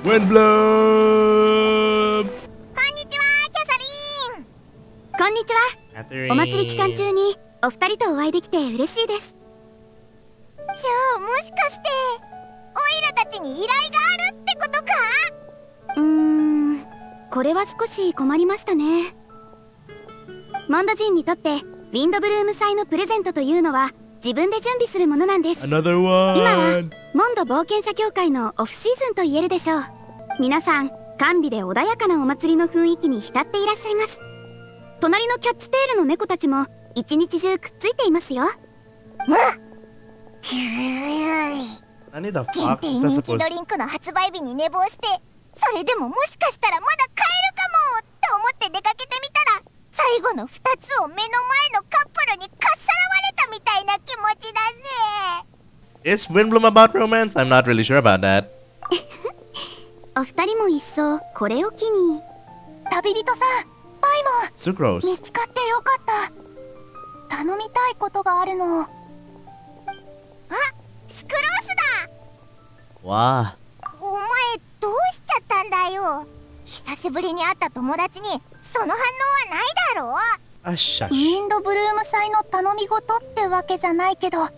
Windbloom! こんにちは、キャサリン。 こんにちは。 Catherine. お祭り期間中にお二人とお会いできて嬉しいです。 じゃあもしかしてオイラたちに依頼があるってことか？ これは少し困りましたね。モンド人にとってウィンドブルーム祭のプレゼントというのは自分で準備するものなんです。 Another one. 今はモンド冒険者協会のオフシーズンと言えるでしょう。皆さん甘美で穏やかなお祭りの雰囲気に浸っていらっしゃいます。隣のキャッツテールの猫たちも一日中くっついていますよ。 何だ限 fuck 定 is that 人気 supposed ドリンクの発売日に寝坊して、それでももしかしたらまだ買えるかもって思って出かけてみたら、最後の2つを目の前のカップルにかっさらわれたみたいな気持ちだぜ。 Is Windbloom about romance? I'm not really sure about that. お二人も一層これを機に。 旅人さん、パイモン Sucrose. 見つかってよかった。頼みたいことがあるの。あ、スクロースだ。 Wow. お前どうしちゃったんだよ。久しぶりに会った友達にその反応はないだろう。 Ah, shush. ウィンドブルーム祭の頼み事ってわけじゃないけど、どう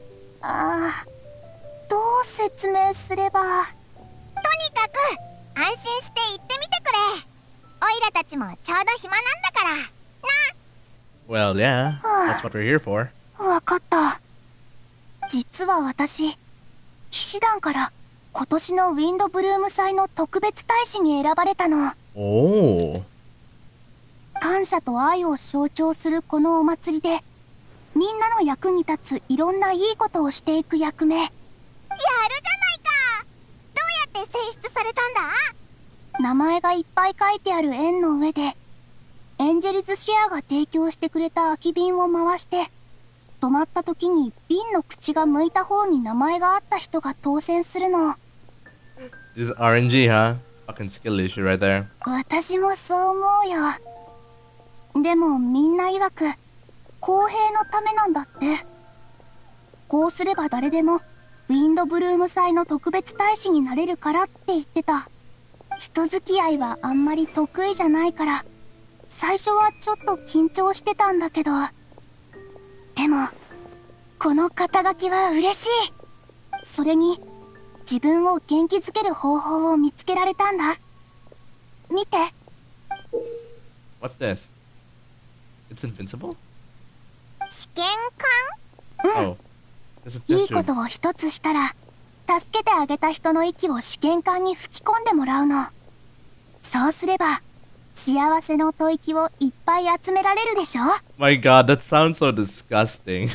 説明すれば。とにかく安心して行ってみてくれ。オイラたちもちょうど暇なんだからな。 Well, yeah. That's what we're here for. わかった。実は私、騎士団から今年のウィンドブルーム祭の特別大使に選ばれたの。 Oh. 感謝と愛を象徴するこのお祭りで、みんなの役に立ついろんないいことをしていく役目。やるじゃないか。どうやって選出されたんだ？名前がいっぱい書いてある円の上で、エンジェルズシェアが提供してくれた空き瓶を回して、止まった時に瓶の口が向いた方に名前があった人が当選するの。 This is RNG, huh? Fucking skill issue right there. 私もそう思うよ。でもみんな曰く公平のためなんだって。こうすれば誰でもウィンドブルーム祭の特別大使になれるからって言ってた。人付き合いはあんまり得意じゃないから、最初はちょっと緊張してたんだけど、でもこの肩書きは嬉しい。それに自分を元気づける方法を見つけられたんだ。見て。 What's this? It's invincible? 試験管？ Oh. This is い just いことを一つしたら、助けてあげた人の息を試験管に吹き込んでもらうの。そうすれば幸せの吐息をいっぱい集められるでしょ。 My god, that sounds so disgusting.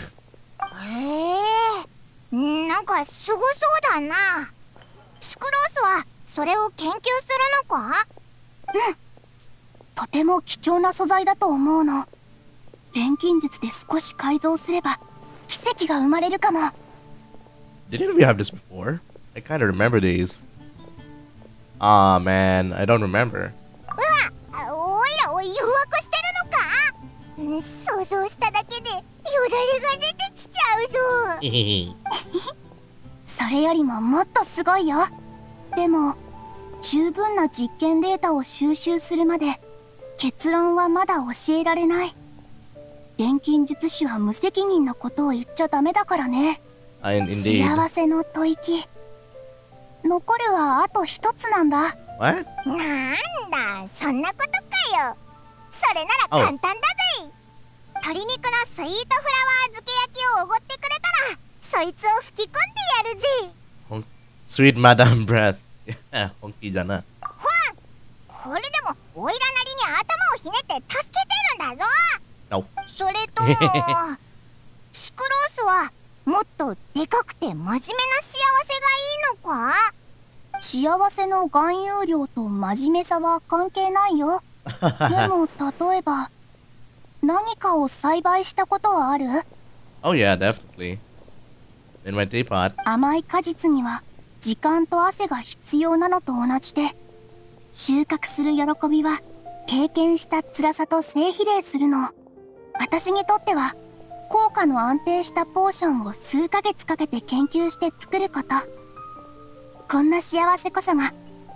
なんかすごそうだな。スクロースはそれを研究するのか？うん、とても貴重な素材だと思うの。錬金術で少し改造すれば奇跡が生まれるかも。 Didn't we have this before? I kind of remember these. Ah, man, I don't remember. おいらを誘惑してるのか？想像しただけでよだれが出てきちゃうぞ。それよりももっとすごいよ。でも十分な実験データを収集するまで結論はまだ教えられない。錬金術師は無責任なことを言っちゃダメだからね。 Indeed. 幸せの吐息。残るはあと一つなんだ。 What? なんだ、そんなことかよ。それなら簡単だぜ。鶏肉のスイートフラワー漬け焼きをおごってくれたら、そいつを吹き込んでやるぜ。 Sweet Madam Breath. Yeah, honky だな。 これでもオイラなりに頭をひねって助けてるんだぞ。 No. それともスクロースはもっとでかくて真面目な幸せがいいのか？幸せの含有量と真面目さは関係ないよ。でも例えば何かを栽培したことはある？ Oh yeah, definitely. In my teapot. 甘い果実には時間と汗が必要なのと同じで、収穫する喜びは経験した辛さと正比例するの。私にとっては効果の安定したポーションを数ヶ月かけて研究して作ること。こんな幸せこそが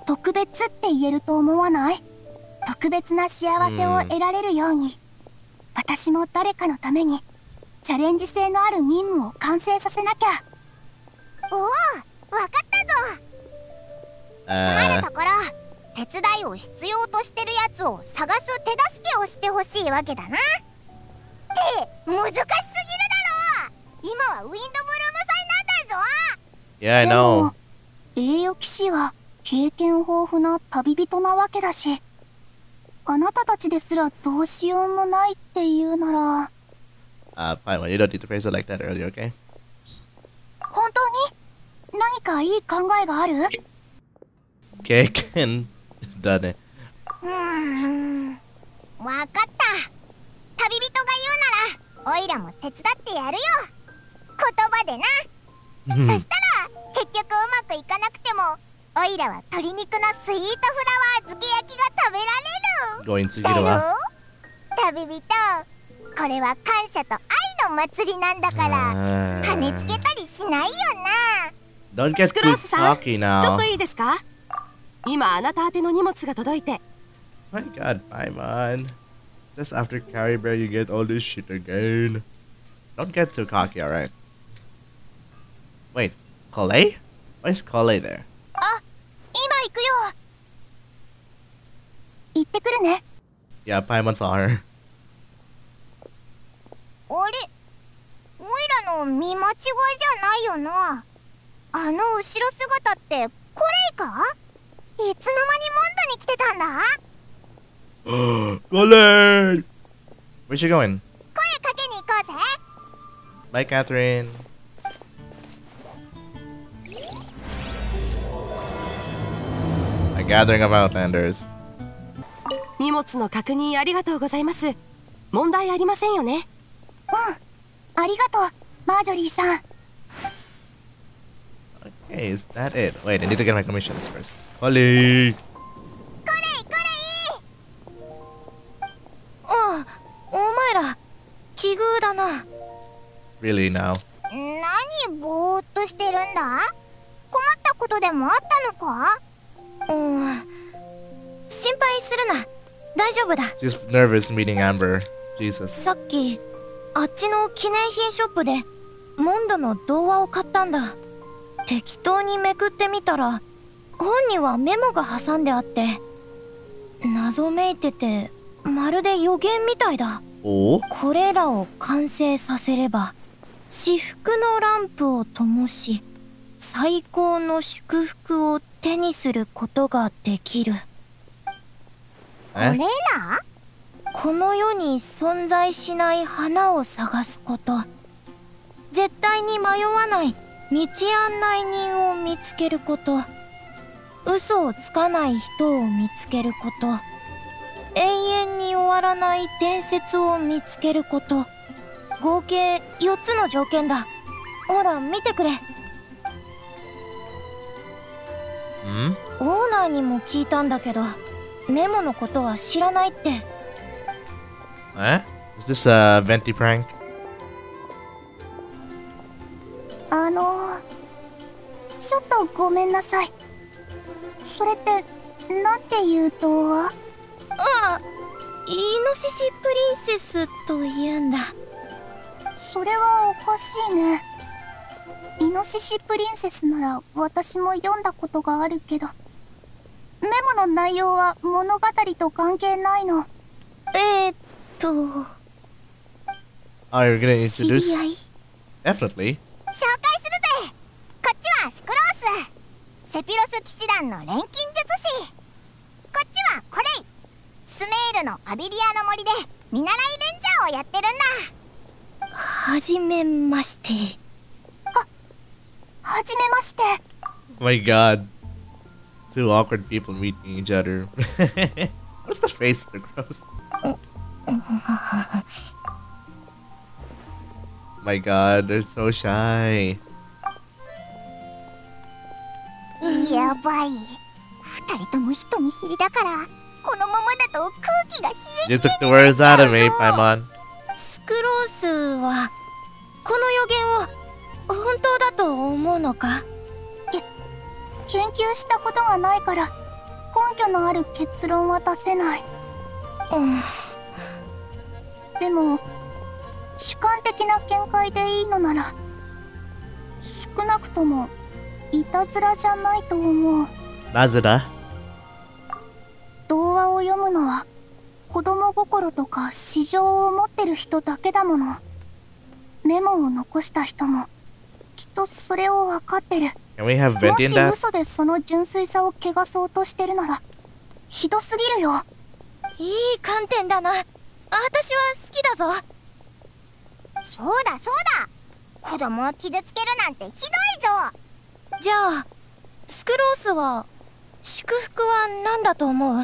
特別って言えると思わない？特別な幸せを得られるように、私も誰かのためにチャレンジ性のある任務を完成させなきゃ。おお、わかったぞ。つまるところ、手伝いを必要としてるやつを探す手助けをしてほしいわけだな。って難しすぎるだろう。今はウィンドブルーム祭なんだぞ。 Yeah, I know. 栄誉騎士は経験豊富な旅人なわけだし、あなたたちですらどうしようもないって言うなら。 Paimon, you don't need to phrase it like that earlier, okay? 本当に何かいい考えがある？ 経験だね。 わかった。旅人が言うなら、おいらも手伝ってやるよ。言葉でな。そしたら結局うまくいかなくても、おいらは鶏肉のスイートフラワー漬け焼きが食べられる。 Going to get away. 旅人、これは感謝と愛の祭りなんだから、跳ねつけたりしないよな。Don't get too cocky now. ちょっといいですか？今あなた宛ての荷物が届いて。 My God, Paimon. Just after Carrie Bear, you get all this shit again. Don't get too cocky, alright? Wait, Collei? Why is Collei there? あ、今行くよ。行ってくるね。 Yeah, Paimon saw her. あれ、おいらの見間違いじゃないよな。あの後ろ姿ってコレイか？いつの間にモンドに来てたんだ？ Collei! Where's she going? 声かけに行こうぜ。 Bye, Catherine. A gathering of Outlanders. 荷物の確認ありがとうございます。問題ありませんよね。 ありがとう、マージョリーさん。 Okay, is that it? Wait, I need to get my commissions first. Collei! お前ら奇遇だな。 Really now? 何ぼーっとしてるんだ？困ったことでもあったのか？心配するな、大丈夫だ。 She's nervous meeting Amber. Jesus. さっきあっちの記念品ショップでモンドの童話を買ったんだ。適当にめくってみたら本にはメモが挟んであって、謎めいててまるで予言みたいだ。 Oh? これらを完成させれば至福のランプを灯し、最高の祝福を手にすることができる。これら？この世に存在しない花を探すこと、絶対に迷わない道案内人を見つけること、嘘をつかない人を見つけること、永遠に終わらない伝説を見つけること、合計4つの条件だ。ほら見てくれ。オーナーにも聞いたんだけど、メモのことは知らないって。 Eh? Is this a venti prank? ちょっとごめんなさい。それってなんていうと？ああ、イノシシプリンセスと言うんだ。それはおかしいね。イノシシプリンセスなら私も読んだことがあるけど、メモの内容は物語と関係ないの。 Oh, you're gonna 知り introduce? 合い？ Definitely. 紹介するぜ。こっちはスクロース、セピロス騎士団の錬金術師。こっちはコレイ、スメールのアビリアの森で見習いレンジャーをやってるんだ。はじめまして。はじめまして。 Oh my god. Two awkward people meeting each other. What's the face of the gross? My god, they're so shy. やばい。二人とも人見知りだから、このままだと空気が冷え You took the words out of me, Paimon. スクロースはこの予言を本当だと思うのか？研究したことがないから根拠のある結論は出せない。でも主観的な見解でいいのなら、少なくともいたずらじゃないと思う。 なぜだ？ 童話を読むのは子供心とか私情を持ってる人だけだもの。メモを残した人もきっとそれを分かってる。 Can we have も vent in し that? 嘘でその純粋さを汚そうとしてるならひどすぎるよ。 いい観点だな。私は好きだぞ。 そうだそうだ、子供を傷つけるなんてひどいぞ。 じゃあスクロースは祝福は何だと思う？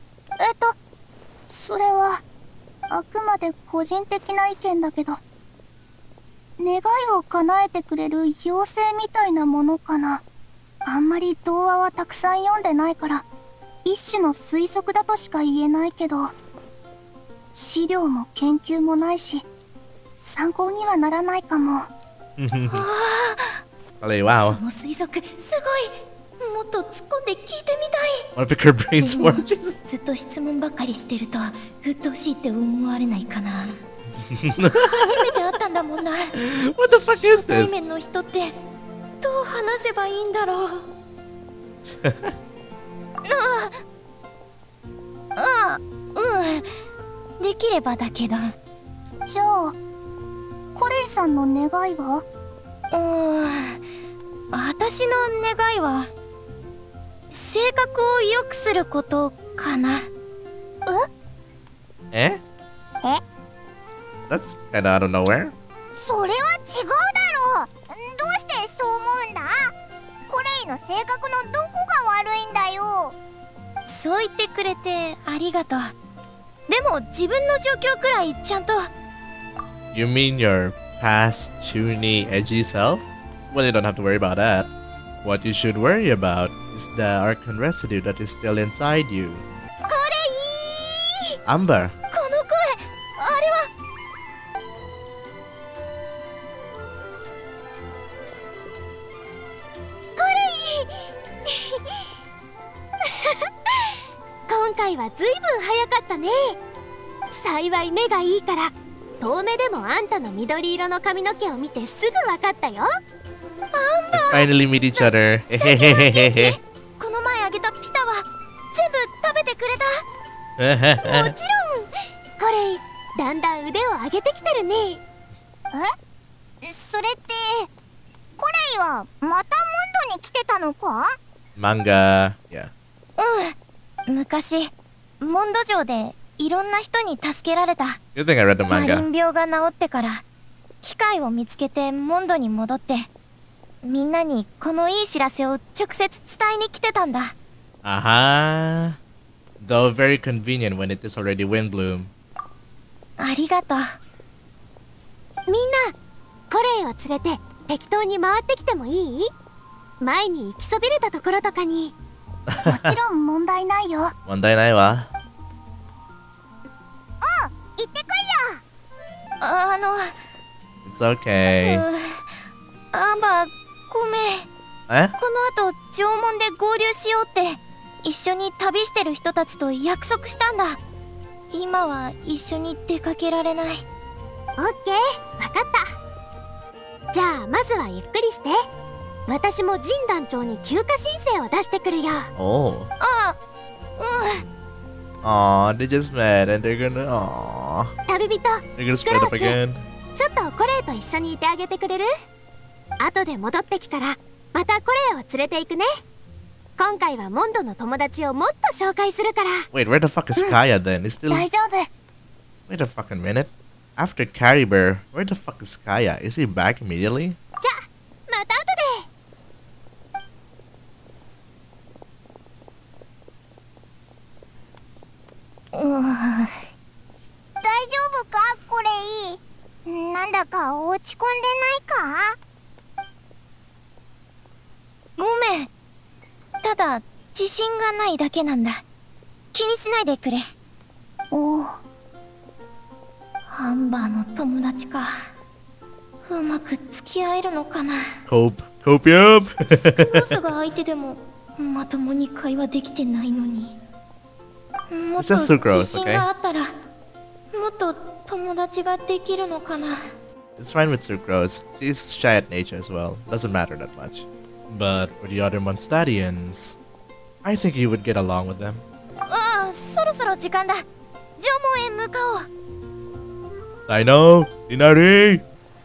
それはあくまで個人的な意見だけど、願いを叶えてくれる妖精みたいなものかな。あんまり童話はたくさん読んでないから一種の推測だとしか言えないけど、資料も研究もないし参考にはならないかも。 Wow. その推測すごい。もっと突っ込んで聞いてみたい。 Wanna pick her brains でも more? Jesus. ずっと質問ばっかりしてると鬱陶しいって思われないかな。初めて会ったんだもんな。 What the fuck is 初対 this? 面の人ってどう話せばいいんだろう。できればだけど。 じゃあコレイさんの願いは？ 私の願いは性格を良くすることかな。 Eh? That's kinda out of nowhere. それは違うだろう。どうしてそう思うんだ？コレイの性格のどこが悪いんだよ。 そう言ってくれてありがとう。でも自分の状況くらいちゃんと。 You mean your past, chuny, edgy self? Well, you don't have to worry about that. What you should worry about is the Archon residue that is still inside you. これいい。 Amber. この声、あれは。これいい。今回はずいぶん早かったね。幸い目がいいから遠目でもあんたの緑色の髪の毛を見てすぐ分かったよ。 We finally meet each other. この前あげたピタは全部食べてくれた？もちろん。これだんだん腕を上げてきてるね。 それってコレイはまたモンドに来てたのか？ Manga. Yeah. 昔モンド城でいろんな人に助けられた。 Good thing I read the マリ manga. ン病が治ってから機械を見つけてモンドに戻ってみんなにこのいい知らせを直接伝えに来てたんだ。 Aha. Though very convenient when it is already Windbloom. ありがとう。みんなコレイを連れて適当に回ってきてもいい？前に行きそびれたところとかに。 もちろん問題ないよ。 問題ないわ。 行ってく It's okay. アンバーごめん。 え？ この後縄文で合流しようって一緒に旅してる人たちと約束したんだ。今は一緒に出かけられない。オッケー、わかった。じゃあまずはゆっくりして。私も神団長に休暇申請を出してくるよ。 Oh. あ、 Aw, they just met and they're gonna. Aw. 旅人、 They're gonna split up again. ちょっとコレイと一緒にいてあげてくれる？後で戻ってきたらまたコレイを連れて行くね。今回はモンドの友達をもっと紹介するから。 Wait, where the fuck is Kaya then? Is still. 大丈夫。 Wait a fucking minute. After Carrie Bear, where the fuck is Kaya? Is he back immediately? じゃあまた後で。 大丈夫かコレイ？なんだか落ち込んでないか？ ごめん。ただ自信がないだけなんだ。気にしないでくれ。 おお。 ハンバーの友達か。うまく付き合えるのかな。 Cope. Copium! スクロースが相手でもまともに会話できてないのに。もっ It's と just sucrose, 自信 okay? があったらもっと友達ができるのかな。 It's fine with Sucrose. She's shy at nature as well. Doesn't matter that much. But for the other Mondstadians, I think you would get along with them. ああ、そろそろ時間だ。縄文へ向かおう。 Saino, Inari.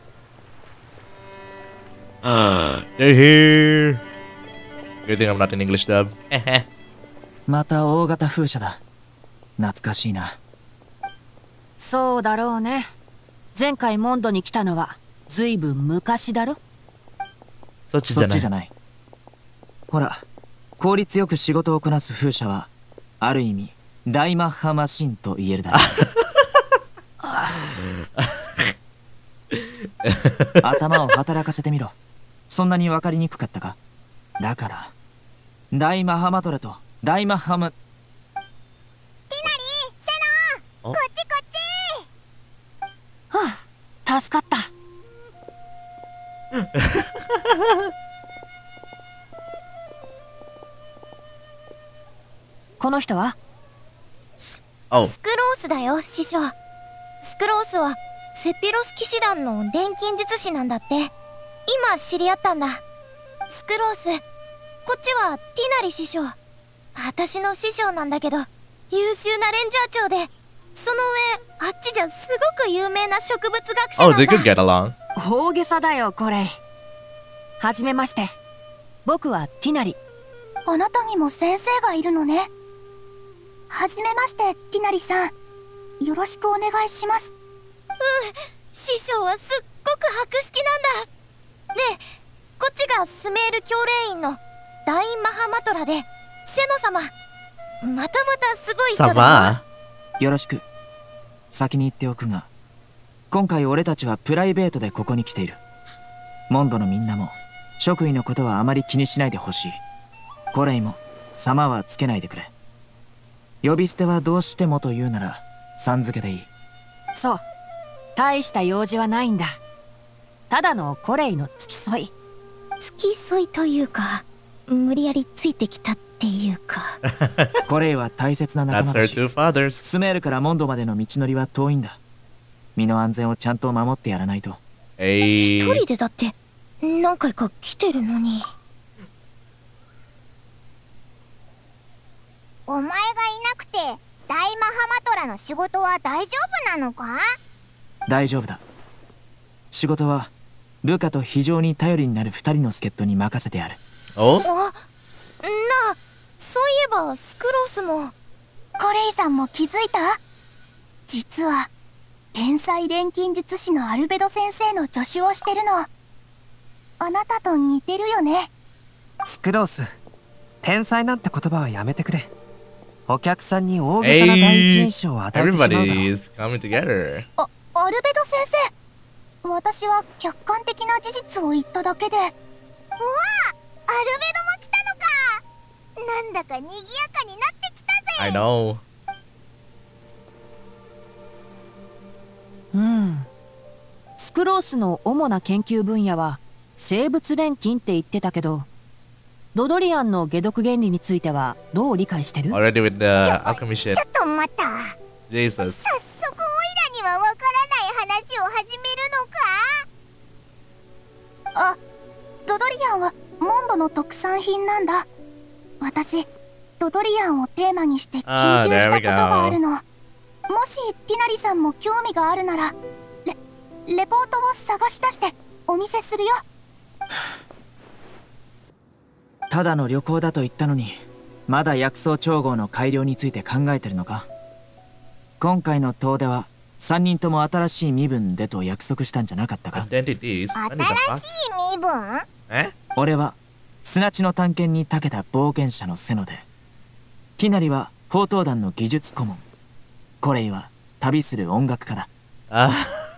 They're here. Good thing I'm not in English dub. また大型風車だ。懐かしいな。 そうだろうね。前回モンドに来たのはずいぶん昔だろ。 そっちじゃない。ほら、効率よく仕事をこなす風車はある意味大マッハマシンと言えるだろう。頭を働かせてみろ。そんなに分かりにくかったか。だから大マハマトラと大マハマ。 ティナリー、セノ、こっちこっち。 はあ、助かった。この人は Oh, スクロースだよ、師匠。スクロースはセピロス騎士団の錬金術師なんだって。今知り合ったんだ。スクロース、こっちはティナリ師匠。私の師匠なんだけど優秀なレンジャー長で、その上あっちじゃすごく有名な植物学者 oh, なん they だ。 could get along. 大げさだよこれ。はじめまして、僕はティナリ。 あなたにも先生がいるのね。はじめまして、ティナリさん。よろしくお願いします。 師匠はすっごく博識なんだ。で、こっちがスメール教令員の大マハマトラで、セノ様。またまたすごい人だよ。 Sama. よろしく。先に言っておくが、今回俺たちはプライベートでここに来ている。モンドのみんなも職位のことはあまり気にしないでほしい。コレイも様はつけないでくれ。呼び捨てはどうしてもと言うならさん付けでいい。 そう、大した用事はないんだ。ただのコレイの付き添い。 付き添いというか、無理やりついてきたっていうか。 コレイは大切な仲 That's 間だ her し、 two fathers. スメールからモンドまでの道のりは遠いんだ。身の安全をちゃんと守ってやらないと。 一 Hey. 人でだって何回か来てるのに。 お前がいなくて大マハマトラの仕事は大丈夫なのか？ 大丈夫だ。仕事は部下と非常に頼りになる二人の助っ人に任せてある。 Oh? あ、そういえばスクロースも。 コレイさんも気づいた？実は天才錬金術師のアルベド先生の助手をしてるの。あなたと似てるよね。 スクロース、天才なんて言葉はやめてくれ。お客さんに大げさな第一印象を与えてしまうだろう。 Everybody is coming together. アルベド先生、私は客観的な事実を言っただけで。 うわあ、アルベドも来たのか。なんだか賑やかになってきたぜ。 I know. うん。スクロースの主な研究分野は生物錬金って言ってたけど、ドドリアンの解毒原理についてはどう理解してる？ Already with the alchemy ち shit. ょっと待った。 Jesus. 早速オイラにはわからない話を始めるのか？ あ、ドドリアンはモンドの特産品なんだ。私、ドドリアンをテーマにして研究したことがあるの。もしティナリさんも興味があるなら、レポートを探し出してお見せするよ。 ただの旅行だと言ったのに、まだ薬草調合の改良について考えてるのか？今回の遠出は3人とも新しい身分でと約束したんじゃなかったか？ Identities? What the fuck? 新しい身分？ Eh? 俺は砂地の探検に長けた冒険者のセノで、ティナリは宝刀団の技術顧問、コレイは旅する音楽家だ。 That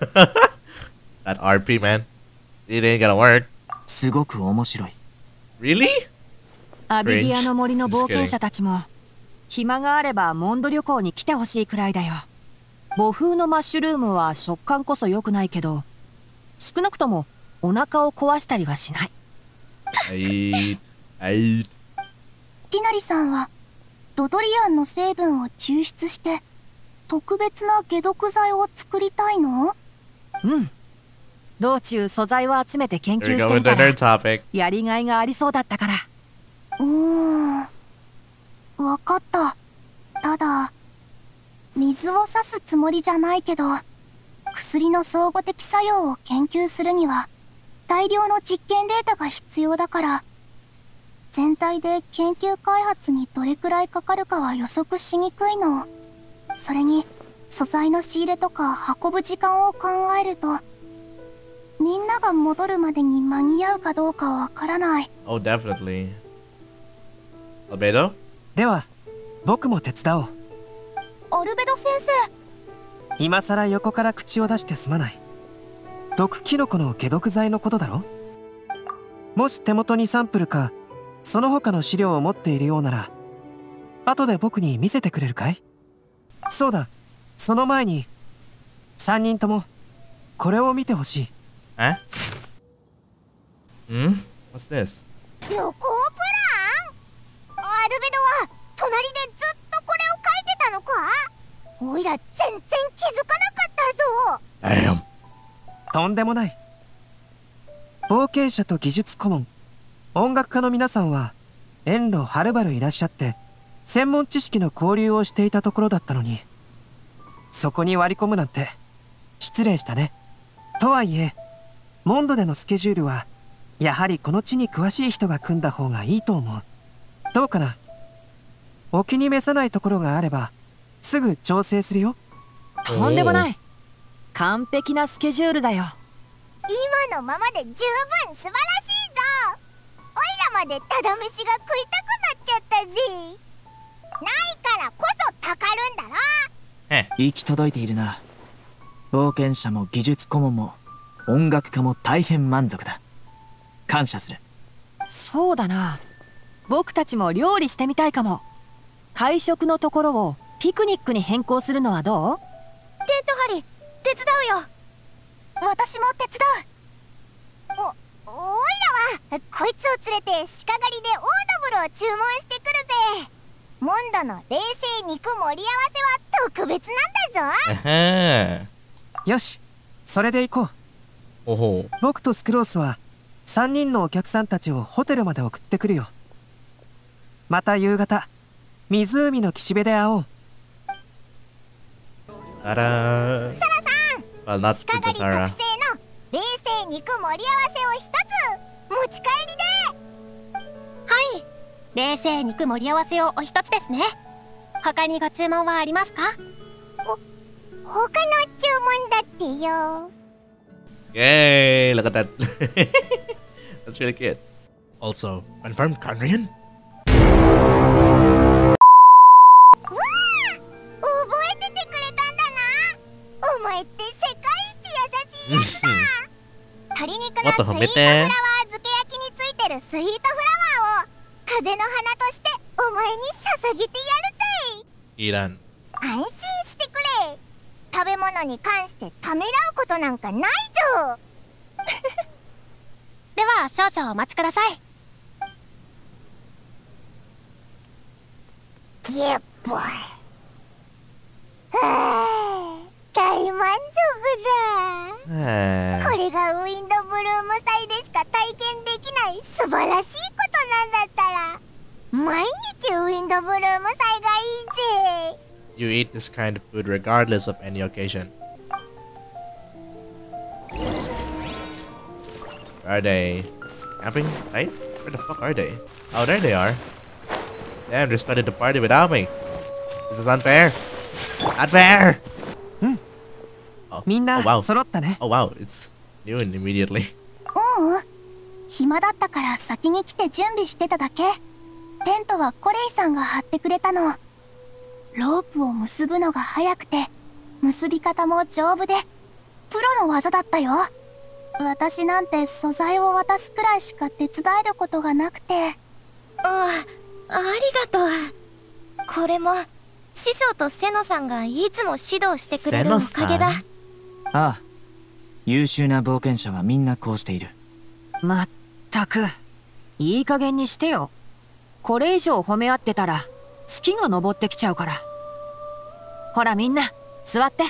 RP, man. It ain't gonna work. すごく面白い。 Really? アビディアの森の冒険者たちも暇があればモンド旅行に来てほしいくらいだよ。母風のマッシュルームは食感こそ良くないけど、少なくともお腹を壊したりはしない。 Aight. Aight. ティナリさんはドドリアンの成分を抽出して特別な解毒剤を作りたいの？ うん。道中素材を集めて研 Here 究 we し go て with みた the ら nerd topic. やりがいがありそうだったから。 わかった。ただ水を差すつもりじゃないけど、薬の相互的作用を研究するには大量の実験データが必要だから、全体で研究開発にどれくらいかかるかは予測しにくいの。それに素材の仕入れとか運ぶ時間を考えると、みんなが戻るまでに間に合うかどうかわからない。 Oh, definitely. Albedo? では僕も手伝おう。 アルベド先生。 今さら横から口を出してすまない。毒キノコの解毒剤のことだろ。もし手元にサンプルかその他の資料を持っているようなら、後で僕に見せてくれるかい？そうだ、その前に3人ともこれを見てほしい。 Eh? What's this? 旅行プラン？アルベドは隣でずっとこれを書いてたのか？おいら全然気づかなかったぞ。 とんでもない。冒険者と技術顧問、音楽家の皆さんは遠路はるばるいらっしゃって専門知識の交流をしていたところだったのに、そこに割り込むなんて失礼したね。とはいえモンドでのスケジュールはやはりこの地に詳しい人が組んだ方がいいと思う。どうかな？お気に召さないところがあればすぐ調整するよ。 とんでもない。完璧なスケジュールだよ。 今のままで十分素晴らしいぞ。おいらまでただ飯が食いたくなっちゃったぜ。ないからこそたかるんだろ。 行き届いているな。冒険者も技術顧問も音楽家も大変満足だ。感謝する。 そうだな。僕たちも料理してみたいかも。会食のところをピクニックに変更するのはどう？ テント張り手伝うよ。 私も手伝う。 おいらはこいつを連れて鹿狩りでオードブルを注文してくるぜ。モンドの冷製肉盛り合わせは特別なんだぞ。 よし、それで行こう。僕とスクロースは3人のお客さんたちをホテルまで送ってくるよ。また夕方湖の岸辺で会おう。 サラさん、鹿狩り特製の冷製肉盛り合わせを一つ持ち帰りで。 はい、冷製肉盛り合わせをお一つですね。他にご注文はありますか？ 他の注文だってよ。 Yay! Look at that. That's really cute. Also, confirmed Conrian? 覚えててくれたんだな。お前って世界一優しいやつだ。鶏肉のスイートフラワー漬け焼きについてるスイートフラワーを風の花としてお前に捧げてやるぜ。 いらん。 安心してくれ。食べ物に関してためらうことなんかないぞ。 では少々お待ちください。 ゲッボイ。大満足だ。これがウィンドブルーム祭でしか体験できない素晴らしいことなんだったら、毎日ウィンドブルーム祭がいいぜ。 You eat this kind of food regardless of any occasion. Are they camping? Right? Where the fuck are they? Oh, there they are. Damn, they started the party without me. This is unfair. Unfair! Oh, みんな oh, wow. 揃ったね。 Oh wow, it's noon immediately. 暇だったから先に来て準備してただけ。テントはコレイさんが張ってくれたの。ロープを結ぶのが早くて結び方も丈夫でプロの技だったよ。私なんて素材を渡すくらいしか手伝えることがなくて。 ありがとう。これも師匠とセノさんがいつも指導してくれるおかげだ。 ああ、優秀な冒険者はみんなこうしている。 まったくいい加減にしてよ。 これ以上褒め合ってたら月が昇ってきちゃうから。ほらみんな座って。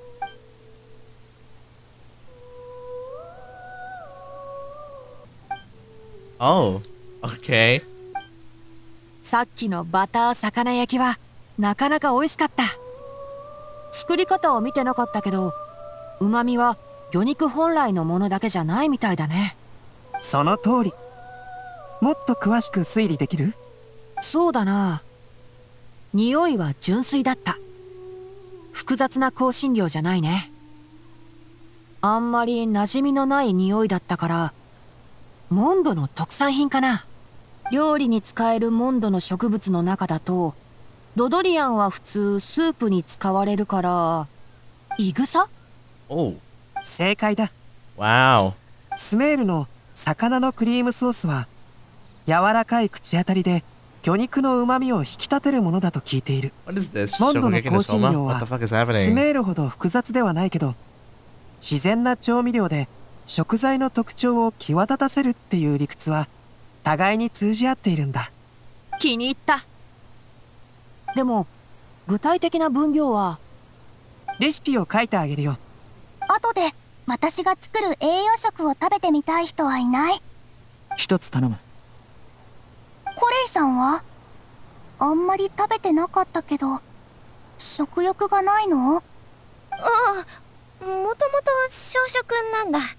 Oh, okay. さっきのバター魚焼きはなかなか美味しかった。作り方を見てなかったけど、旨味は魚肉本来のものだけじゃないみたいだね。 その通り。もっと詳しく推理できる？ そうだな。匂いは純粋だった。複雑な香辛料じゃないね。あんまり馴染みのない匂いだったから、モンドの特産品かな。料理に使えるモンドの植物の中だと、ロドリアンは普通スープに使われるから、イグサ？ Oh, 正解だ。 wow. スメールの魚のクリームソースは柔らかい口当たりで魚肉の旨味を引き立てるものだと聞いている。 What is this? モンドの Shokugeki no 香辛 Soma? 料 What は the fuck is ス happening? メールほど複雑ではないけど、自然な調味料で食材の特徴を際立たせるっていう理屈は互いに通じ合っているんだ。 気に入った。でも具体的な分量は？ レシピを書いてあげるよ。 後で私が作る栄養食を食べてみたい人はいない？ 一つ頼む。 コレイさんは？あんまり食べてなかったけど、食欲がないの？ ああ、もともと小食なんだ。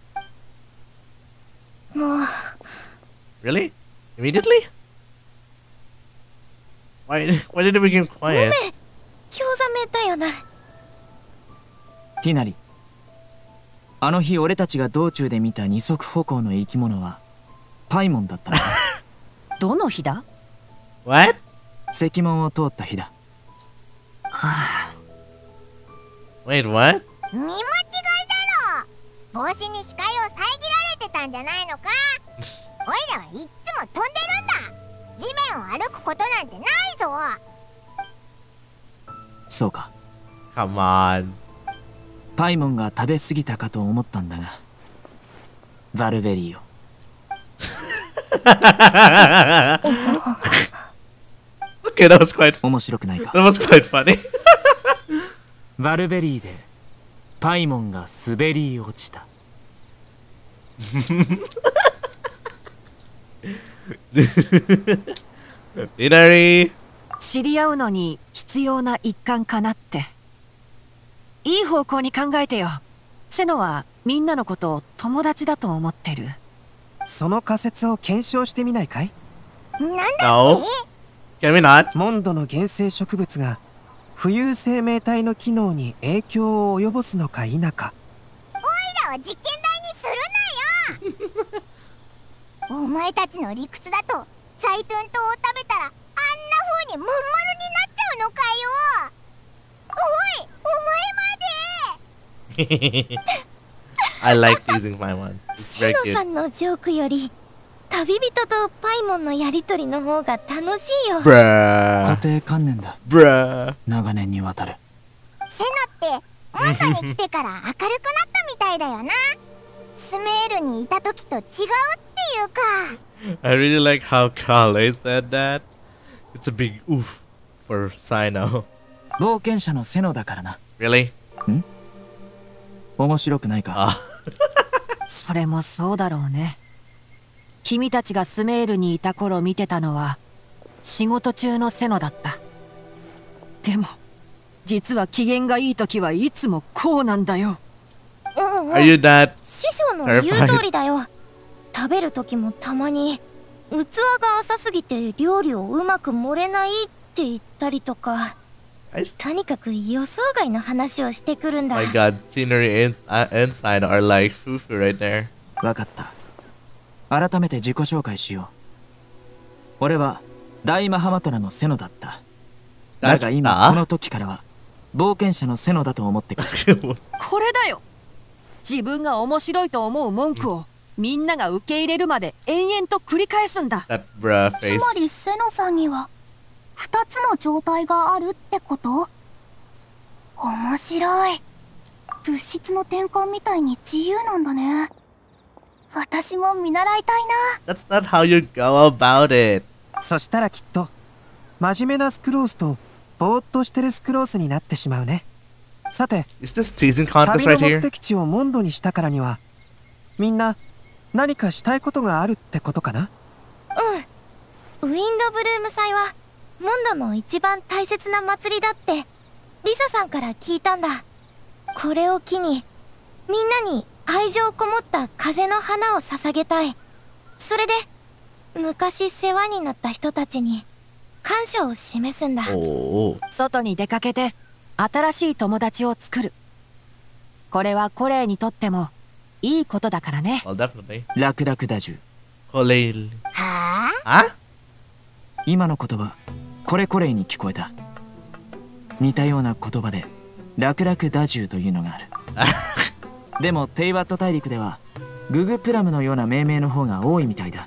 もう。 Really? Immediately? Why did it become ごめ quiet? ん、興ざめだよな。 ティナリ、あの日俺たちが道中で見た二足歩行の生き物はパイモンだったのか？ どの日だ？ What? 石門を通った日だ。 Wait, what? 見間違いだろ。帽子に視界を遮られてたんじゃないのか。おいらはいっつも飛んでるんだ。地面を歩くことなんてないぞ。 そうか。 Come on. パイモンが食べ過ぎたかと思ったんだが、バルベリーを。 Okay, that was quite 面白くないか？ that was quite funny. バルベリーでパイモンが滑り落ちた。 Dinari. 知り合うのに必要な一環かなって。いい方向に考えてよ。セノはみんなのことを友達だと思ってる。 その仮説を検証してみないかい？ なんだ No. Can we not? モンドの原生植物が浮遊生命体の機能に影響を及ぼすのか否か。 おいらは実験台にするなよ。お前たちの理屈だとサイトゥン島を食べたらあんな風にまん丸になっちゃうのかよ。おい、お前まで。 I like using my one. It's セ very ノさ cute. んのジョークより旅人とパイモンのやりとりの方が楽しいよ。 固 Bruh. 定観念だ。 Bruh. 長年にわたる。 セノってモンドに来てから明るくなったみたいだよな。スメールにいた時と違うっていうか。 I really like how Kale said that. It's a big oof for Sino. 冒険者のセノだからな。 Really? 面白くないか？ Ah. それもそうだろうね。君たちがスメールにいた頃見てたのは仕事中のセノだった。でも実は機嫌がいい時はいつもこうなんだよ。 Are you that? 師匠の言う通りだよ。食べる時もたまに器が浅すぎて料理をうまく盛れないって言ったりとか、とにかく予想外の話をしてくるんだ。 My god, Scenery and Sino are like foo-foo right there. わかった。改めて自己紹介しよう。俺は大マハマトラのセノだった。だが今この時からは冒険者のセノだと思ってくれ。 これだよ。自分が面白いと思う文句をみんなが受け入れるまで延々と繰り返すんだ。 That bruh つ face. まりセノさんには2つの状態があるってこと？面白い。物質の転換みたいに自由なんだね。私も見習いたいな。 That's not how you go about it. そしたらきっと真面目なスクロースとぼーっとしてるスクロースになってしまうね。さて、 Is this teasing contest 旅の right 目 here? 的地をモンドにしたからにはみんな何かしたいことがあるってことかな。 ウィンドブルーム祭はモンドの一番大切な祭りだってリサさんから聞いたんだ。これを機にみんなに愛情こもった風の花を捧げたい。それで昔世話になった人たちに感謝を示すんだ。 外に出かけて新しい友達を作る。これはコレイにとってもいいことだからね。 Well, definitely. ラクダクダジュ。 コレイ。 はあ？ 今の言葉、これコレイに聞こえた。似たような言葉でラクラクダジュというのがある。でもテイワット大陸ではググプラムのような命名の方が多いみたいだ。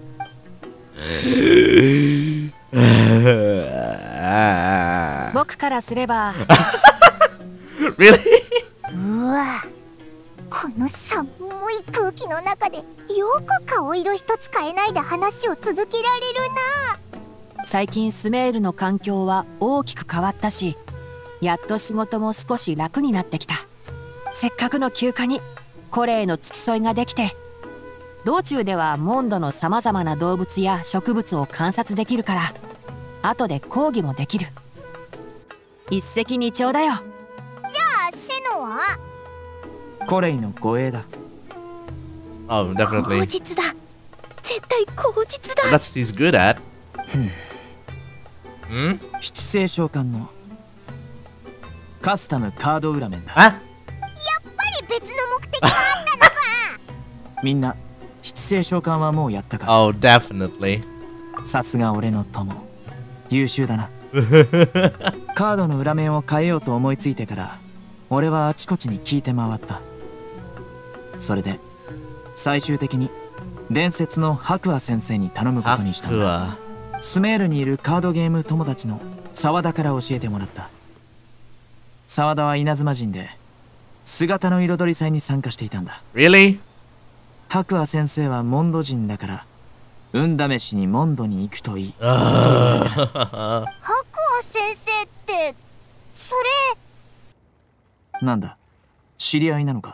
僕からすれば Really? うわ、この寒い空気の中でよく顔色一つ変えないで話を続けられるな。 最近スメールの環境は大きく変わったし、やっと仕事も少し楽になってきた。せっかくの休暇にコレイの付き添いができて、道中ではモンドのさまざまな動物や植物を観察できるから、後で講義もできる。一石二鳥だよ。 じゃあセノは？ コレイの護衛だ。 Oh, 口 definitely. 実だ。絶対口実だ。 That's what he's good at. Hmm? 七星召喚のカスタムカード裏面だ。 あ？ やっぱり別の目的があったのか。 みんな七星召喚はもうやったか。 Oh, definitely. さすが俺の友。優秀だな。カードの裏面を変えようと思いついてから俺はあちこちに聞いて回った。それで最終的に伝説の白亜先生に頼むことにしたんだ。スメールにいるカードゲーム友達の沢田から教えてもらった。沢田は稲妻人で姿の彩り祭に参加していたんだ。 Really? 白亜先生はモンド人だから運試しにモンドに行くといい。 白亜先生ってそれなんだ、知り合いなのか？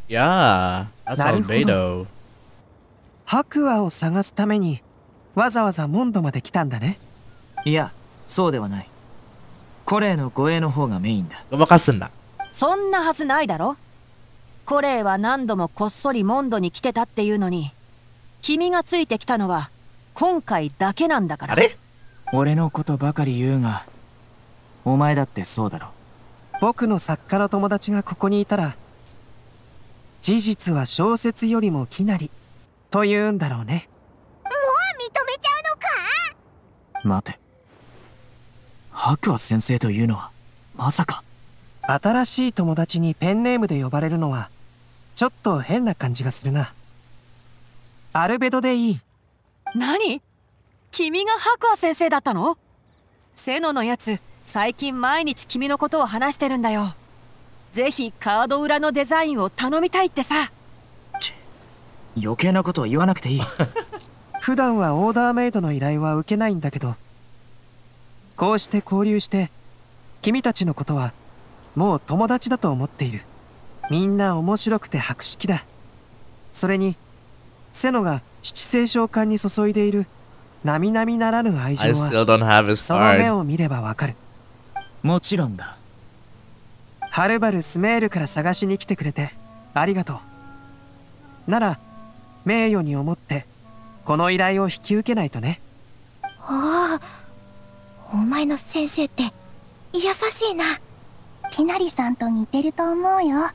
Yeah, that's なるほど。 Albedo. 白亜を探すためにわざわざモンドまで来たんだね。 いや、そうではない。コレイの護衛の方がメインだ。 ごまかすんな。 そんなはずないだろ。コレイは何度もこっそりモンドに来てたっていうのに、君がついてきたのは今回だけなんだから。 あれ？ 俺のことばかり言うが、お前だってそうだろ。 僕の作家の友達がここにいたら事実は小説よりもきなりと言うんだろうね。 もう認めちゃうのか。 待て、白亜先生というのはまさか。 新しい友達にペンネームで呼ばれるのはちょっと変な感じがするな。アルベドでいい。 何？君が白亜先生だったの？セノのやつ、最近毎日君のことを話してるんだよ。ぜひカード裏のデザインを頼みたいってさ。 余計なことを言わなくていい。 普段はオーダーメイドの依頼は受けないんだけど、こうして交流して君たちのことはもう友達だと思っている。みんな面白くて博識だ。それにセノが七星召喚に注いでいる並々ならぬ愛情 I は still don't have his その目 card. を見ればわかる。 もちろんだ。 はるばるスメールから探しに来てくれてありがとう。なら名誉に思ってこの依頼を引き受けないとね。 ああ、お前の先生って優しいな。 ティナリさんと似てると思うよ。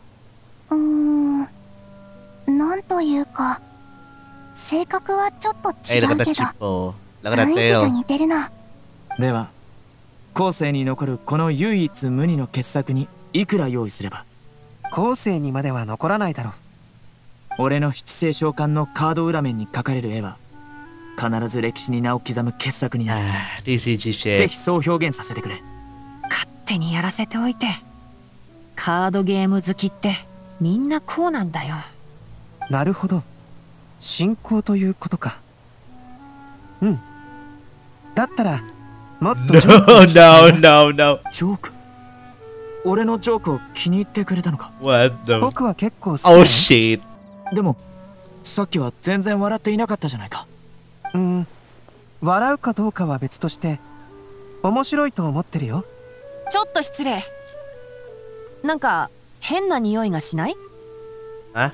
なんというか性格はちょっと Hey, 違 look う at け that ど cheapo. Look at that 雰囲気が tail. 似てるな。 では後世に残るこの唯一無二の傑作にいくら用意すれば？ 後世にまでは残らないだろう。 俺の七星召喚のカード裏面に描かれる絵は必ず歴史に名を刻む傑作になる。 TCG ぜ shit. ひそう表現させてくれ。 勝手にやらせておいて。カードゲーム好きってみんなこうなんだよ。 なるほど、信仰ということか。 だったらもっとジョークを No, 聞きたい no, な。 no, no. ジョーク？俺のジョークを気に入ってくれたのか？ What the? 僕は結構好きだ Oh よ。 shit. でもさっきは全然笑っていなかったじゃないか。 笑うかどうかは別として面白いと思ってるよ。 ちょっと失礼。なんか変な匂いがしない？ Huh?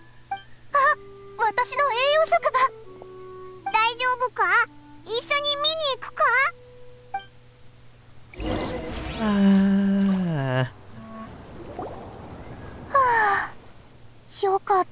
私の栄養食が。 大丈夫か？一緒に見に行くか？ よかった。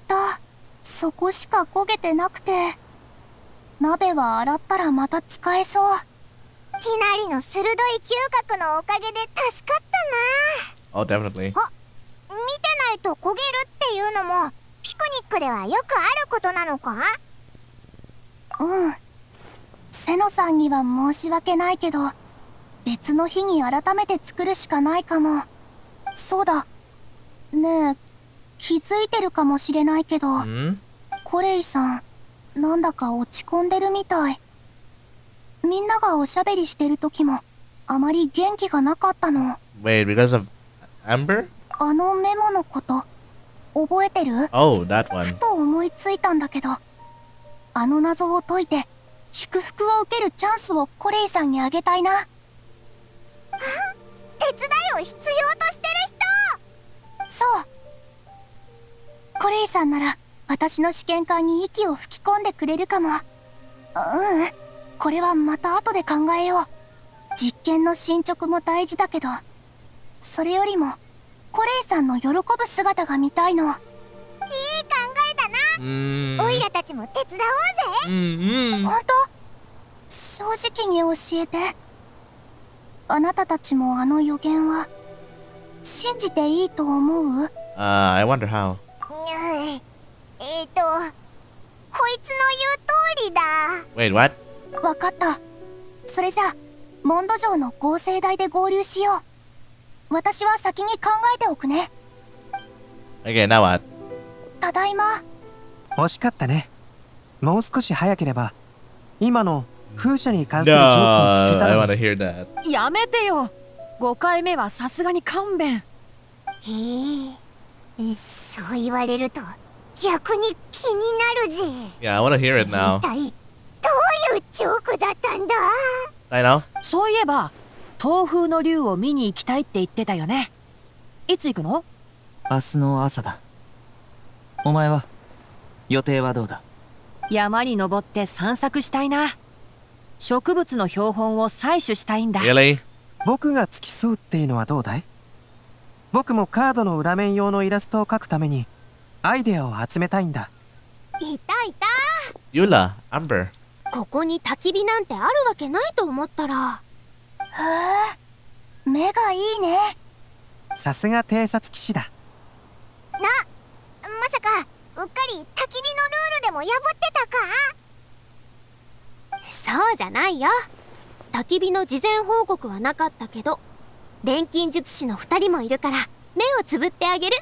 そこしか焦げてなくて。鍋は洗ったらまた使えそう。 ティナリの鋭い嗅覚のおかげで助かったな。 Oh, definitely. 見てないと焦げるっていうのもピクニックではよくあることなのか？ うん。セノさんには申し訳ないけど、別の日に改めて作るしかないかも。そうだ。ねえ、気づいてるかもしれないけど、 Hmm? コレイさん、なんだか落ち込んでるみたい。みんながおしゃべりしてる時も、あまり元気がなかったの。 Wait, because of Amber? あのメモのこと、覚えてる？ Oh, that one. ふと思いついたんだけど、あの謎を解いて、祝福を受けるチャンスをコレイさんにあげたいな。 手伝いを必要としてる人。 そう。コレイさんなら、私の試験管に息を吹き込んでくれるかも。これはまた後で考えよう。実験の進捗も大事だけど、それよりも、コレイさんの喜ぶ姿が見たいの。 いい考えだな。オイラたちも手伝おうぜ。 本当？正直に教えて。あなたたちもあの予言は、信じていいと思う？ I wonder how. こいつの言う通りだ。 Wait, what? わかった。それじゃあ、モンド城の合成台で合流しよう。私は先に考えておくね。 Okay, now what? ただいま。 惜しかったね。もう少し早ければ今の風車に関するジョークを聞け No, た I の want に。 to hear that. やめてよ。5回目はさすがに勘弁。 そう言われると逆に気になるぜ。 Yeah, I want to hear it 一 now. 体どういうジョークだったんだ？ I know. そういえば東風の竜を見に行きたいって言ってたよね。いつ行くの？ 明日の朝だ。お前は予定はどうだ？ 山に登って散策したいな。植物の標本を採取したいんだ。 Really? 僕が付き添うっていうのはどうだい？僕もカードの裏面用のイラストを描くためにアイデアを集めたいんだ。 いたいた。 Yula, Amber. ここに焚き火なんてあるわけないと思ったら。 へえ、目がいいね。 さすが偵察騎士だ。 まさかうっかり焚き火のルールでも破ってたか？ そうじゃないよ。焚き火の事前報告はなかったけど、錬金術師の2人もいるから目をつぶってあげる。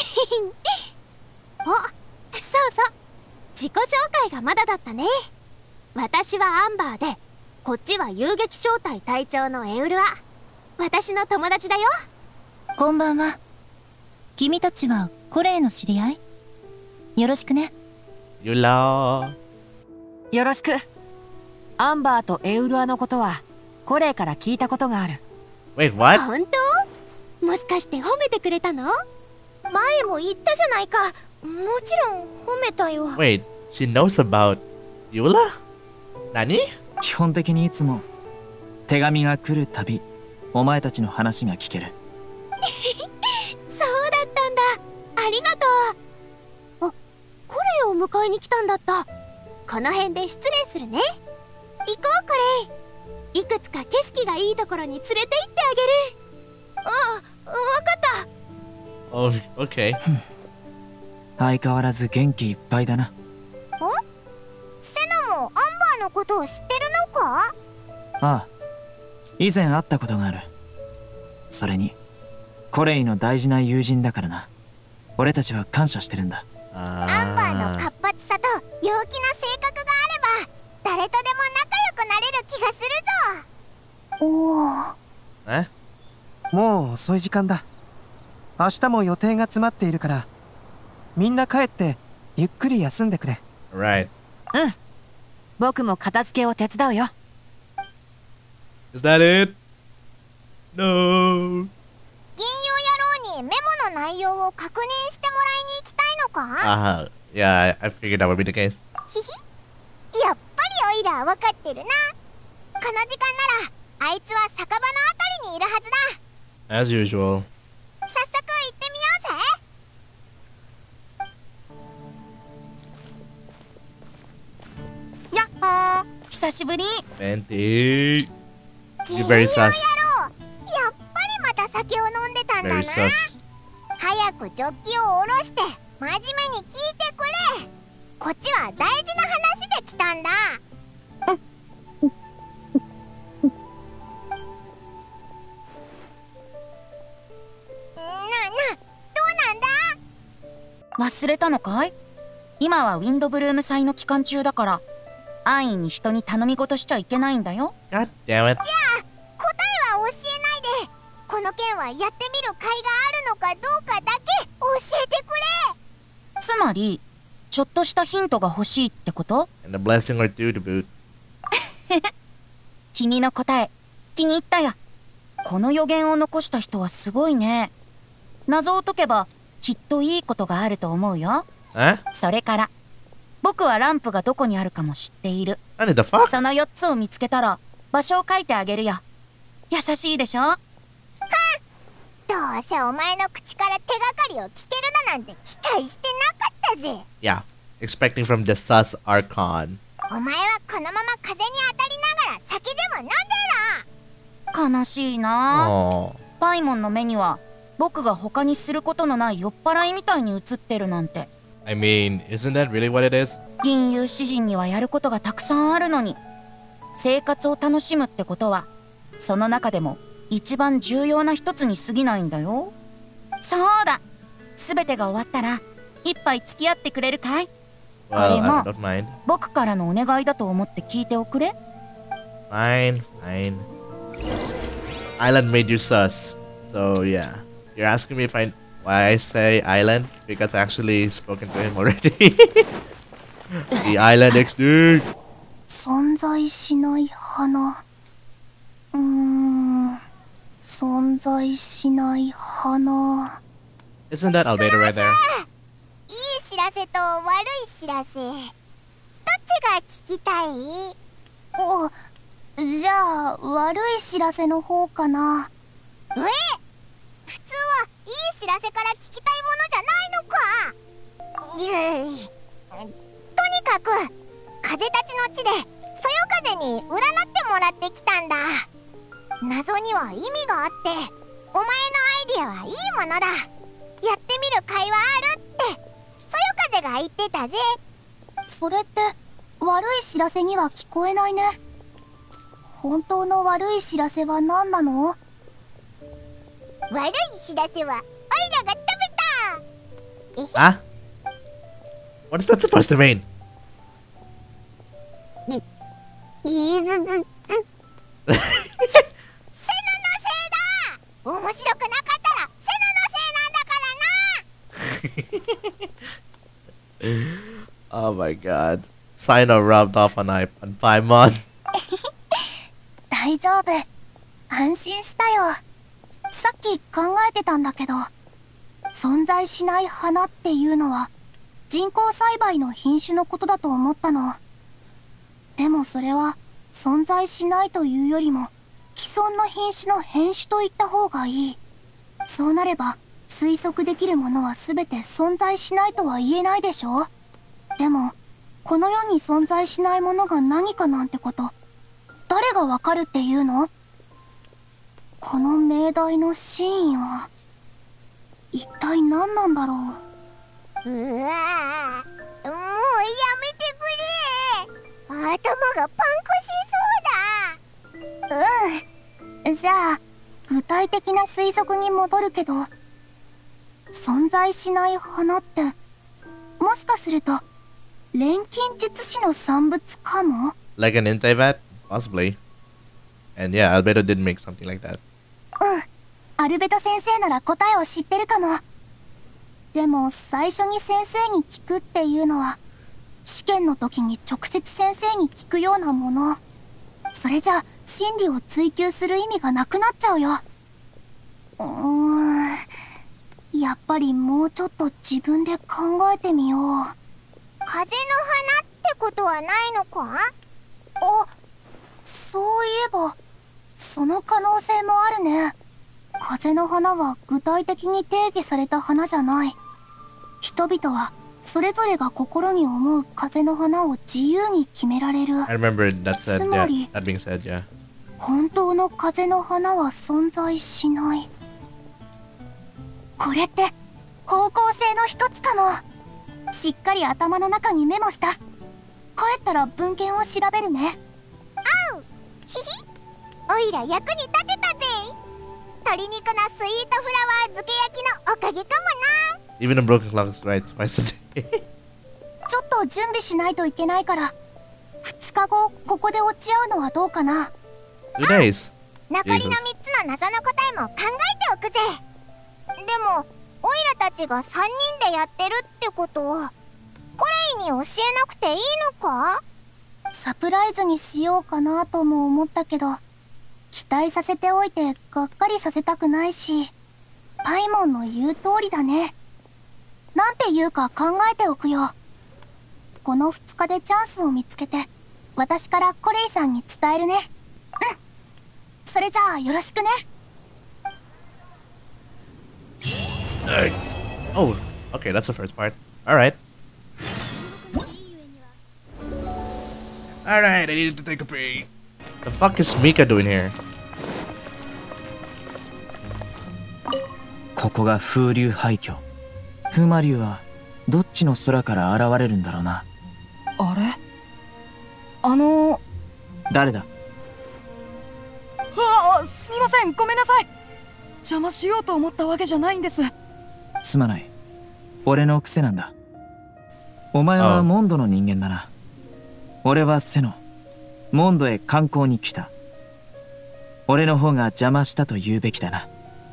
お、そうそう、自己紹介がまだだったね。私はアンバーで、こっちは遊撃小隊隊長のエウルア。私の友達だよ。 こんばんは。君たちはコレイの知り合い？よろしくね。 Yula. よろしく。アンバーとエウルアのことはコレイから聞いたことがある。 Wait, what? 本当？もしかして褒めてくれたの？ 前も言ったじゃないか。もちろん褒めたよ。 Wait, she knows about Yula? Nani? 基本的にいつも手紙が来るたびお前たちの話が聞ける。 そうだったんだ。ありがとう。あ、コレイを迎えに来たんだった。この辺で失礼するね。行こうコレイ。いくつか景色がいいところに連れて行ってあげる。わかった。 Oh, okay. 相変わらず元気いっぱいだな。 セナもアンバーのことを知ってるのか？ ああ、以前会ったことがある。それにコレイの大事な友人だからな。俺たちは感謝してるんだ。 アンバーの活発さと陽気な性格があれば誰とでも仲良くなれる気がするぞ。 おお。 え？ もう遅い時間だ。明日も予定が詰まっているから、みんな帰ってゆっくり休んでくれ。 Right. うん。僕も片付けを手伝うよ。 Is that it? No. 銀融野郎にメモの内容を確認してもらいに行きたいのか？ Yeah, I figured that would be the case. ひひ、やっぱりオイラわかってるな。この時間ならあいつは酒場のあたりにいるはずだ。 As usual. 早速行ってみようぜ。 やっほー、久しぶり。 Venti. 銀 You 融 very 野郎、 sus. やっぱりまた酒を飲んでたんだな。 Very sus. 早くジョッキを下ろして真面目に聞いてくれ。こっちは大事な話で来たんだ。どうなんだ？ 忘れたのかい？今はウィンドブルーム祭の期間中だから、安易に人に頼み事しちゃいけないんだよ。 God damn it. じゃあ答えは教えないで。この件はやってみる甲斐があるのかどうかだけ教えてくれ。 つまり、ちょっとしたヒントが欲しいってこと？ And a blessing or two to boot. 君の答え、気に入ったよ。この予言を残した人はすごいね。謎を解けば、きっといいことがあると思うよ。 Huh? それから、僕はランプがどこにあるかも知っている。 What the fuck? その4つを見つけたら、場所を書いてあげるよ。優しいでしょ？ どうせお前の口から手がかりを聞けるだなんて期待してなかったぜ。 Yeah. Expecting from the sus archon. お前はこのまま風に当たりながら酒でも飲んでろ。 悲しいな。 Oh. パイモンの目には、僕が他にすることのない酔っ払いみたいに映ってるなんて。 I mean, isn't that really what it is? 銀融詩人にはやることがたくさんあるのに、生活を楽しむってことは、その中でも一番重要な一つに過ぎないんだよ。そうだ、全てが終わったら一杯付き合ってくれるかい？ Well, I これも don't mind. 僕からのお願いだと思って聞いておくれ。 Fine, fine. Island made you sus. So yeah. You're asking me if why I say island? Because I actually spoken to him already. The island extinct. 存在しない花。存在しない花。 Isn't that Albedo right there? いい知らせと悪い知らせ、どっちが聞きたい？ お、じゃあ悪い知らせの方かな。 普通はいい知らせから聞きたいものじゃないのか？とにかく風たちの地でそよ風に占ってもらってきたんだ。謎には意味があって、お前のアイディアはいいものだ。やってみる甲斐はあるってそよ風が言ってたぜ。 それって悪い知らせには聞こえないね。本当の悪い知らせは何なの？ 悪い知らせはオイラが食べた。 Huh? What is that supposed to mean? セノのせいだ。面白くなかったらセノのせいなんだからな。 Oh my god. Sino rubbed off on Paimon. 大丈夫。安心したよ。さっき考えてたんだけど、存在しない花っていうのは人工栽培の品種のことだと思ったの。でもそれは存在しないというよりも既存の品種の変種と言った方がいい。そうなれば推測できるものは全て存在しないとは言えないでしょ。でもこの世に存在しないものが何かなんてこと誰がわかるっていうの？この命題の真意は一体何なんだろう。 うわぁ、もうやめてくれ。頭がパンクしそうだ。 じゃあ具体的な推測に戻るけど、存在しない花ってもしかすると錬金術師の産物かも。 Like an Intivat? Possibly. And yeah, Albedo did make something like that. うん。アルベト先生なら答えを知ってるかも。でも最初に先生に聞くっていうのは試験の時に直接先生に聞くようなもの。それじゃ真理を追求する意味がなくなっちゃうよ。やっぱりもうちょっと自分で考えてみよう。 風の花ってことはないのか？ あ、そういえばその可能性もあるね。風の花は具体的に定義された花じゃない。人々はそれぞれが心に思う風の花を自由に決められる。 I remember that said, つま yeah, り that being said, yeah. 本当の風の花は存在しない。これって方向性の一つかも。しっかり頭の中にメモした。帰ったら文献を調べるね。 あうひひ、おいら役に立てたぜ。鶏肉のスイートフラワー漬け焼きのおかげかもな。 Even a broken clock is right twice a day. ちょっと準備しないといけないから2日後ここで落ち合うのはどうかな。 2 days. 残りの3つの謎の答えも考えておくぜ。でもオイラたちが3人でやってるってことはコレイに教えなくていいのか？ サプライズにしようかなとも思ったけど期待させておいてがっかりさせたくないし、パイモンの言う通りだね。なんて言うか考えておくよ。この2日でチャンスを見つけて私からコレイさんに伝えるね。うん、それじゃあよろしくね。 Oh, okay, that's the first part. Alright. Alright, I needed to take a pee. The fuck is Mika doing here? ここが風流廃墟。風魔竜はどっちの空から現れるんだろうな。 あれ誰だ？ すみません、ごめんなさい。邪魔しようと思ったわけじゃないんです。 すまない。俺の癖なんだ。お前はモンドの人間だな。俺はセノ。モンドへ観光に来た。俺の方が邪魔したと言うべきだな。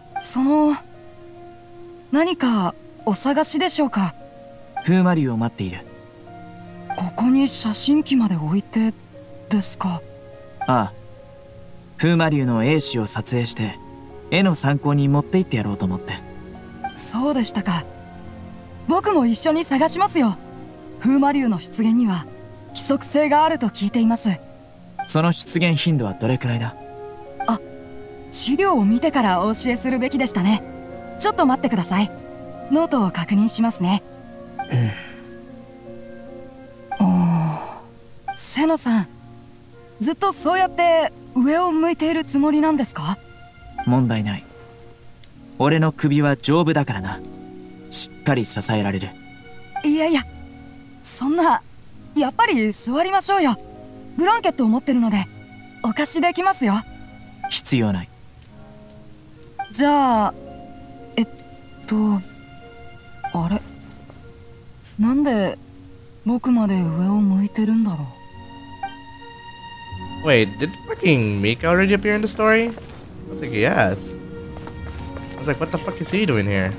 何かお探しでしょうか？ 風魔竜を待っている。 ここに写真機まで置いてですか？ ああ。風魔竜の英詩を撮影して絵の参考に持って行ってやろうと思って。 そうでしたか。僕も一緒に探しますよ。風魔竜の出現には規則性があると聞いています。 その出現頻度はどれくらいだ？ 資料を見てからお教えするべきでしたね。ちょっと待ってください。ノートを確認しますね。セノさん、ずっとそうやって上を向いているつもりなんですか？ 問題ない。俺の首は丈夫だからな。しっかり支えられる。 いやいや、そんな、やっぱり座りましょうよ。ブランケットを持ってるのでお貸しできますよ。 必要ない。 じゃああれ、なんで僕まで上を向いてるんだろう。 Wait, did fucking Mika already appear in the story? I don't think he has. I was like, what the fuck is he doing here?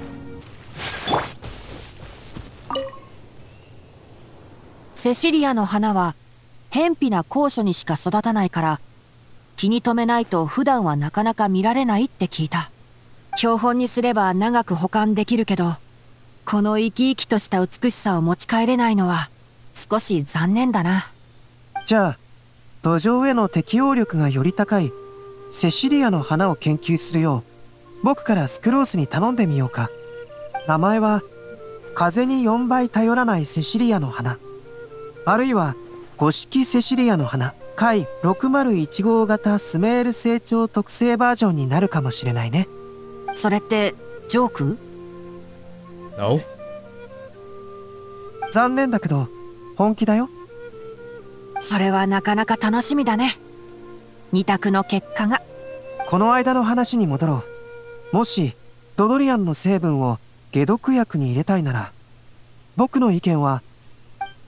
セシリアの花は偏僻な高所にしか育たないから気に留めないと普段はなかなか見られないって聞いた。標本にすれば長く保管できるけど、この生き生きとした美しさを持ち帰れないのは少し残念だな。 じゃあ土壌への適応力がより高いセシリアの花を研究するよう僕からスクロースに頼んでみようか。名前は風に4倍頼らないセシリアの花、あるいは五色セシリアの花貝601号型スメール成長特製バージョンになるかもしれないね。 それってジョーク？ No? 残念だけど本気だよ。 それはなかなか楽しみだね。二択の結果が。 この間の話に戻ろう。もしドドリアンの成分を解毒薬に入れたいなら僕の意見は。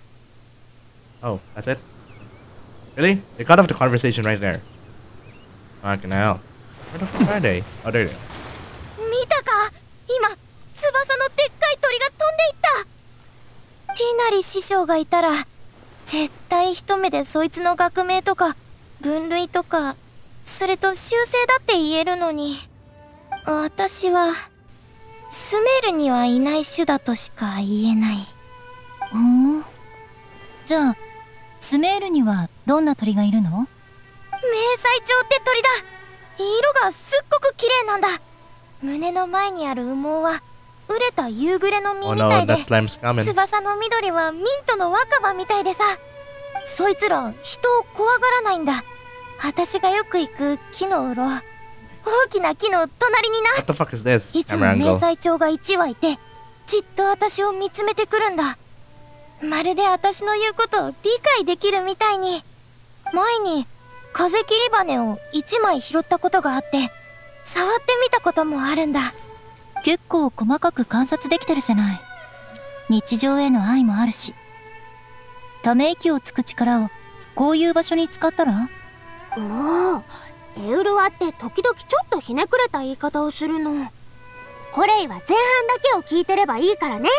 Oh, that's it? Really? They cut off the conversation right there. Fucking hell. Where the fuck are they? Oh, there they are. 見たか？今翼のでっかい鳥が飛んでいった。ティナリ師匠がいたら絶対一目でそいつの学名とか分類とか、それと習性だって言えるのに、私はスメールにはいない種だとしか言えない。 じゃあスメールにはどんな鳥がいるの？ 迷彩鳥って鳥だ。色がすっごく綺麗なんだ。胸の前にある羽毛は熟れた夕暮れの実 Oh み no, たいで、 that slime's coming. 翼の緑はミントの若葉みたいでさ、そいつら人を怖がらないんだ。私がよく行く木のうろ、大きな木の隣にな。 What the fuck is this? いつも Camera 迷 angle. 彩鳥が1羽いて、じっと私を見つめてくるんだ。まるで私の言うことを理解できるみたいに。前に風切り羽を1枚拾ったことがあって、触ってみたこともあるんだ。 結構細かく観察できてるじゃない。日常への愛もあるし。ため息をつく力をこういう場所に使ったら？ もうエウルワって時々ちょっとひねくれた言い方をするの。コレイは前半だけを聞いてればいいからね。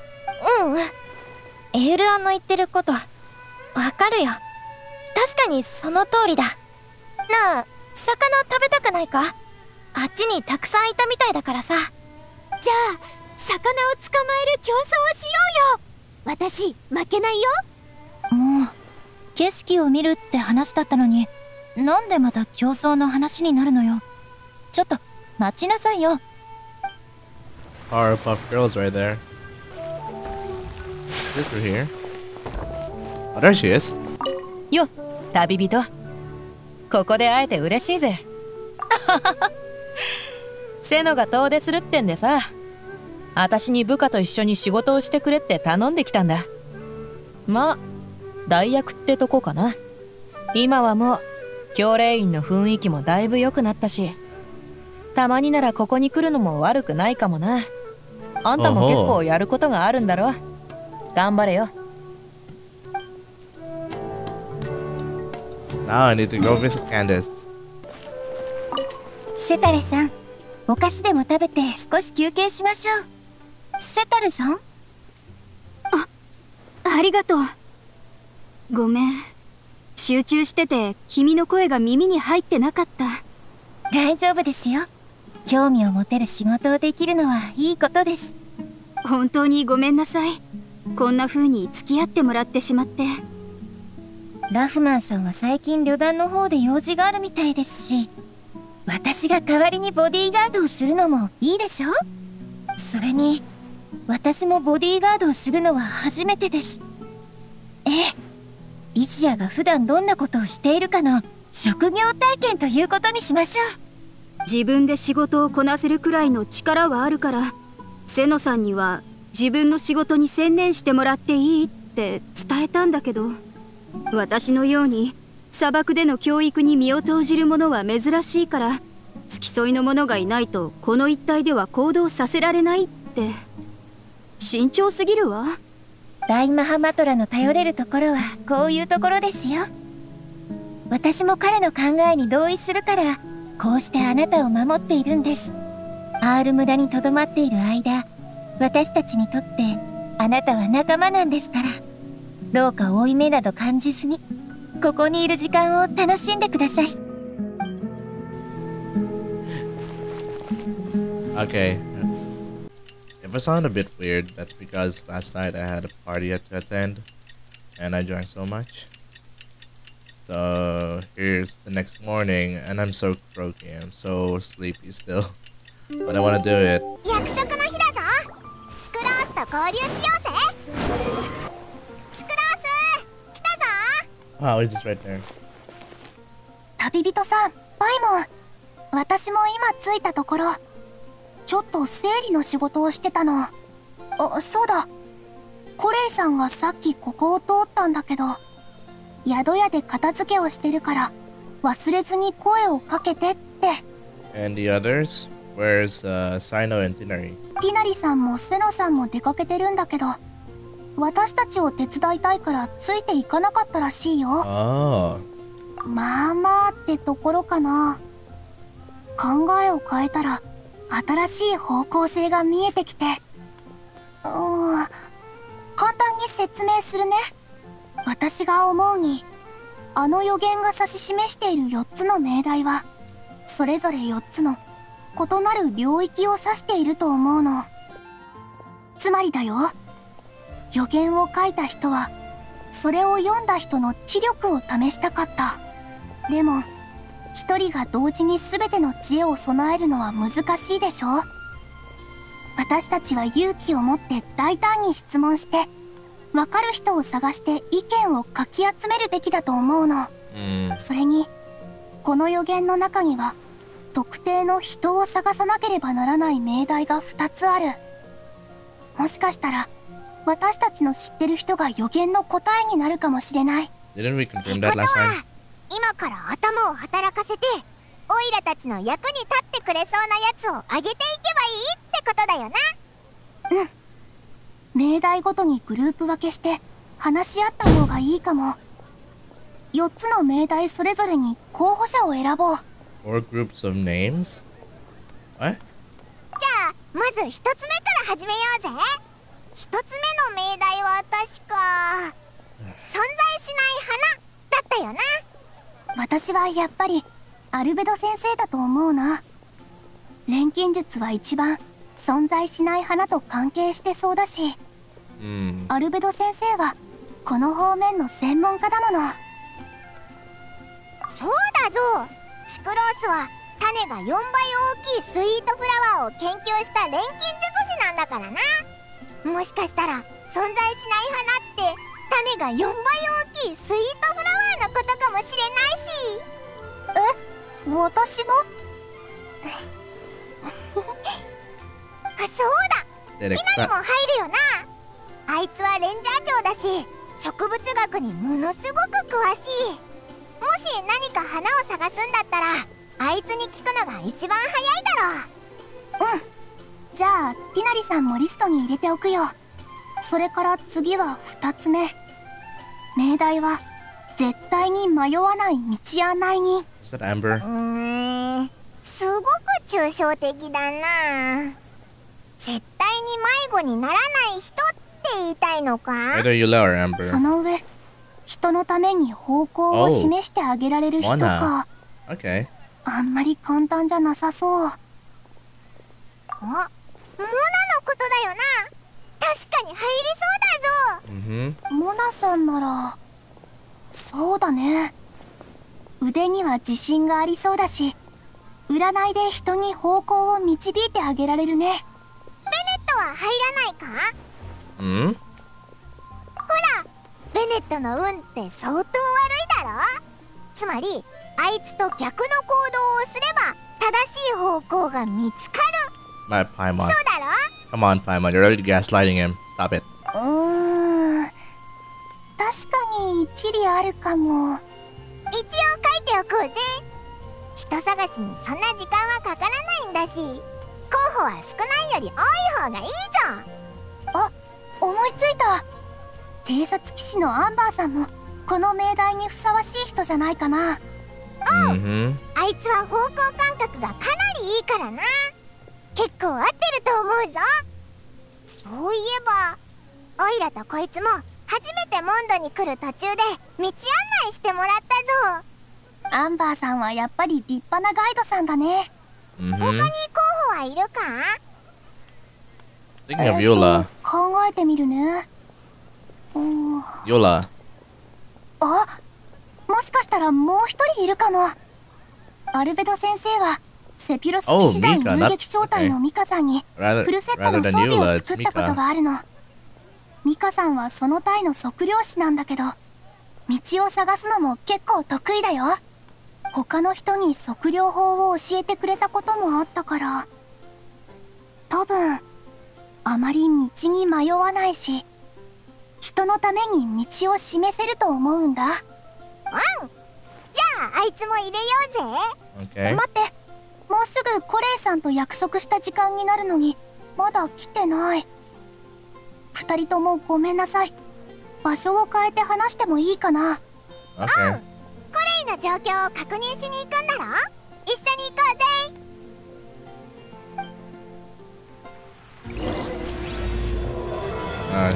エウルアの言ってることわかるよ。確かにその通りだ。なあ、魚食べたくないか？あっちにたくさんいたみたいだからさ。 じゃあ魚を捕まえる競争をしようよ。私負けないよ。 もう景色を見るって話だったのに、なんでまた競争の話になるのよ。ちょっと待ちなさいよ。 Powerpuff Girls right there. Is it through here? Oh, there she is. よ、旅人。ここで会えて嬉しいぜ。セノが遠出するってんでさ、私に部下と一緒に仕事をしてくれって頼んできたんだ。まあ代役ってとこかな。今はもう教令員の雰囲気もだいぶ良くなったし、たまにならここに来るのも悪くないかもな。あんたも結構やることがあるんだろ。頑張れよ。 Now I need to go visit Candace. セタレさん、お菓子でも食べて少し休憩しましょう。セタレさん？ ありがとう。ごめん、集中してて君の声が耳に入ってなかった。 大丈夫ですよ。興味を持てる仕事をできるのはいいことです。 本当にごめんなさい。こんな風に付き合ってもらってしまって。 ラフマンさんは最近旅団の方で用事があるみたいですし、私が代わりにボディーガードをするのもいいでしょ？それに私もボディーガードをするのは初めてです。リシアが普段どんなことをしているかの職業体験ということにしましょう。 自分で仕事をこなせるくらいの力はあるから、セノさんには自分の仕事に専念してもらっていいって伝えたんだけど、私のように砂漠での教育に身を投じる者は珍しいから、付き添いの者がいないとこの一帯では行動させられないって。慎重すぎるわ。 大マハマトラの頼れるところはこういうところですよ。私も彼の考えに同意するから、こうしてあなたを守っているんです。アール村にとどまっている間、私たちにとってあなたは仲間なんですから、どうか負い目など感じずにここにいる時間を楽しんでください。 Okay. If I sound a bit weird, that's because last night I had a party to attend and I drank so much. So here's the next morning and I'm so croaky, I'm so sleepy still. But I want to do it. 約束の日だぞ。スクロースと交流しようぜ。スクロース来たぞ。 Wow, it's just right there. 旅人さん、パイモン。私も今着いたところ、ちょっと整理の仕事をしてたの。そうだ。コレイさんがさっきここを通ったんだけど、宿屋で片付けをしてるから忘れずに声をかけてって。 And the others? Where's Sino and Tinari? ティナリさんもセノさんも出かけてるんだけど、私たちを手伝いたいからついていかなかったらしいよ。 Oh. まあまあってところかな。 考えを変えたら新しい方向性が見えてきて、簡単に説明するね。私が思うに、あの予言が指し示している4つの命題はそれぞれ4つの異なる領域を指していると思うの。つまりだよ、予言を書いた人はそれを読んだ人の知力を試したかった。でも一人が同時に全ての知恵を備えるのは難しいでしょ。私たちは勇気を持って大胆に質問して、分かる人を探して意見をかき集めるべきだと思うの。それにこの予言の中には特定の人を探さなければならない命題が2つある。もしかしたら私たちの知ってる人が予言の答えになるかもしれない。 Didn't we confirm that last time? 今から頭を働かせて、オイラたちの役に立ってくれそうなやつをあげていけばいいってことだよな。 命題ごとにグループ分けして話し合った方がいいかも。4つの命題それぞれに候補者を選ぼう。 4 groups of names? What? じゃあまず1つ目から始めようぜ。1つ目の命題は確か存在しない花だったよな。 私はやっぱりアルベド先生だと思うな。錬金術は一番存在しない花と関係してそうだし、アルベド先生はこの方面の専門家だもの。 そうだぞ、スクロースは種が4倍大きいスイートフラワーを研究した錬金術師なんだからな。もしかしたら存在しない花って種が4倍大きいスイートフラワーのことかもしれないし。 私のそうだ、ティナにも入るよな。あいつはレンジャー長だし植物学にものすごく詳しい。もし何か花を探すんだったらあいつに聞くのが一番早いだろう。 じゃあティナリさんもリストに入れておくよ。それから次は2つ目。命題は絶対に迷わない道案内人。 Is that Amber? すごく抽象的だな。絶対に迷子にならない人って言いたいのか。 Either Eula or Amber. その上、人のために方向を示してあげられる人か。 Okay. あんまり簡単じゃなさそう。 モナのことだよな。確かに入りそうだぞ。 モナさんならそうだね。腕には自信がありそうだし、占いで人に方向を導いてあげられるね。 ベネットは入らないか？ほら、ベネットの運って相当悪いだろ。つまりあいつと逆の行動をすれば正しい方向が見つかる。 My Paimon. そうだろ？ Come on, Paimon. You're already gaslighting him. Stop it. 確かに一理あるかも。 一応書いておこうぜ。人探しにそんな時間はかからないんだし、候補は少ないより多い方がいいぞ。 あ、思いついた。偵察騎士のアンバーさんもこの命題にふさわしい人じゃないかな。 あいつは方向感覚がかなりいいからな。結構合ってると思うぞ。そういえばオイラとこいつも初めてモンドに来る途中で道案内してもらったぞ。 アンバーさんはやっぱり立派なガイドさんだね。 他に候補はいるか？ Thinking of Eula. 考えてみるね。 Eula. あ、もしかしたらもう一人いるかも。アルベド先生はセピロス騎士団遊撃小隊のミカさんにフルセットの装備を作ったことがあるの。ミカさんはその隊の測量士なんだけど、道を探すのも結構得意だよ。他の人に測量法を教えてくれたこともあったから、多分あまり道に迷わないし、人のために道を示せると思うんだ。じゃああいつも入れようぜ。待って、もうすぐコレイさんと約束した時間になるのにまだ来てない。2人ともごめんなさい。場所を変えて話してもいいかな。 コレイの状況を確認しに行くんだろ。一緒に行こうぜ。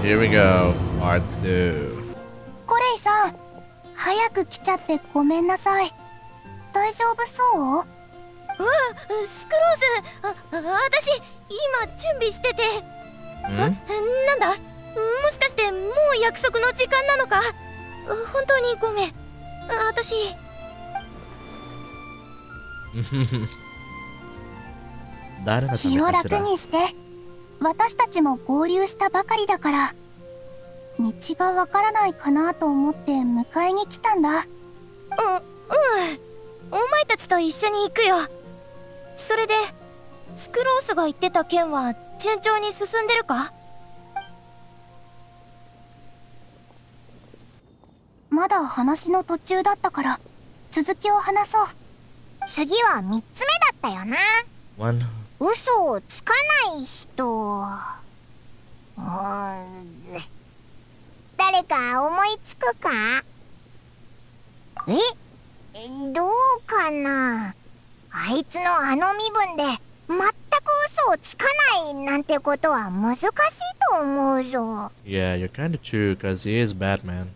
here we go. Part 2. コレイさん、早く来ちゃってごめんなさい。大丈夫そう？ スクローズ、私今準備してて。なんだ？もしかしてもう約束の時間なのか？本当にごめん。私気を楽にして。私たちも合流したばかりだから道がわからないかなと思って迎えに来たんだ。 お前たちと一緒に行くよ。それでスクロースが言ってた件は順調に進んでるか？ まだ話の途中だったから続きを話そう。 次は3つ目だったよな。嘘をつかない人。誰か思いつくか？どうかな。あいつのあの身分で全く嘘をつかないなんてことは難しいと思うぞ。 Yeah, you're kinda true, cause he is Batman.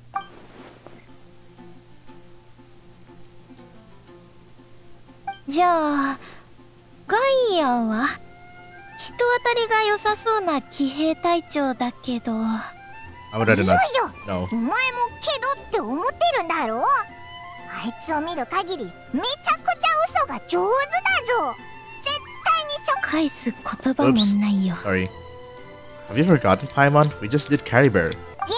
じゃあガイアンは人当たりが良さそうな騎兵隊長だけど。 I would rather い not. やいや、 No. お前もけどって思ってるんだろう。あいつを見る限りめちゃくちゃ嘘が上手だぞ。絶対に返す言葉もないよ。 Sorry. Have you forgotten, Paimon? We just did Carry Bear. 銀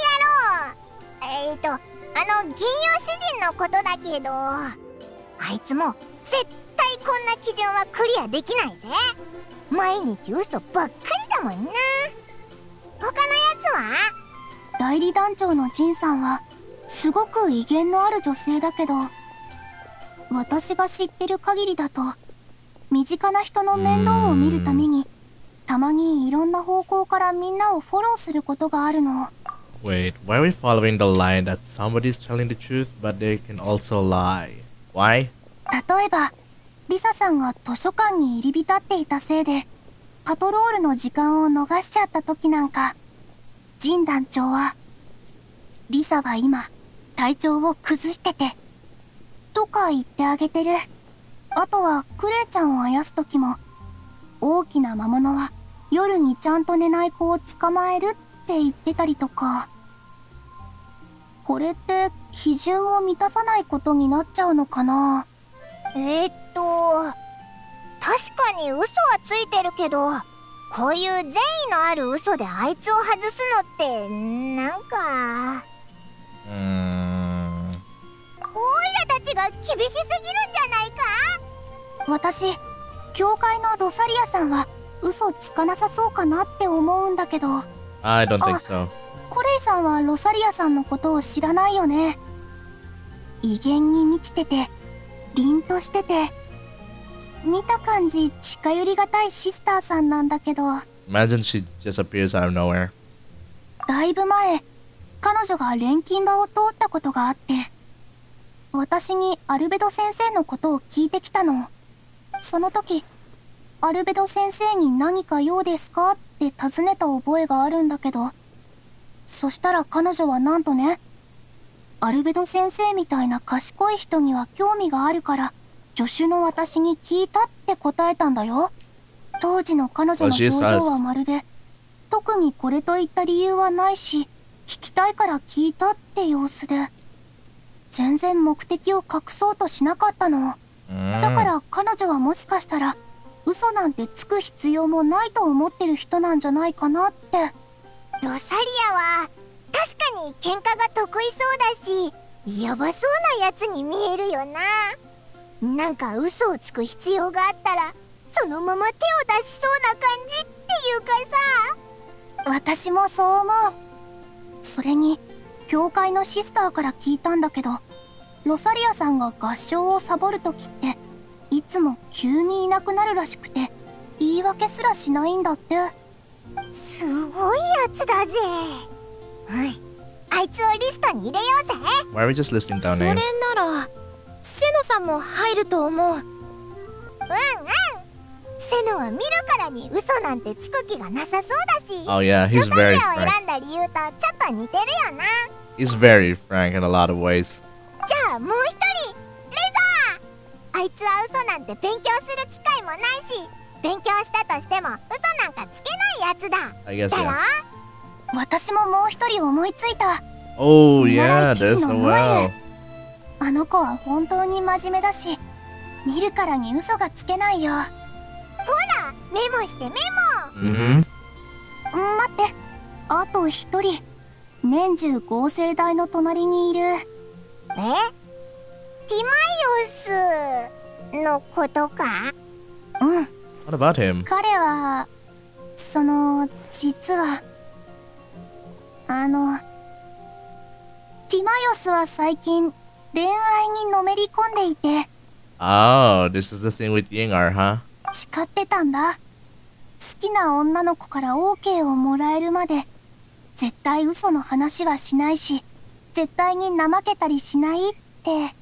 融野郎。銀融詩人のことだけど、あいつも絶対こんな基準はクリアできないぜ。毎日嘘ばっかりだもんな。他のやつは？ 代理団長のジンさんはすごく威厳のある女性だけど、私が知ってる限りだと身近な人の面倒を見るためにたまにいろんな方向からみんなをフォローすることがあるの。 Wait, why are we following the line that somebody's telling the truth, but they can also lie? Why? 例えばリサさんが図書館に入り浸っていたせいでパトロールの時間を逃しちゃった時なんか、ジン団長は「リサは今体調を崩してて」とか言ってあげてる。あとはクレイちゃんをあやす時も「大きな魔物は夜にちゃんと寝ない子を捕まえる」って言ってたりとか。これって基準を満たさないことになっちゃうのかな。 確かに嘘はついてるけど、こういう善意のある嘘であいつを外すのってなんかオイラたちが厳しすぎるんじゃないか。 私、教会のロサリアさんは嘘つかなさそうかなって思うんだけど。 I don't think so. コレイさんはロサリアさんのことを知らないよね。威厳に満ちてて凛としてて、見た感じ近寄りがたいシスターさんなんだけど。 Imagine she just appears out of nowhere. だいぶ前、彼女が錬金場を通ったことがあって、私にアルベド先生のことを聞いてきたの。その時、アルベド先生に何か用ですかって尋ねた覚えがあるんだけど、そしたら彼女はなんとね、アルベド先生みたいな賢い人には興味があるから助手の私に聞いたって答えたんだよ。当時の彼女の表情はまるで特にこれといった理由はないし、聞きたいから聞いたって様子で、全然目的を隠そうとしなかったの。だから彼女はもしかしたら嘘なんてつく必要もないと思ってる人なんじゃないかなって。 ロサリアは確かに喧嘩が得意そうだし、やばそうなやつに見えるよな。なんか嘘をつく必要があったらそのまま手を出しそうな感じっていうかさ。 私もそう思う。それに教会のシスターから聞いたんだけど、ロサリアさんが合唱をサボるときっていつも急にいなくなるらしくて、言い訳すらしないんだって。 すごいやつだぜ。あいつをリストに入れようぜ。 Why are we just listing down それ names? ならセノさんも入ると思う。 セセヌは見るからに嘘なんてつく気がなさそうだし。 Oh yeah, he's ロサリ very アを frank. 選んだ理由とちょっと似てるよな。 He's very frank in a lot of ways. じゃあもう一人、レザー。あいつは嘘なんて勉強する機会もないし、勉強したとしても嘘なんかつけないやつだ。 I guess だろ yeah. 私ももう一人思いついた。 Oh 見 yeah, 習い騎士 there's の a ノエ well. ル。あの子は本当に真面目だし、見るからに嘘がつけないよ。 ほら、メモしてメモ。 Mm-hmm. 待って、あと一人。年中合成台の隣にいる。 え？ティマイオスのことか？ うん。 What about him? 彼は実はティマヨスは最近恋愛にのめり込んでいて。 Oh, this is the thing with Yengar, huh? 誓ってたんだ。好きな女の子から OK をもらえるまで絶対嘘の話はしないし、絶対に怠けたりしないって。 おいつ、好きなや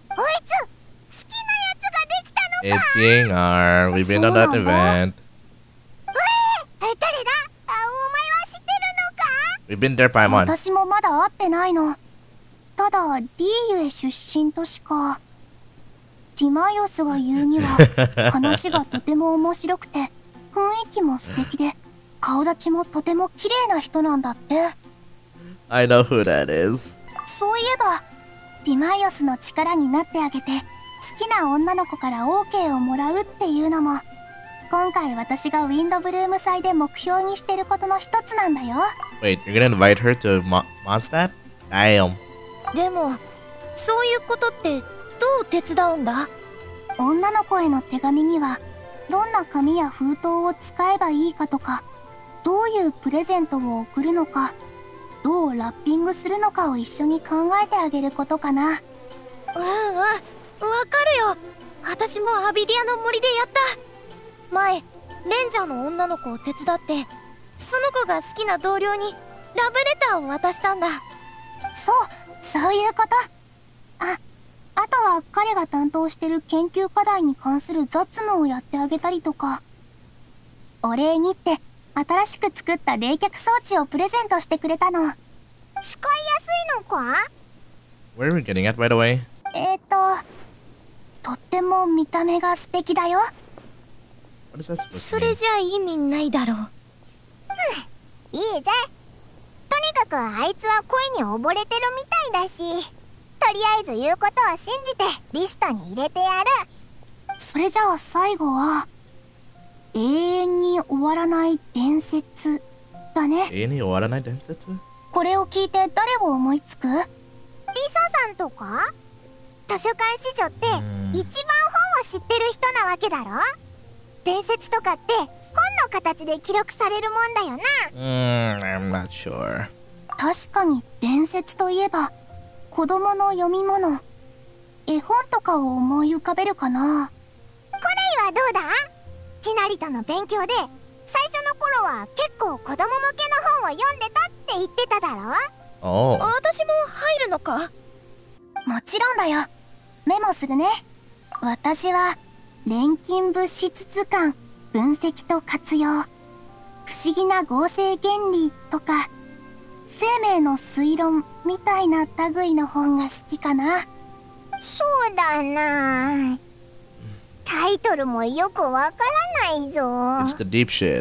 つができたのか？ It's Yengar. We've been on that event. 誰だ？お前は知ってるのか？ We've been there, Paimon. 私もまだ会ってないの。ただリーユエ出身としか。ティマヨスが言うには話がとても面白くて雰囲気も素敵で顔立ちもとても綺麗な人なんだって。 I know who that is. そういえばティマイオスの力になってあげて好きな女の子から OK をもらうっていうのも今回私がウィンドブルーム祭で目標にしてることの一つなんだよ。 Wait, you're gonna invite her to Mondstadt? Damn. でもそういうことってどう手伝うんだ？ 女の子への手紙にはどんな紙や封筒を使えばいいかとか、どういうプレゼントを送るのか、どうラッピングするのかを一緒に考えてあげることかな。 わかるよ。私もアビディアの森でやった。前レンジャーの女の子を手伝ってその子が好きな同僚にラブレターを渡したんだ。 そういうこと。あとは彼が担当してる研究課題に関する雑務をやってあげたりとか。お礼にって新しく作った冷却装置をプレゼントしてくれたの。 使いやすいのか？ Where are we getting at, by the way? とっても見た目が素敵だよ。 What is that supposed そ to れ mean? じゃ意味ないだろう。 いいぜ。とにかくあいつは恋に溺れてるみたいだし、とりあえず言うことを信じてリストに入れてやる。 それじゃあ最後は永遠に終わらない伝説だね。これを聞いて誰を思いつく？ リサさんとか？図書館司書って一番本を知ってる人なわけだろ？伝説とかって本の形で記録されるもんだよな。 I'm not sure. 確かに伝説といえば子供の読み物、絵本とかを思い浮かべるかな。 これはどうだ？ティナリとの勉強で最初の頃は結構子供向けの本を読んでたって言ってただろ？ Oh. 私も入るのか？ もちろんだよ。メモするね。私は錬金物質図鑑分析と活用、不思議な合成原理とか生命の推論みたいな類の本が好きかな。 そうだな。タイトルもよくわからないぞ。 It's the deep shit.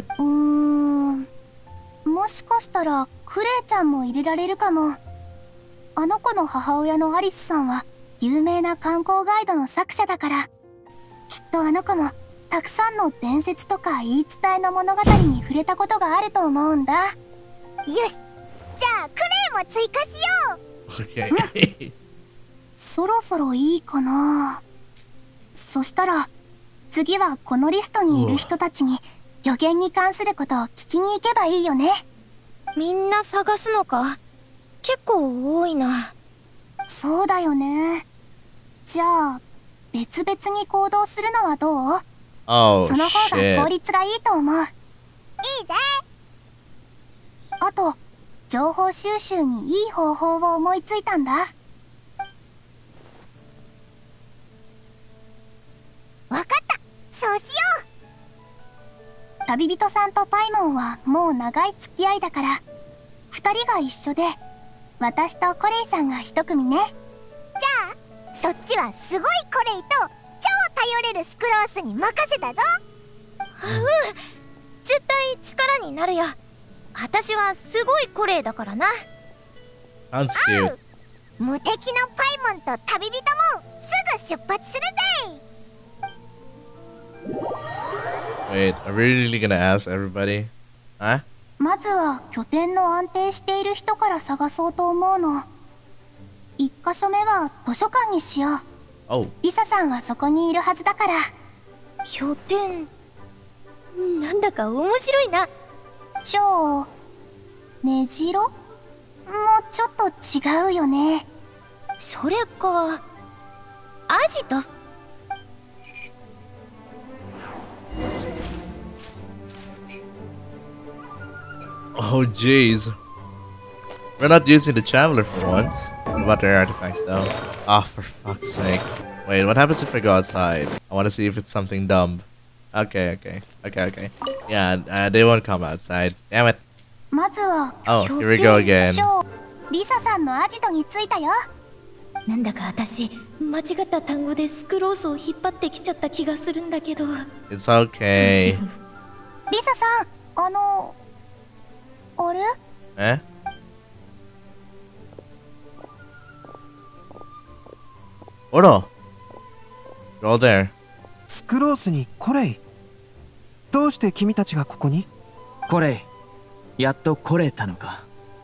もしかしたらクレイちゃんも入れられるかも。あの子の母親のアリスさんは有名な観光ガイドの作者だから、きっとあの子もたくさんの伝説とか言い伝えの物語に触れたことがあると思うんだ。 よし、じゃあクレイも追加しよう。 Okay. そろそろいいかな。そしたら次はこのリストにいる人たちに予言に関することを聞きに行けばいいよね。 みんな探すのか？結構多いな。 そうだよね。じゃあ別々に行動するのはどう？ Oh, その方が shit. 効率がいいと思う。 いいぜ。 あと情報収集にいい方法を思いついたんだ。 わかった。そうしよ旅人さんとパイモンはもう長い付き合いだから、2人が一緒で、私とコレイさんが一組ね。 じゃあそっちはすごいコレイと超頼れるスクロースに任せたぞ。 絶対力になるよ。私はすごいコレイだからな。 Sounds cute. 無敵のパイモンと旅人もすぐ出発するぜ。 Wait, are we really gonna ask everybody? Huh? まずは拠点の安定している人から探そうと思うの。1箇所目は図書館にしよう。 Oh. リサさんはそこにいるはずだから。 拠点、なんだか面白いな。 ねじろもうちょっと違うよね。 それかアジト。 Oh jeez. We're not using the Traveler for once. What about their artifacts though? Ah, for fuck's sake. Wait, what happens if I go outside? I want to see if it's something dumb. Okay. Yeah, they won't come outside. Damn it. まずは Oh, here we go again. リサさんのアジトに着いたよ。 なんだか私間違った単語でスクロースを引っ張ってきちゃった気がするんだけど。 It's okay. リサさん、あれ？ Eh? Ora. You're all there. スクロースにコレイ。どうして君たちがここに？ コレイ、やっと来れたのか。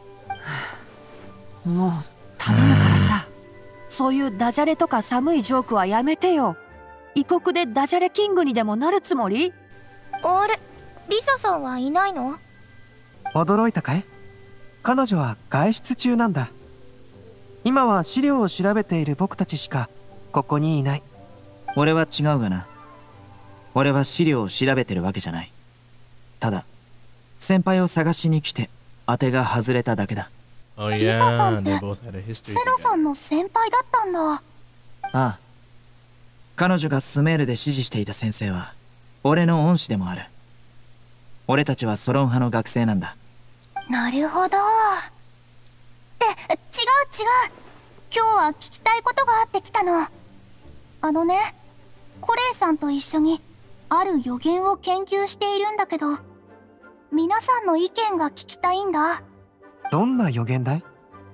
もう頼むからさ、そういうダジャレとか寒いジョークはやめてよ。異国でダジャレキングにでもなるつもり？ あれ、リサさんはいないの？ 驚いたかい？彼女は外出中なんだ。今は資料を調べている僕たちしかここにいない。 俺は違うがな。俺は資料を調べてるわけじゃない。ただ先輩を探しに来て当てが外れただけだ。 Oh リサさ yeah, んって they both had a history セロさ together. んの先輩だったんだ。 ああ、彼女がスメールで指示していた先生は俺の恩師でもある。俺たちはソロン派の学生なんだ。 なるほど。って違う。今日は聞きたいことがあって来たの。コレイさんと一緒にある予言を研究しているんだけど、皆さんの意見が聞きたいんだ。 どんな予言だい？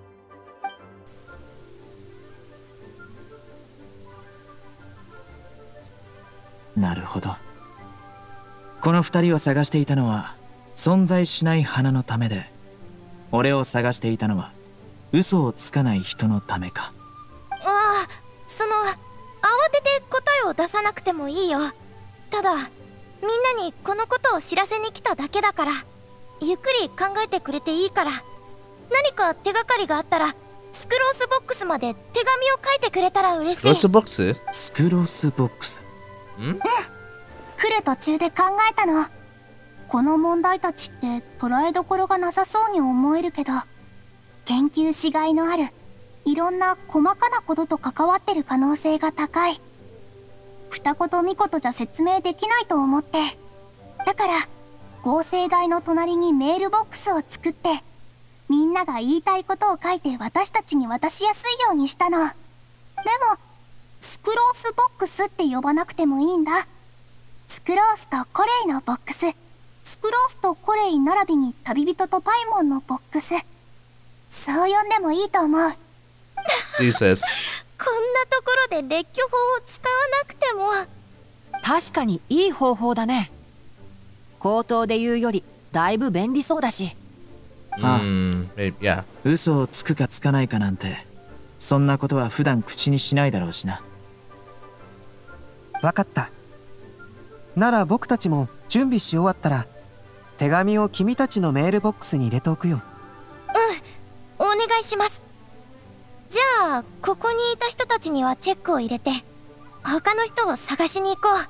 なるほど。この二人を探していたのは存在しない花のためで、俺を探していたのは嘘をつかない人のためか。 ああ、慌てて答えを出さなくてもいいよ。ただみんなにこのことを知らせに来ただけだから、ゆっくり考えてくれていいから。何か手がかりがあったらスクロースボックスまで手紙を書いてくれたら嬉しい。 What's the box? スクロースボックス。 来る途中で考えたの。この問題たちって捉えどころがなさそうに思えるけど、研究しがいのあるいろんな細かなことと関わってる可能性が高い。二言三言じゃ説明できないと思って、だから合成台の隣にメールボックスを作って、みんなが言いたいことを書いて私たちに渡しやすいようにしたの。でもスクロースボックスって呼ばなくてもいいんだ。スクロースとコレイのボックス、スクロースとコレイ並びに旅人とパイモンのボックス、そう呼んでもいいと思う。 Jesus. こんなところで列挙法を使わなくても。 確かにいい方法だね。口頭で言うよりだいぶ便利そうだし。 Maybe, yeah. 嘘をつくかつかないかなんて、そんなことは普段口にしないだろうしな。 わかった。なら僕たちも準備し終わったら手紙を君たちのメールボックスに入れておくよ。 お願いします。じゃあここにいた人たちにはチェックを入れて、他の人を探しに行こ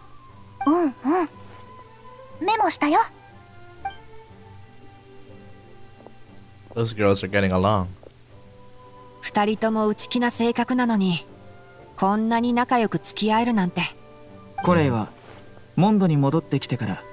う。メモしたよ。 Those girls are getting along. 二人とも内気な性格なのに、こんなに仲良く付き合えるなんて。 コレイはモンドに戻ってきてから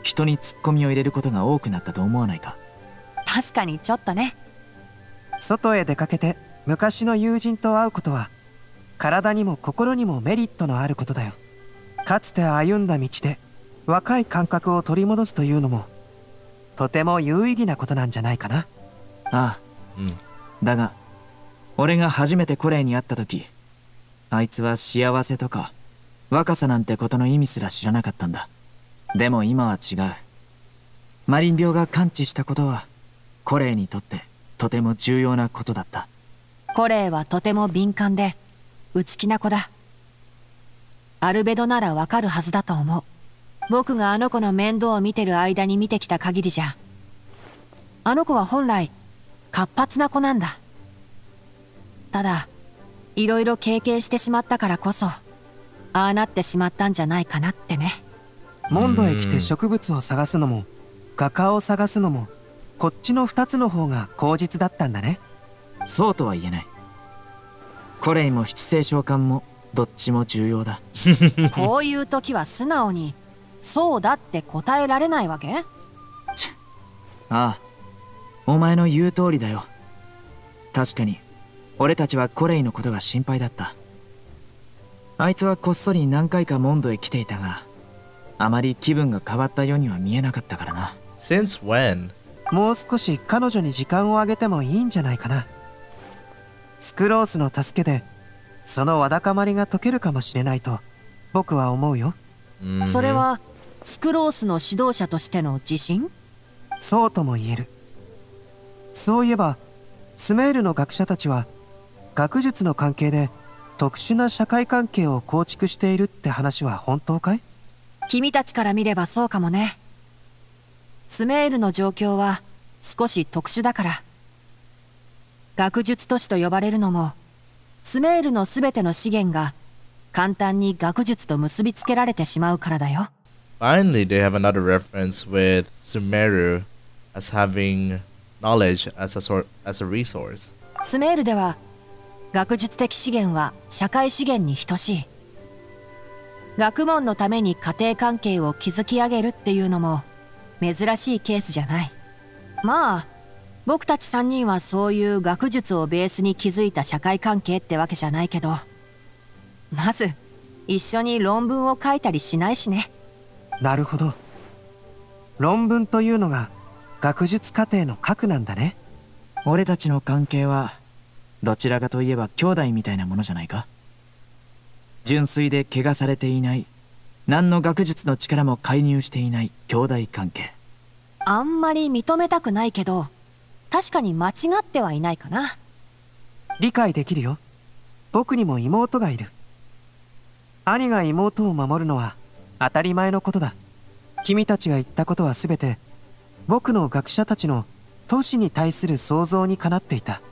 人にツッコミを入れることが多くなったと思わないか？ 確かにちょっとね。 外へ出かけて昔の友人と会うことは体にも心にもメリットのあることだよ。かつて歩んだ道で若い感覚を取り戻すというのもとても有意義なことなんじゃないかな。 ああ、だが俺が初めてコレイに会った時、あいつは幸せとか若さなんてことの意味すら知らなかったんだ。でも今は違う。マリン病が完治したことはコレイにとってとても重要なことだった。 コレイはとても敏感で内気な子だ。アルベドならわかるはずだと思う。僕があの子の面倒を見てる間に見てきた限りじゃ、あの子は本来活発な子なんだ。ただいろいろ経験してしまったからこそああなってしまったんじゃないかなってね。 モンドへ来て植物を探すのも画家を探すのもこっちの2つの方が口実だったんだね。 そうとは言えない。コレイも七星召喚もどっちも重要だ。 こういう時は素直にそうだって答えられないわけ？ ああ、お前の言う通りだよ。確かに俺たちはコレイのことが心配だった。あいつはこっそり何回かモンドへ来ていたが、あまり気分が変わったようには見えなかったからな。 Since when? もう少し彼女に時間をあげてもいいんじゃないかな。スクロースの助けでそのわだかまりが解けるかもしれないと僕は思うよ。 それはスクロースの指導者としての自信？ そうとも言える。そういえばスメールの学者たちは学術の関係で特殊な社会関係を構築しているって話は本当かい？ 君たちから見ればそうかもね。スメールの状況は少し特殊だから。学術都市と呼ばれるのもスメールのすべての資源が簡単に学術と結びつけられてしまうからだよ。 Finally, they have another reference with Sumeru as having knowledge as a resource. スメールでは学術的資源は社会資源に等しい。学問のために家庭関係を築き上げるっていうのも珍しいケースじゃない。まあ僕たち3人はそういう学術をベースに築いた社会関係ってわけじゃないけど、まず一緒に論文を書いたりしないしね。 なるほど。論文というのが学術過程の核なんだね。 俺たちの関係はどちらかといえば兄弟みたいなものじゃないか。純粋で汚されていない、何の学術の力も介入していない兄弟関係。 あんまり認めたくないけど確かに間違ってはいないかな。 理解できるよ。僕にも妹がいる。兄が妹を守るのは当たり前のことだ。君たちが言ったことは全て僕の学者たちの都市に対する想像にかなっていた。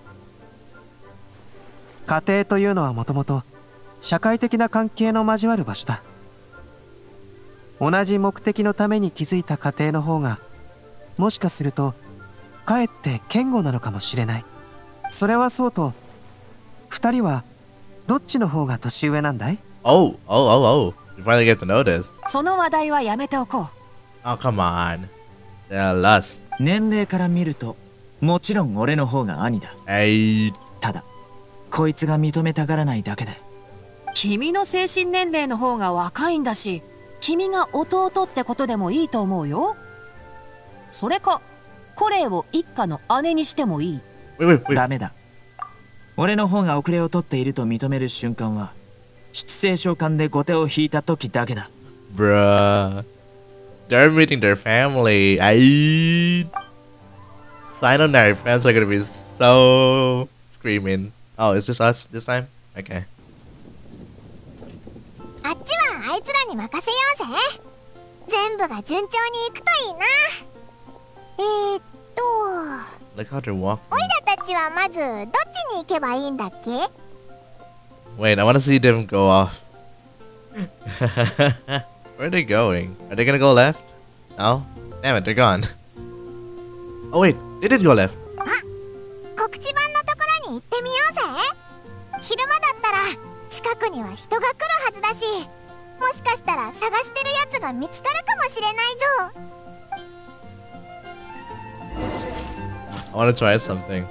家庭というのはもともと社会的な関係の交わる場所だ。同じ目的のために築いた家庭の方がもしかするとかえって堅固なのかもしれない。それはそうと、二人はどっちの方が年上なんだい？ Oh, you finally get to know this. その話題はやめておこう。 Oh, come on. They're less. 年齢から見るともちろん俺の方が兄だ。ただこいつが認めたがらないだけで。 君の精神年齢の方が若いんだし、君が弟ってことでもいいと思うよ。それかコレイを一家の姉にしてもいい。 ダメだ。俺の方が遅れを取っていると認める瞬間は七星召喚で後手を引いた時だけだ。 Bruh. They're meeting their family. Cyanonary fans are gonna be so screaming. Oh, it's just us this time? Okay. あっちはあいつらに任せようぜ。全部が順調にいくといいな。 Look how they're walking. オイラたちはまずどっちに行けばいいんだっけ？ Wait, I wanna see them go off. Where are they going? Are they gonna go left? No? Damn it, they're gone. Oh wait, they did go left. あ、告知板のところに行ってみようぜ。昼間だったら近くには人が来るはずだし、もしかしたら探してるやつが見つかるかもしれないぞ。 I want to try something.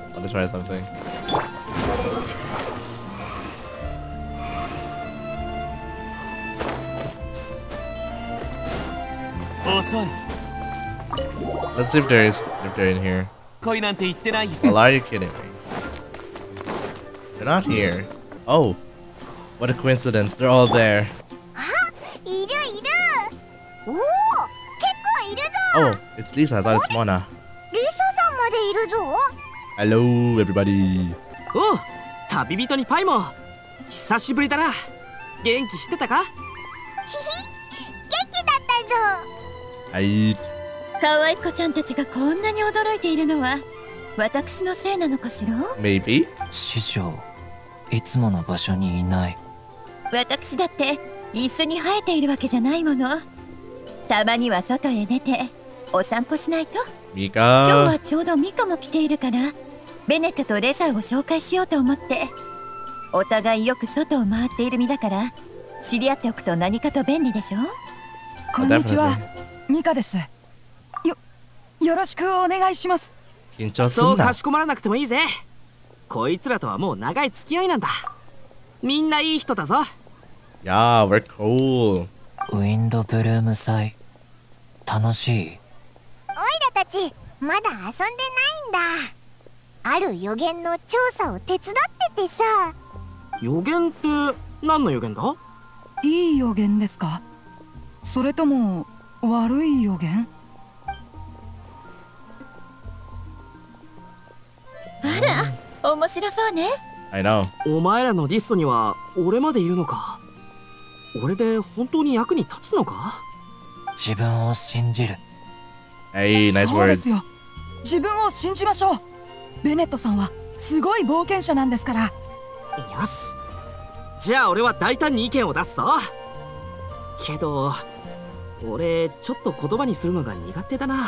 Let's see if they're in here. Well, are you kidding me? They're not here. Oh, what a coincidence! They're all there. いるいる。おお、結構いるぞ。 Oh, it's Lisa. I thought it's Mona. リサさんまでいるぞ。 Hello, everybody. おう、旅人にパイも久しぶりだな。元気してたか？ ひひ、元気だったぞ。 はい。 可愛い子ちゃんたちがこんなに驚いているのは私のせいなのかしら？ Maybe. 師匠、いつもの場所にいない。 私だって椅子に生えているわけじゃないもの。たまには外へ出てお散歩しないと。 ミカ。 今日はちょうどミカも来ているからベネットとレザーを紹介しようと思って。お互いよく外を回っている身だから知り合っておくと何かと便利でしょ。 こんにちは、ミカです。よろしくお願いします。 そうかしこまらなくてもいいぜ。こいつらとはもう長い付き合いなんだ。みんないい人だぞ。 Yeah, we're cool. ウィンドブルーム祭楽しい？ オイラたちまだ遊んでないんだ。ある予言の調査を手伝っててさ。 予言って何の予言だ？ いい予言ですか？それとも悪い予言？ あら、面白そうね。 I know. お前らのリストには俺までいるのか。俺で本当に役に立つのか？ 自分を信じる。 Hey, nice そうです words. よ。自分を信じましょう。ベネットさんはすごい冒険者なんですから。 よし。じゃあ俺は大胆に意見を出すぞ。けど俺ちょっと言葉にするのが苦手だな。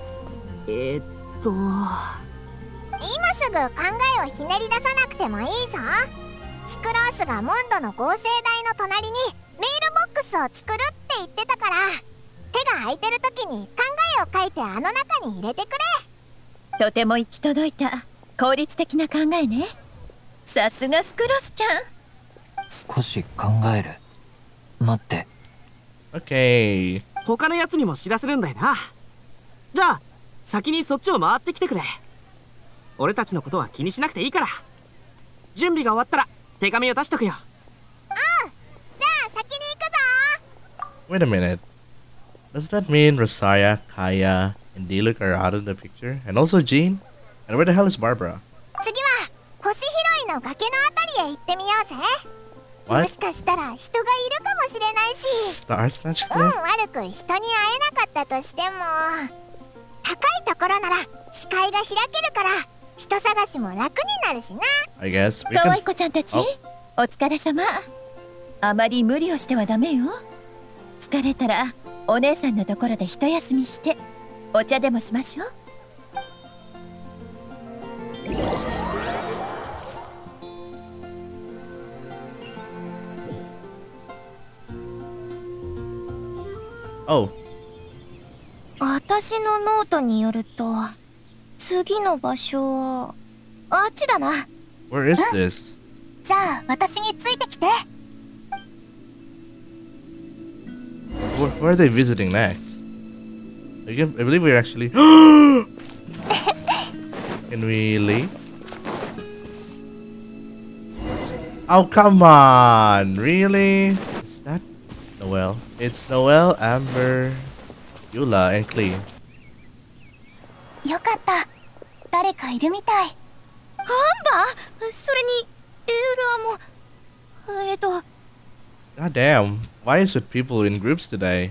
今すぐ考えをひねり出さなくてもいいぞ。スクロースがモンドの合成台の隣にメールボックスを作るって言ってたから、手が空いてる時に考えを書いてあの中に入れてくれ。 とても行き届いた効率的な考えね。さすがスクロスちゃん。 少し考える。待って。 Okay. 他のやつにも知らせるんだよな。じゃあ先にそっちを回ってきてくれ。俺たちのことは気にしなくていいから。準備が終わったら手紙を出しとくよ。 じゃあ先に行くぞ。 Wait a minute. Does that mean Rosaya, Kaya, and Diluc are out of the picture? And also Jean? And where the hell is Barbara? 次は星拾いの崖のあたりへ行ってみようぜ。も What? しかしたら人がいるかもしれないし。 Star Snatch 運 Cliff? 悪く人に会えなかったとしても、高いところなら視界が開けるから人探しも楽になるしな。 I guess we 可 can... 愛い子ちゃんたち、 Oh. お疲れ様。あまり無理をしてはダメよ。疲れたらお姉さんのところで一休みしてお茶でもしましょう。 Oh. 私のノートによると次の場所はあっちだな。 Where is this? じゃあ私についてきて。 Where are they visiting next? I believe we're actually... Can we leave? Oh, come on! Really? Is that Noelle? It's Noelle, Amber, Eula, and Klee. よかった。誰かいるみたい。 アンバー、それにエウラも God damn, why is it people in groups today?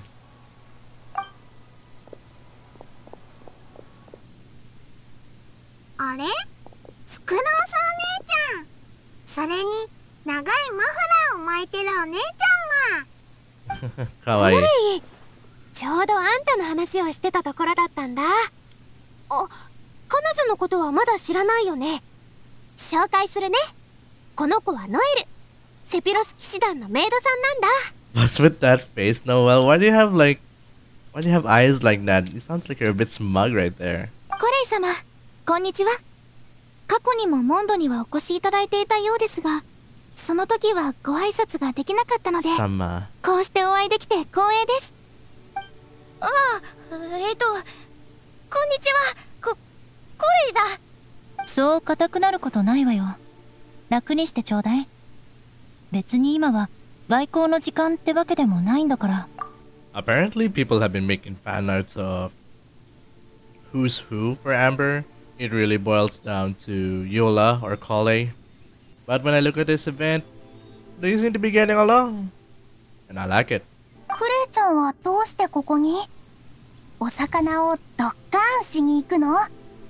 あれ、スクロースお姉ちゃん。それに長いマフラーを巻いてるお姉ちゃんも。 かわいい。 ちょうどあんたの話をしてたところだったんだ。彼女のことはまだ知らないよね。紹介するね。この子はノエル、セピロス騎士団のメイドさんなんだ。 What's with that face, Noelle? Why do you have eyes like that? It sounds like you're a bit smug right there. コレイ様、 こんにちは。過去にもモンドにはお越しいただいていたようですが、その時はご挨拶ができなかったので、こうしてお会いできて光栄です。 ああ、こんにちは。コレイだ。 そう硬くなることないわよ。楽にしてちょうだい。別に今は外交の時間ってわけでもないんだから。 Apparently, people have been making fan arts of who's who for Amber. It really boils down to Yola or Kale. But when I look at this event, they seem to be getting along. And I like it. クレイちゃんはどうしてここに？お魚をドッカンしに行くの？ 違うよ。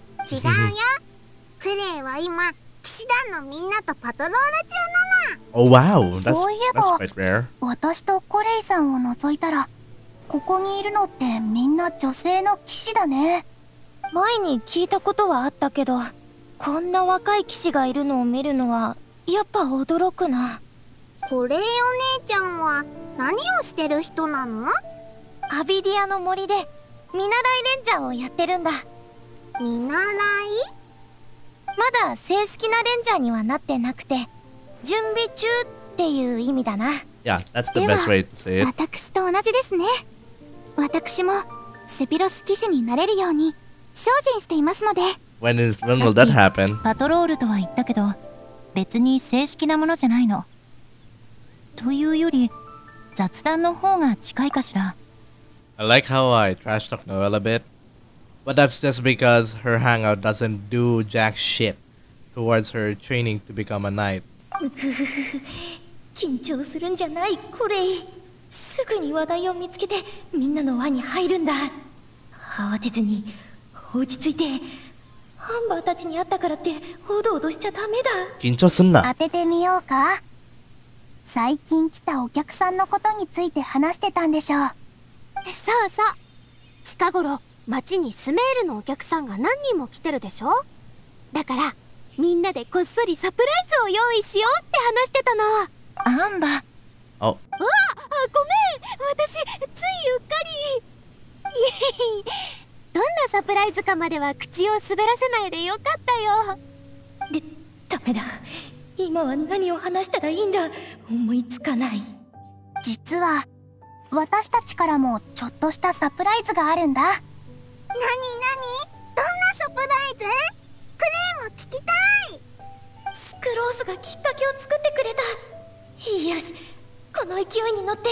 クレイは今、騎士団のみんなとパトロール中なの。Oh wow, that's そういえば、 quite rare. 私とコレイさんを除いたら、ここにいるのってみんな女性の騎士だね。 前に聞いたことはあったけど、こんな若い騎士がいるのを見るのはやっぱ驚くな。 コレイお姉ちゃんは何をしてる人なの？ アビディアの森で見習いレンジャーをやってるんだ。 見習い？ まだ正式なレンジャーにはなってなくて、準備中っていう意味だな。 Yeah, that's the best way to say it. 私と同じですね。私もセピロス騎士になれるように精進していますので。 When will that happen? パトロールとは言ったけど、別に正式なものじゃないの。というより、雑談の方が近いかしら。 I like how I trash talk Noelle a bit, but that's just because her hangout doesn't do jack shit towards her training to become a knight. 緊張するんじゃない、コレイ。すぐに話題を見つけてみんなの輪に入るんだ。慌てずに落ち着いて、ハンバーたちに会ったからっておどおどしちゃダメだ。 緊張すんな。 当ててみようか。最近来たお客さんのことについて話してたんでしょう。 そうそう。近頃町にスメールのお客さんが何人も来てるでしょ。だからみんなでこっそりサプライズを用意しようって話してたの。 アンバ。 あ、 ごめん、私ついうっかり。どんなサプライズかまでは口を滑らせないでよかったよ。 ダメだ。今は何を話したらいいんだ。思いつかない。 実は私たちからもちょっとしたサプライズがあるんだ。なになに？どんなサプライズ？クレイも聞きたい。 スクローズがきっかけを作ってくれた。よし、この勢いに乗って。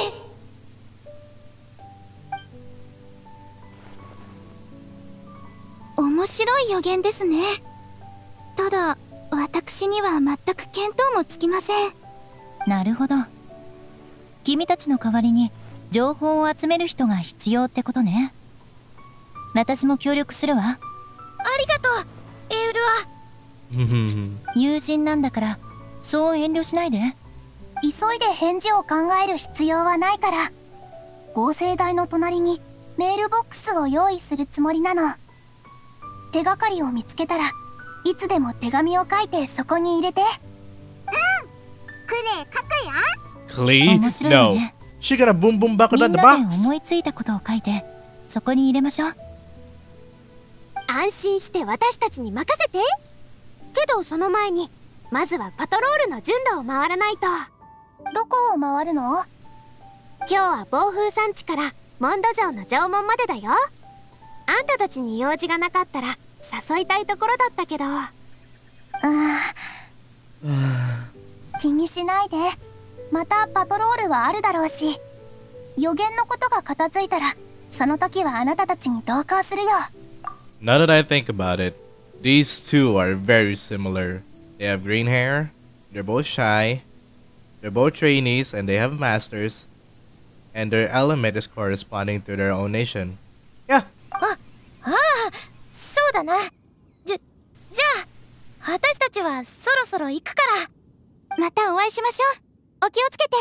面白い予言ですね。ただ私には全く見当もつきません。 なるほど。君たちの代わりに情報を集める人が必要ってことね。私も協力するわ。 ありがとう、エウルア。友人なんだからそう遠慮しないで。 急いで返事を考える必要はないから、合成台の隣にメールボックスを用意するつもりなの。手がかりを見つけたらいつでも手紙を書いてそこに入れて。 クレイ書くよ。 面白いよね。 She got a boom boom bucket at the みんな box. で思いついたことを書いてそこに入れましょう。 安心して私たちに任せて。けどその前にまずはパトロールの順路を回らないと。 どこを回るの？ 今日は暴風山地からモンド城の城門までだよ。あんたたちに用事がなかったら誘いたいところだったけど。 気にしないで。またパトロールはあるだろうし、予言のことが片付いたらその時はあなたたちに同行するよ。 Now that I think about it, these two are very similar. They have green hair, they're both shy, they're both trainees and they have masters, and their element is corresponding to their own nation. Yeah. そうだな。じゃあ私たちはそろそろ行くから。 またお会いしましょう。お気をつけて。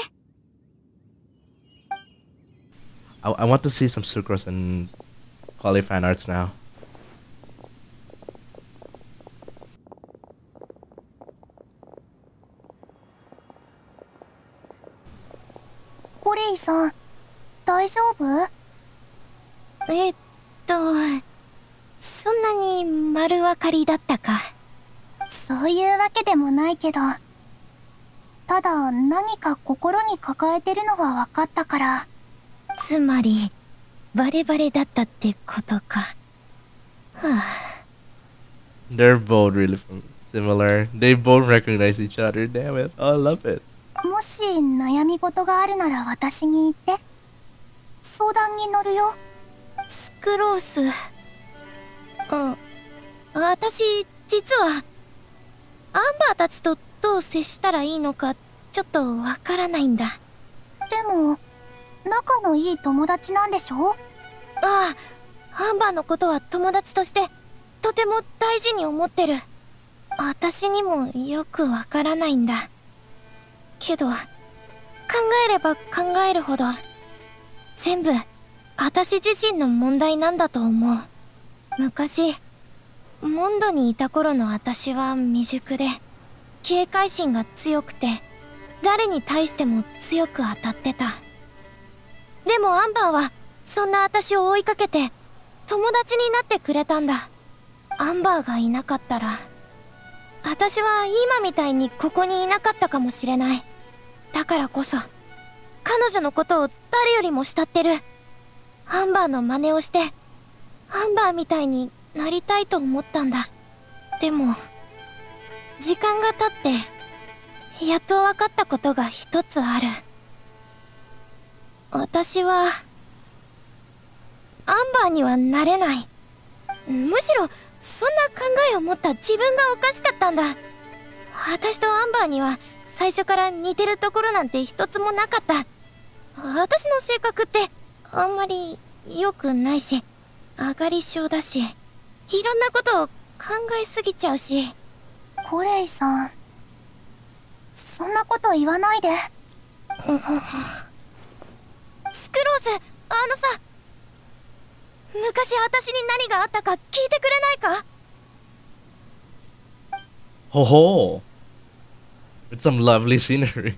I want to see some Sucrose and Kale fan arts now. コレイさん、大丈夫？ そんんなに丸分かりだったか。 そういうわけでもないけど、ただ何か心に抱えてるのは分かったから。 つまりバレバレだったってことか。はあ。 They're both really similar. They both recognize each other. Damn it. I love it. もし悩み事があるなら私に言って。相談に乗るよ。 スクロース。私、実は、アンバーたちとどう接したらいいのか、ちょっとわからないんだ。 でも、仲のいい友達なんでしょ？ ああ、アンバーのことは友達として、とても大事に思ってる。私にもよくわからないんだ。けど、考えれば考えるほど、全部、私自身の問題なんだと思う。昔、モンドにいた頃の私は未熟で、警戒心が強くて、誰に対しても強く当たってた。でもアンバーは、そんな私を追いかけて、友達になってくれたんだ。アンバーがいなかったら、私は今みたいにここにいなかったかもしれない。だからこそ、彼女のことを誰よりも慕ってる。アンバーの真似をして、アンバーみたいになりたいと思ったんだ。でも、時間が経って、やっと分かったことが一つある。私は、アンバーにはなれない。むしろ、そんな考えを持った自分がおかしかったんだ。私とアンバーには最初から似てるところなんて一つもなかった。私の性格ってあんまり良くないし、上がり症だし、いろんなことを考えすぎちゃうし。 コレイさん、そんなこと言わないで。 スクロース、さ、昔私に何があったか聞いてくれないか？ Ho ho! It's some lovely scenery.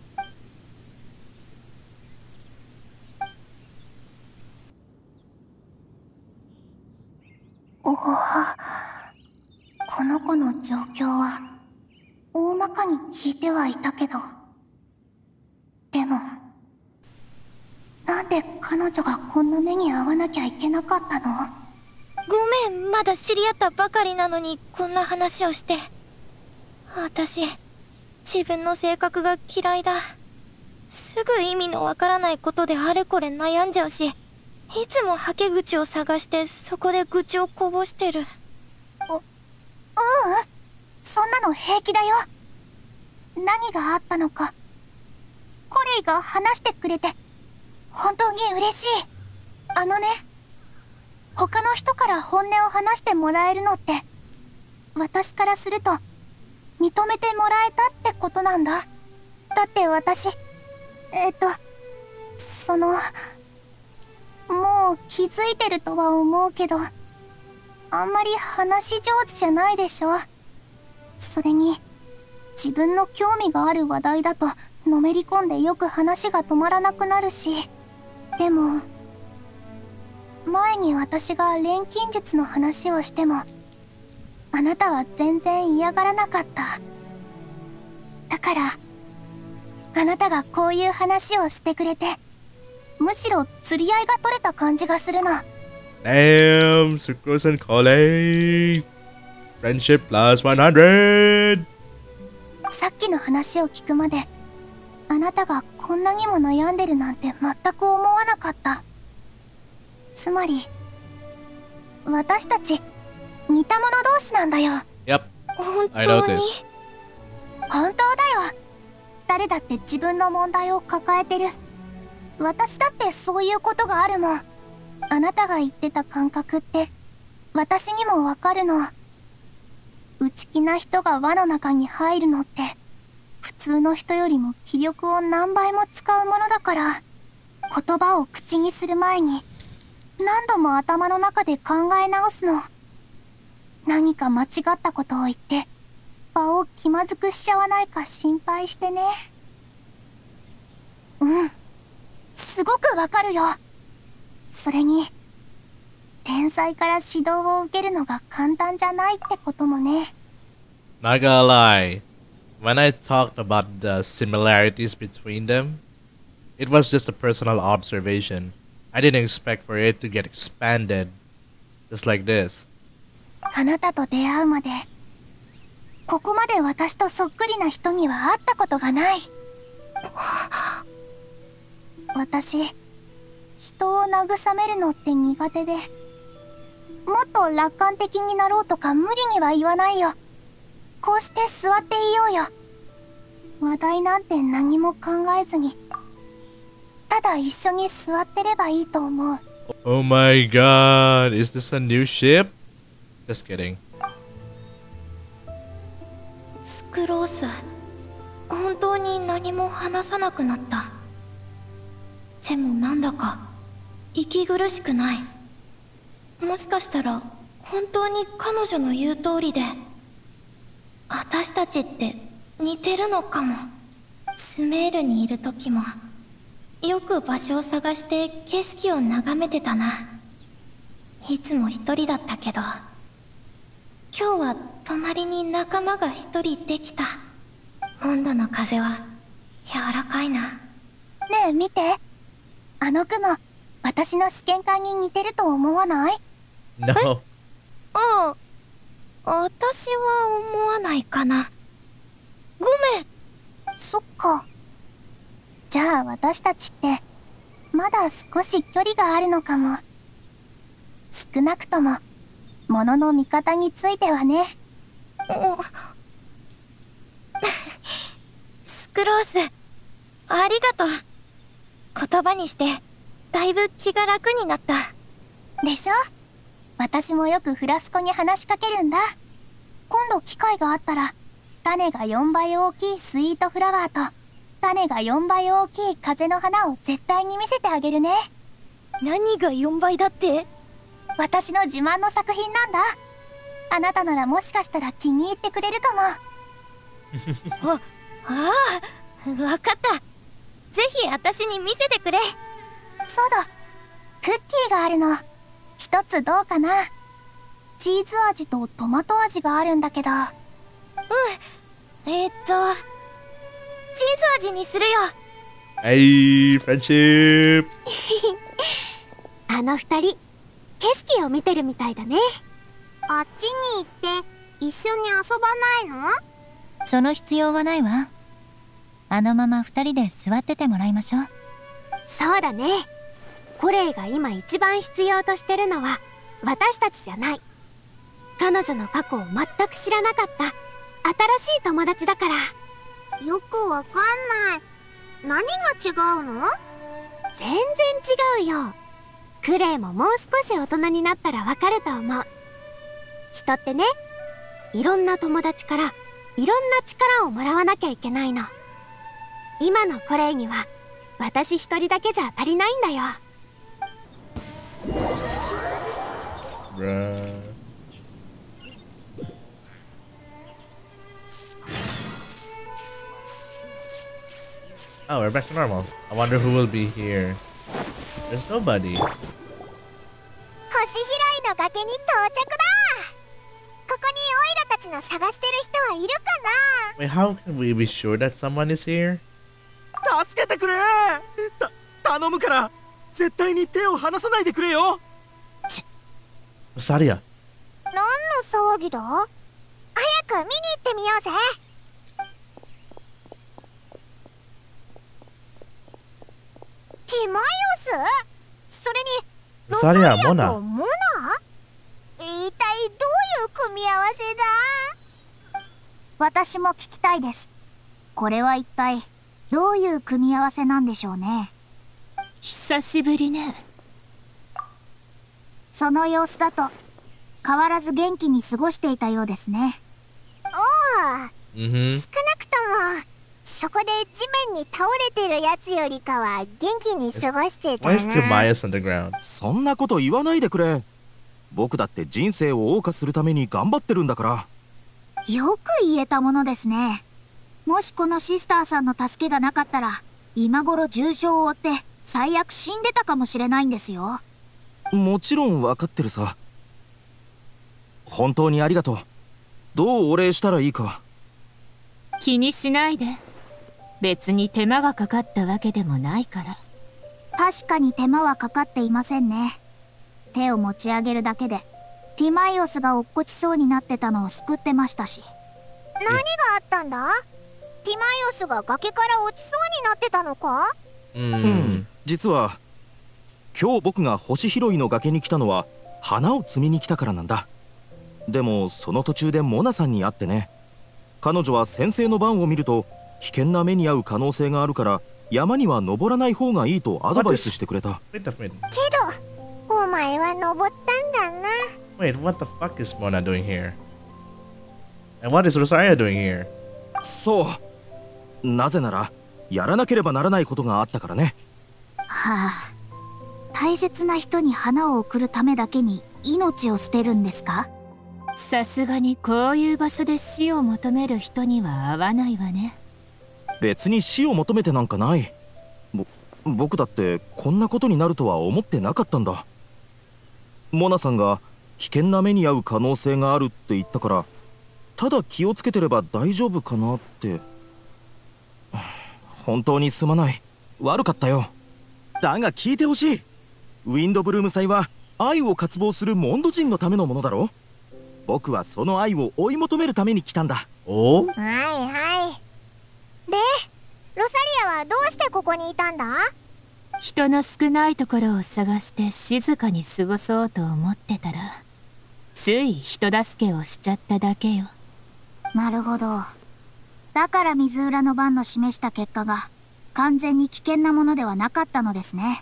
この子の状況は大まかに聞いてはいたけど、でもなんで彼女がこんな目に遭わなきゃいけなかったの？ ごめん、まだ知り合ったばかりなのにこんな話をして。私、自分の性格が嫌いだ。すぐ意味のわからないことであれこれ悩んじゃうし、いつもはけ口を探してそこで愚痴をこぼしてる。 そんなの平気だよ。何があったのかコレイが話してくれて本当に嬉しい。他の人から本音を話してもらえるのって私からすると認めてもらえたってことなんだ。だって私もう気づいてるとは思うけど、あんまり話上手じゃないでしょ。それに自分の興味がある話題だとのめり込んでよく話が止まらなくなるし。でも前に私が錬金術の話をしてもあなたは全然嫌がらなかった。だからあなたがこういう話をしてくれてむしろ釣り合いが取れた感じがするの。 Damn, Sucrose and Coley. Friendship plus 100. さっきの話を聞くまであなたがこんなにも悩んでるなんて全く思わなかった。つまり私たち似た者同士なんだよ。 Yep, 本 I 当 noticed. に？ 本当だよ。誰だって自分の問題を抱えてる。私だってそういうことがあるもん。あなたが言ってた感覚って私にもわかるの。内気な人が輪の中に入るのって普通の人よりも気力を何倍も使うものだから、言葉を口にする前に何度も頭の中で考え直すの。何か間違ったことを言って場を気まずくしちゃわないか心配してね。すごくわかるよ。それに天才から指導を受けるのが簡単じゃないってこともね。 Not gonna lie, when I talked about the similarities between them, it was just a personal observation. I didn't expect for it to get expanded just like this. あなたと出会うまで、ここまで私とそっくりな人には会ったことがない。私、人を慰めるのって苦手で、もっと楽観的になろうとか無理には言わないよ。こうして座っていようよ。話題なんて何も考えずに、ただ一緒に座ってればいいと思う。 Oh my god, is this a new ship? Just kidding. スクロース、本当に何も話さなくなった。でもなんだか息苦しくない。もしかしたら本当に彼女の言う通りで、私たちって似てるのかも。スメールにいる時もよく場所を探して景色を眺めてたな。いつも一人だったけど、今日は隣に仲間が一人できた。温度の風は柔らかいな。 ねえ見て、あの雲、私の試験管に似てると思わない？ No. ああ、私は思わないかな。ごめん。 そっか。じゃあ私たちってまだ少し距離があるのかも。少なくとも物の見方についてはね。 スクロース、ありがとう。言葉にしてだいぶ気が楽になった。 でしょ？私もよくフラスコに話しかけるんだ。今度機会があったら、種が4倍大きいスイートフラワーと種が4倍大きい風の花を絶対に見せてあげるね。 何が4倍だって？ 私の自慢の作品なんだ。あなたならもしかしたら気に入ってくれるかも。 ああ、わかった。ぜひ私に見せてくれ。 そうだ、クッキーがあるの。一つどうかな。チーズ味とトマト味があるんだけど。 チーズ味にするよ。 Hey, friendship. あの二人、景色を見てるみたいだね。 あっちに行って一緒に遊ばないの？ その必要はないわ。あのまま2人で座っててもらいましょう。 そうだね。コレイが今一番必要としてるのは私たちじゃない。彼女の過去を全く知らなかった新しい友達だから。 よくわかんない。何が違うの？ 全然違うよ。クレイももう少し大人になったらわかると思う。人ってね、いろんな友達からいろんな力をもらわなきゃいけないの。今のコレイには私一人だけじゃ足りないんだよ。 Oh, we're back to normal. I wonder who will be here. There's nobody. 星拾いの崖に到着だ。ここにオイラたちの探してる人はいるかな？ Wait, how can we be sure that someone is here? 助けてくれ。頼むから絶対に手を離さないでくれよ。 Rosaria. 何の騒ぎだ？早く見に行ってみようぜ。ティマイオス？それにロサリアとモナ？一体どういう組み合わせだ？ 私も聞きたいです。これは一体どういう組み合わせなんでしょうね。 久しぶりね。 その様子だと変わらず元気に過ごしていたようですね。 おお、少なくともそこで地面に倒れてるやつよりかは元気に過ごしてたな。 Why is Timaeus on the ground? そんなこと言わないでくれ。僕だって人生を謳歌するために頑張ってるんだから。 よく言えたものですね。もしこのシスターさんの助けがなかったら今頃重傷を負って最悪死んでたかもしれないんですよ。 もちろん分かってるさ。本当にありがとう。どうお礼したらいいか。 気にしないで。別に手間がかかったわけでもないから。 確かに手間はかかっていませんね。手を持ち上げるだけでティマイオスが落っこちそうになってたのを救ってましたし。 何があったんだ？ティマイオスが崖から落ちそうになってたのか？ 実は今日僕が星拾いの崖に来たのは花を摘みに来たからなんだ。でもその途中でモナさんに会ってね。彼女は先生の番を見ると危険な目に遭う可能性があるから山には登らない方がいいとアドバイスしてくれた。 けどお前は登ったんだな。 Wait, what the fuck is Mona doing here? And what is Rosaria doing here? そう、なぜならやらなければならないことがあったからね。 はあ、大切な人に花を贈るためだけに命を捨てるんですか？ さすがにこういう場所で死を求める人には合わないわね。 別に死を求めてなんかない。僕だってこんなことになるとは思ってなかったんだ。モナさんが危険な目に遭う可能性があるって言ったから、ただ気をつけてれば大丈夫かなって。本当にすまない。悪かったよ。だが聞いてほしい。ウィンドブルーム祭は愛を渇望するモンド人のためのものだろ。僕はその愛を追い求めるために来たんだ。 お？ はいはい。で、ロサリアはどうしてここにいたんだ？ 人の少ないところを探して静かに過ごそうと思ってたら、つい人助けをしちゃっただけよ。 なるほど。だから水浦の番の示した結果が完全に危険なものではなかったのですね。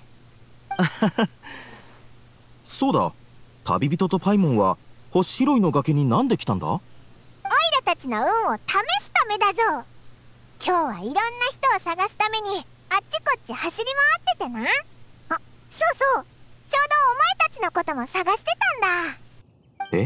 そうだ、旅人とパイモンは星拾いの崖になんで来たんだ？ オイラたちの運を試すためだぞ。今日はいろんな人を探すためにあっちこっち走り回っててな。あ、そうそう、ちょうどお前たちのことも探してたんだ。 え？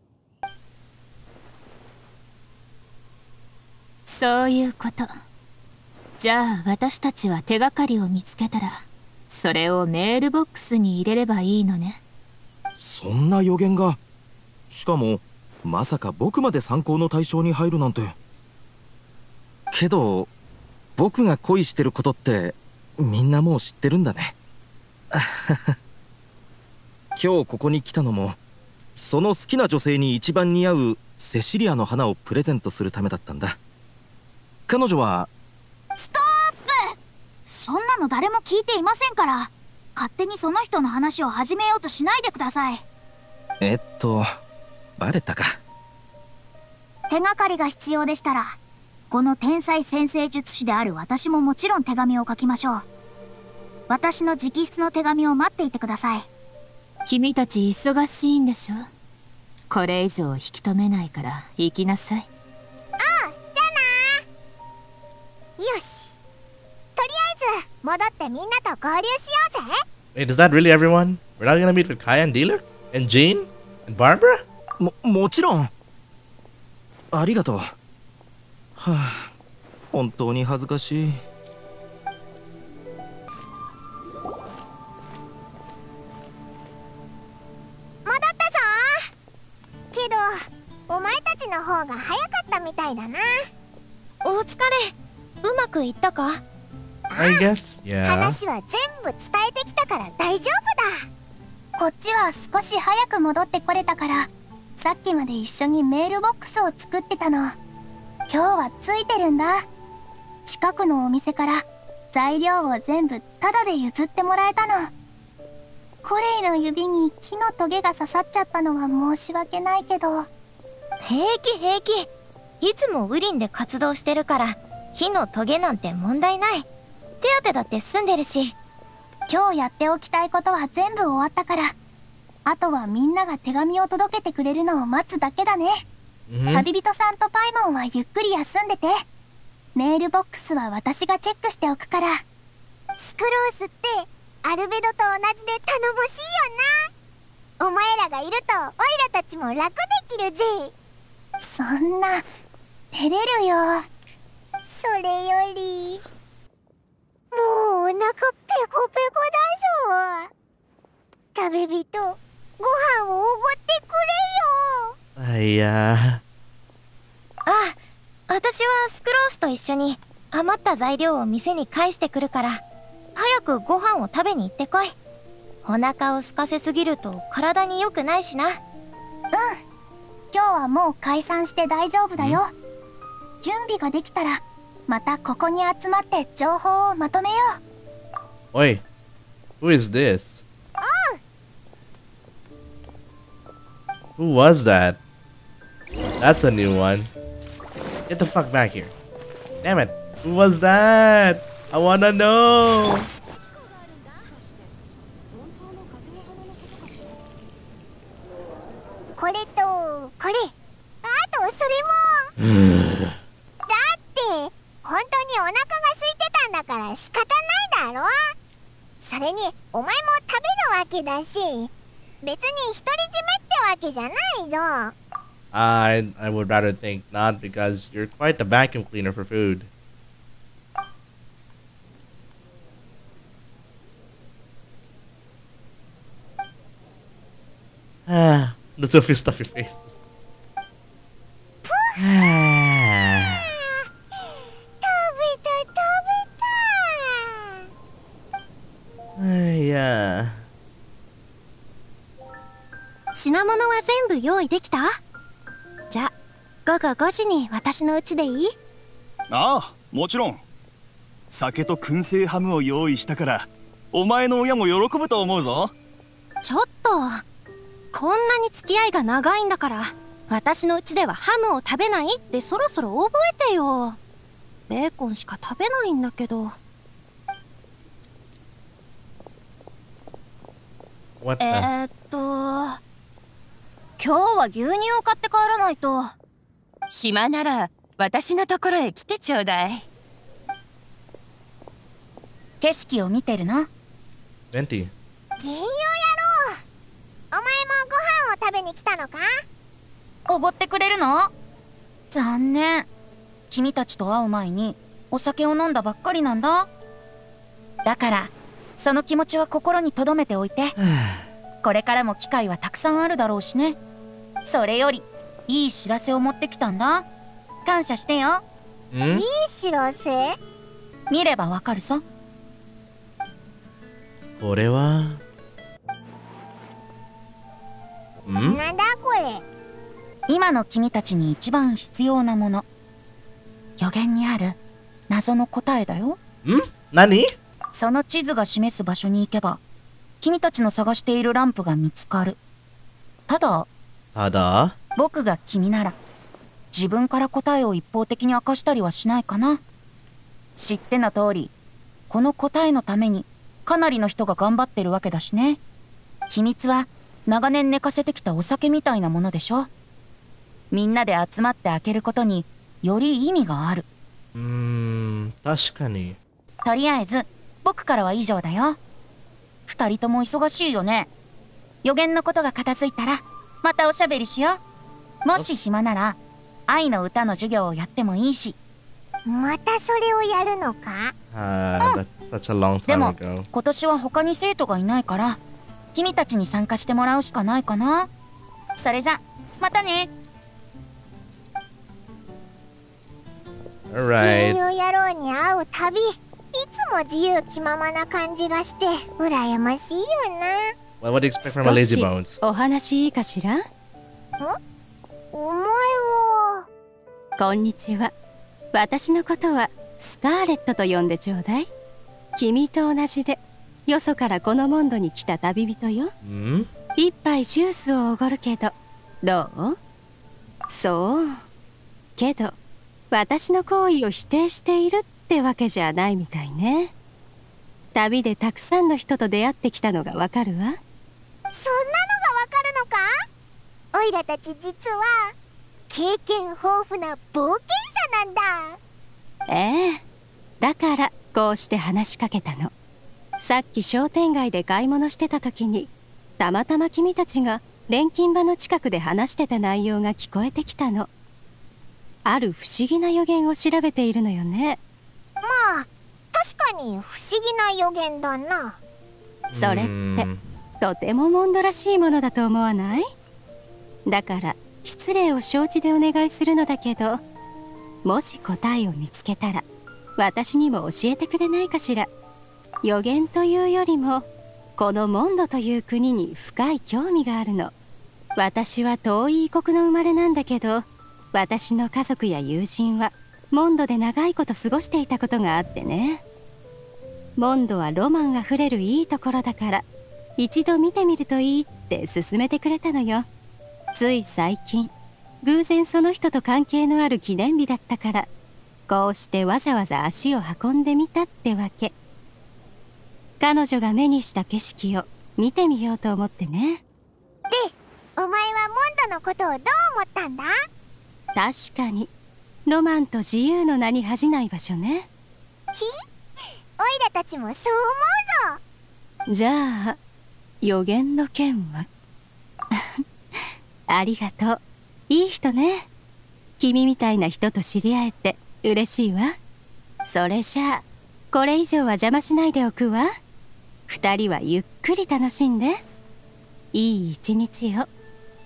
そういうこと。じゃあ私たちは手がかりを見つけたらそれをメールボックスに入れればいいのね。 そんな予言が。しかもまさか僕まで参考の対象に入るなんて。けど僕が恋してることってみんなもう知ってるんだね。今日ここに来たのもその好きな女性に一番似合うセシリアの花をプレゼントするためだったんだ。彼女は。 ストップ！そんなの誰も聞いていませんから、勝手にその人の話を始めようとしないでください。 バレたか。 手がかりが必要でしたら、この天才先生術師である私ももちろん手紙を書きましょう。私の直筆の手紙を待っていてください。 君たち忙しいんでしょ。これ以上引き止めないから行きなさい。 ああ、じゃあな。よし、とりあえず戻ってみんなと合流しようぜ。 Wait, is that really everyone? We're not gonna meet with Kaya and Dealer? And Jean? And Barbara? もちろん。ありがとう。はあ、本当に恥ずかしい。 戻ったぞ。けどお前たちの方が早かったみたいだな。 お疲れ。うまくいったか？ I guess, yeah. 話は全部伝えてきたから大丈夫だ。 こっちは少し早く戻ってこれたから、さっきまで一緒にメールボックスを作ってたの。今日はついてるんだ。近くのお店から材料を全部タダで譲ってもらえたの。コレイの指に木のトゲが刺さっちゃったのは申し訳ないけど。 平気平気。いつもウリンで活動してるから木のトゲなんて問題ない。手当てだって済んでるし。 今日やっておきたいことは全部終わったから、あとはみんなが手紙を届けてくれるのを待つだけだね。旅人さんとパイモンはゆっくり休んでて。メールボックスは私がチェックしておくから。 スクロースってアルベドと同じで頼もしいよな。お前らがいるとオイラたちも楽できるぜ。 そんな照れるよ。 それよりもうお腹ペコペコだぞ。 旅人、ご飯をおごってくれよ。 いや。 あ、私はスクロースと一緒に余った材料を店に返してくるから、早くご飯を食べに行ってこい。お腹を空かせすぎると体に良くないしな。 今日はもう解散して大丈夫だよ。準備ができたらまたここに集まって情報をまとめよう。おい、who is this? Who was that? That's a new one. Get the fuck back here. Damn it. Who was that? I wanna know. これとこれ、あとそれも。だって本当にお腹が空いてたんだから仕方ないだろ。それにお前も食べるわけだし、別に独り占めってわけじゃないぞ。 I would rather think not, because you're quite the vacuum cleaner for food. The Sophie stuffy faces. いや。 品物は全部用意できた？じゃ、午後5時に私の家でいい？ ああ、もちろん。酒と燻製ハムを用意したから、お前の親も喜ぶと思うぞ。 ちょっと、こんなに付き合いが長いんだから、私の家ではハムを食べないってそろそろ覚えてよ。ベーコンしか食べないんだけど。 What the? 今日は牛乳を買って帰らないと。 暇なら私のところへ来てちょうだい。景色を見てるの？ ベンティ。 銀曜野郎、お前もご飯を食べに来たのか？ おごってくれるの？残念。君たちと会う前にお酒を飲んだばっかりなんだ。だからその気持ちは心に留めておいて。これからも機会はたくさんあるだろうしね。それよりいい知らせを持ってきたんだ。感謝してよ。 いい知らせ？ 見ればわかるさ。 これはなんだこれ？ 今の君たちに一番必要なもの。予言にある謎の答えだよ。 何？ その地図が示す場所に行けば君たちの探しているランプが見つかる。ただ僕が君なら自分から答えを一方的に明かしたりはしないかな。知っての通りこの答えのためにかなりの人が頑張ってるわけだしね。秘密は長年寝かせてきたお酒みたいなものでしょ。みんなで集まって開けることにより意味がある。 確かに。 とりあえず僕からは以上だよ。二人とも忙しいよね。予言のことが片付いたらまたおしゃべりしよう。もし暇なら愛の歌の授業をやってもいいし。 またそれをやるのか？ でも今年は他に生徒がいないから君たちに参加してもらうしかないかな。それじゃまたね。 金曜野郎に会うたび、いつも自由気ままな感じがして羨ましいよな。 What do you expect from a lazy bones? お話いいかしら？ お前は。 こんにちは。私のことはスカーレットと呼んでちょうだい。君と同じでよそからこのモンドに来た旅人よ。一杯ジュースをおごるけどどう？そうけど私の行為を否定しているってわけじゃないみたいね。旅でたくさんの人と出会ってきたのがわかるわ。 そんなのがわかるのか？オイラたち実は経験豊富な冒険者なんだ。 ええ、だからこうして話しかけたの。さっき商店街で買い物してた時にたまたま君たちが錬金場の近くで話してた内容が聞こえてきたの。ある不思議な予言を調べているのよね。 まあ確かに不思議な予言だな。 それってとてもモンドらしいものだと思わない？だから失礼を承知でお願いするのだけど、もし答えを見つけたら私にも教えてくれないかしら。予言というよりもこのモンドという国に深い興味があるの。私は遠い異国の生まれなんだけど、私の家族や友人はモンドで長いこと過ごしていたことがあってね。モンドはロマンあふれるいいところだから一度見てみるといいって勧めてくれたのよ。つい最近偶然その人と関係のある記念日だったから、こうしてわざわざ足を運んでみたってわけ。彼女が目にした景色を見てみようと思ってね。 で、お前はモンドのことをどう思ったんだ？ 確かにロマンと自由の名に恥じない場所ね。 ひ？おいらたちもそう思うぞ。 じゃあ予言の件はありがとう。いい人ね。君みたいな人と知り合えて嬉しいわ。それじゃあこれ以上は邪魔しないでおくわ。二人はゆっくり楽しんで。いい一日を。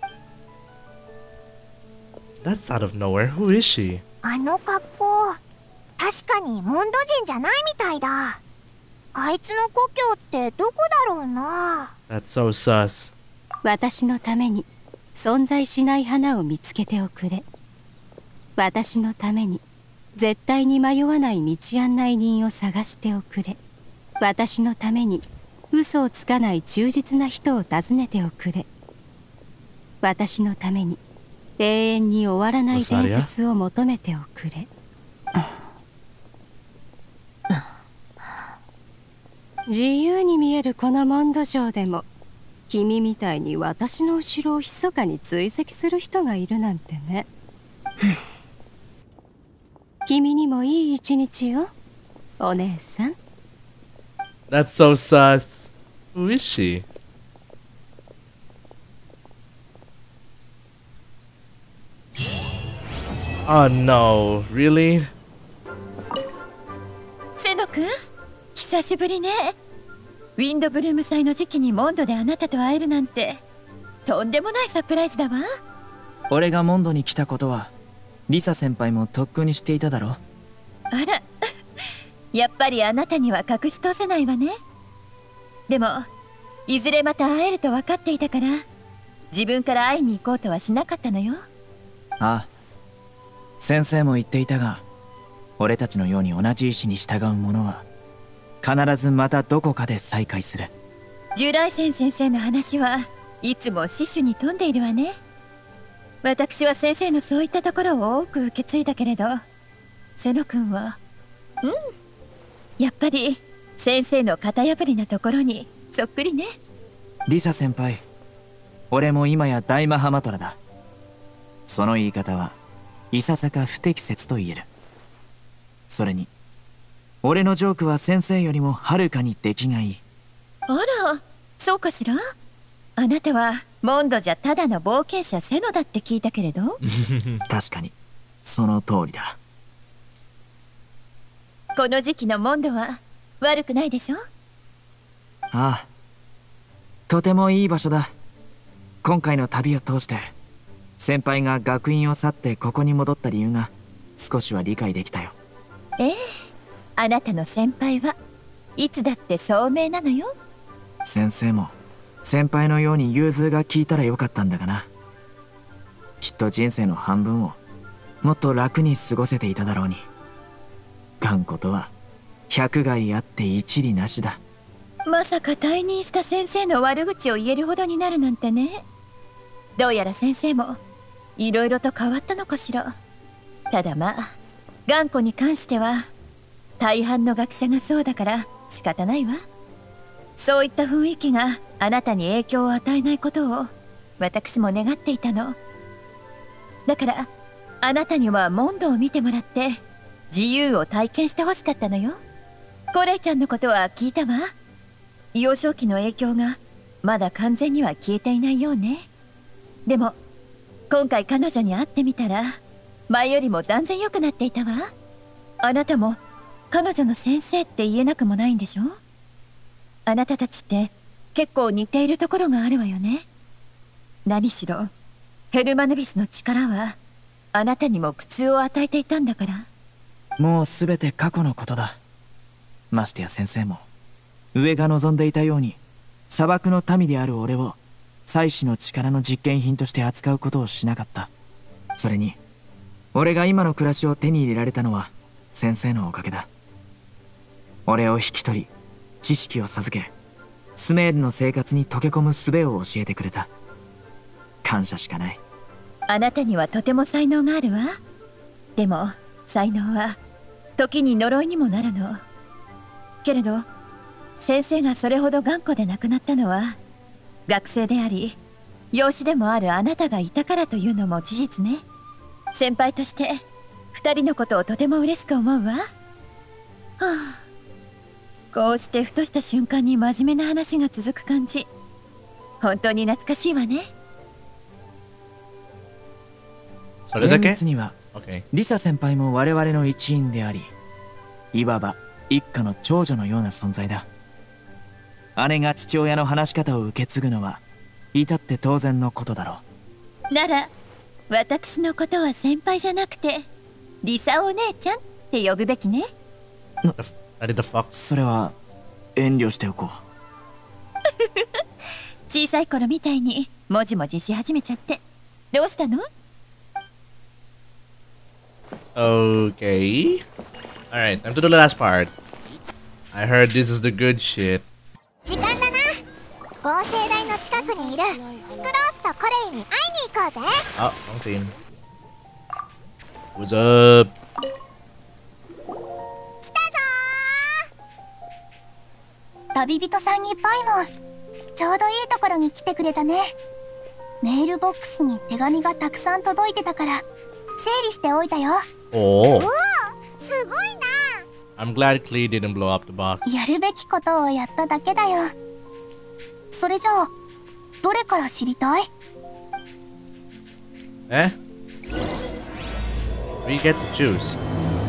That's out of nowhere. Who is she? あの格好、確かにモンド人じゃないみたいだ。あいつの故郷ってどこだろうな。 That's so sus. 私のために存在しない花を見つけておくれ。私のために絶対に迷わない道案内人を探しておくれ。私のために嘘をつかない忠実な人を訪ねておくれ。私のために永遠に終わらない伝説を求めておくれ。自由に見えるこのモンド上でも君みたいに私の後ろを密かに追跡する人がいるなんてね。君にもいい一日よ、お姉さん。 That's so sus. Who is she? Oh no, really? セノ君、久しぶりね。ウィンドブルーム祭の時期にモンドであなたと会えるなんてとんでもないサプライズだわ。 俺がモンドに来たことはリサ先輩もとっくに知っていただろ。 あら、やっぱりあなたには隠し通せないわね。でもいずれまた会えると分かっていたから、自分から会いに行こうとはしなかったのよ。 ああ、先生も言っていたが、俺たちのように同じ意志に従う者は必ずまたどこかで再会する。 ジュライセン先生の話はいつも死守に富んでいるわね。私は先生のそういったところを多く受け継いだけれど、セノ君はやっぱり先生の型破りなところにそっくりね。 リサ先輩、俺も今や大マハマトラだ。その言い方はいささか不適切と言える。それに俺のジョークは先生よりもはるかに出来がいい。 あら、そうかしら。あなたはモンドじゃただの冒険者セノだって聞いたけれど。 確かにその通りだ。 この時期のモンドは悪くないでしょ。 ああ、とてもいい場所だ。今回の旅を通して先輩が学院を去ってここに戻った理由が少しは理解できたよ。 ええ、あなたの先輩はいつだって聡明なのよ。 先生も先輩のように融通が効いたらよかったんだがな。きっと人生の半分をもっと楽に過ごせていただろうに。頑固とは百害あって一理なしだ。 まさか退任した先生の悪口を言えるほどになるなんてね。どうやら先生もいろいろと変わったのかしら。ただまあ頑固に関しては大半の学者がそうだから仕方ないわ。そういった雰囲気があなたに影響を与えないことを私も願っていたの。だからあなたにはモンドを見てもらって自由を体験してほしかったのよ。コレイちゃんのことは聞いたわ。幼少期の影響がまだ完全には消えていないようね。でも今回彼女に会ってみたら前よりも断然良くなっていたわ。あなたも彼女の先生って言えなくもないんでしょ。あなたたちって結構似ているところがあるわよね。何しろヘルマヌビスの力はあなたにも苦痛を与えていたんだから。 もうすべて過去のことだ。ましてや先生も上が望んでいたように砂漠の民である俺を祭司の力の実験品として扱うことをしなかった。それに俺が今の暮らしを手に入れられたのは先生のおかげだ。俺を引き取り知識を授け、スメールの生活に溶け込む術を教えてくれた。感謝しかない。 あなたにはとても才能があるわ。でも才能は時に呪いにもなるの。けれど先生がそれほど頑固で亡くなったのは学生であり養子でもあるあなたがいたからというのも事実ね。先輩として2人のことをとても嬉しく思うわ。はあ、こうしてふとした瞬間に真面目な話が続く感じ、本当に懐かしいわね。 それだけ？ 厳密には、リサ先輩も我々の一員であり、いわば一家の長女のような存在だ。姉が父親の話し方を受け継ぐのは至って当然のことだろう。なら私のことは先輩じゃなくてリサお姉ちゃんって呼ぶべきね。 それは遠慮しておこう。 小さい頃みたいにもじもじし始めちゃってどうしたの？ Okay. Alright, time to do the last part. I heard this is the good shit. 時間だな。合成台の近くにいるスクロースとコレイに会いに行こうぜ。 あ、wrong team. What's up? 来たぞー。旅人さんにパイモン、ちょうどいいところに来てくれたね。メールボックスに手紙がたくさん届いてたから整理しておいたよ。 おお、 すごいな。 I'm glad Klee didn't blow up the box. やるべきことをやっただけだよ。それじゃあどれから知りたい？ え？ We get to choose.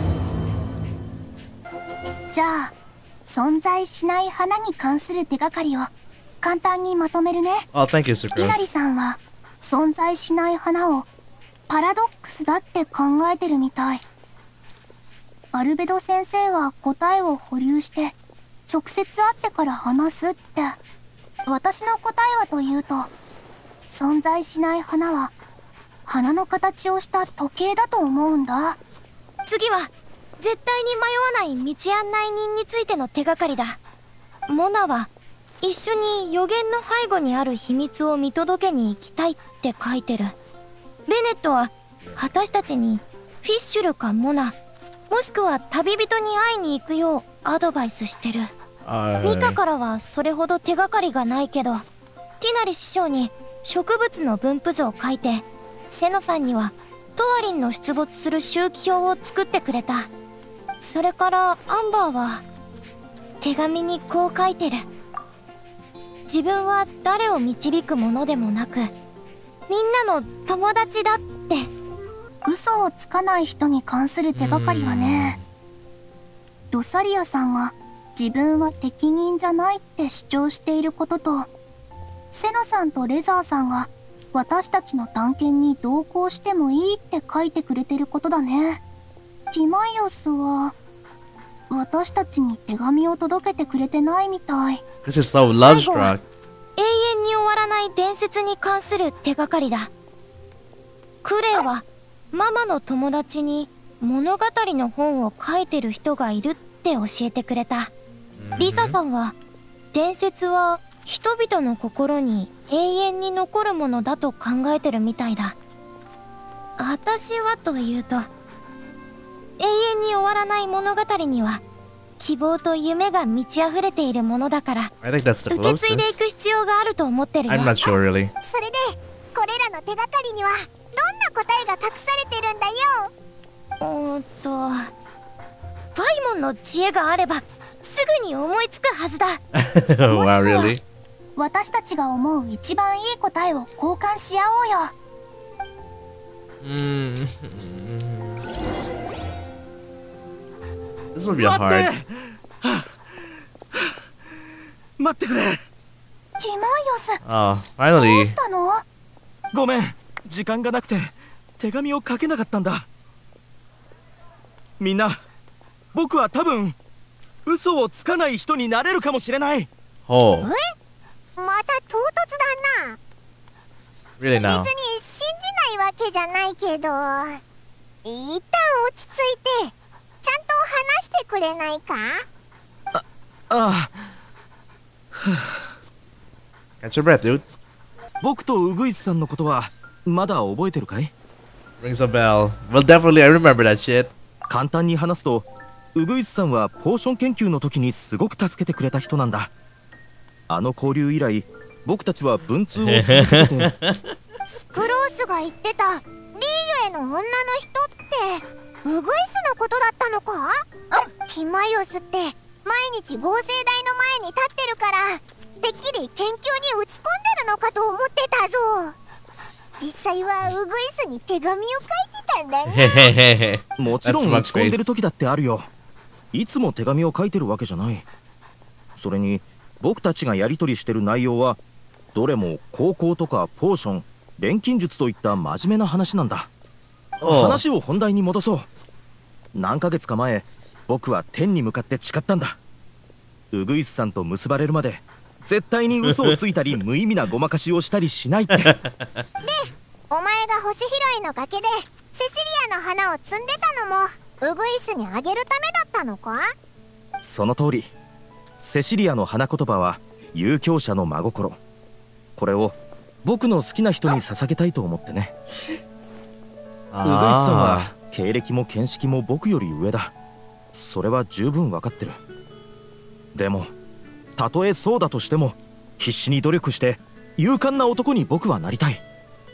じゃあ存在しない花に関する手がかりを簡単にまとめるね。 Oh, thank you, Sucrose. ティナリさんは存在しない花をパラドックスだって考えてるみたい。アルベド先生は答えを保留して直接会ってから話すって。私の答えはというと、存在しない花は花の形をした時計だと思うんだ。 次は絶対に迷わない道案内人についての手がかりだ。モナは一緒に予言の背後にある秘密を見届けに行きたいって書いてる。ベネットは私たちにフィッシュルかモナ、もしくは旅人に会いに行くようアドバイスしてる。ミカからはそれほど手がかりがないけど、ティナリ師匠に植物の分布図を書いて、セノさんにはトワリンの出没する周期表を作ってくれた。それからアンバーは手紙にこう書いてる。自分は誰を導くものでもなく、みんなの友達だって。 嘘をつかない人に関する手がかりはね、ロサリアさんが自分は適任じゃないって主張していることと、セノさんとレザーさんが私たちの探検に同行してもいいって書いてくれてることだね。ティマイオスは私たちに手紙を届けてくれてないみたい。 This is so love struck. 永遠に終わらない伝説に関する手がかりだ。クレイはママの友達に物語の本を書いてる人がいるって教えてくれた。リサさんは伝説は人々の心に永遠に残るものだと考えてるみたいだ。私はというと、永遠に終わらない物語には希望と夢が満ち溢れているものだから、受け継いでいく必要があると思ってるよ。 I'm not sure, really. それでこれらの手がかりにはどんな答えが隠されてるんだよ。 パイモンの知恵があればすぐに思いつくはずだ。 Wow, really? 私たちが思う一番いい答えを交換し合おうよ。 This will be hard. 待ってくれ。 ティマイオス。 Oh, finally. どうしたの？ ごめん、時間がなくて手紙を書けなかったんだ。みんな、僕は多分嘘をつかない人になれるかもしれない。 Oh. また唐突だな。 Really now? 別に信じないわけじゃないけど、一旦落ち着いてちゃんと話してくれないか？ ああ。 Catch your breath, dude. 僕とウグイスさんのことはまだ覚えてるかい？ Rings a bell. Well, definitely I remember that shit. 簡単に話すと、ウグイスさんはポーション研究の時にすごく助けてくれた人なんだ。あの交流以来、僕たちは文通を続けててスクロースが言ってたリーユへの女の人ってウグイスのことだったのか？ティマイオスって毎日合成台の前に立ってるからてっきり研究に打ち込んでるのかと思ってたぞ。実際はウグイスに手紙を書いてたんだね。 もちろん打ち込んでる時だってあるよ。いつも手紙を書いてるわけじゃない。それに僕たちがやり取りしてる内容はどれも高校とかポーション、錬金術といった真面目な話なんだ。話を本題に戻そう。何ヶ月か前、僕は天に向かって誓ったんだ。ウグイスさんと結ばれるまで絶対に嘘をついたり無意味なごまかしをしたりしないって。で、 お前が星拾いの崖でセシリアの花を摘んでたのもウグイスにあげるためだったのか？ その通り。セシリアの花言葉は遊興者の真心。これを僕の好きな人に捧げたいと思ってね。ウグイスさんは経歴も見識も僕より上だ。それは十分分かってる。でもたとえそうだとしても必死に努力して勇敢な男に僕はなりたい。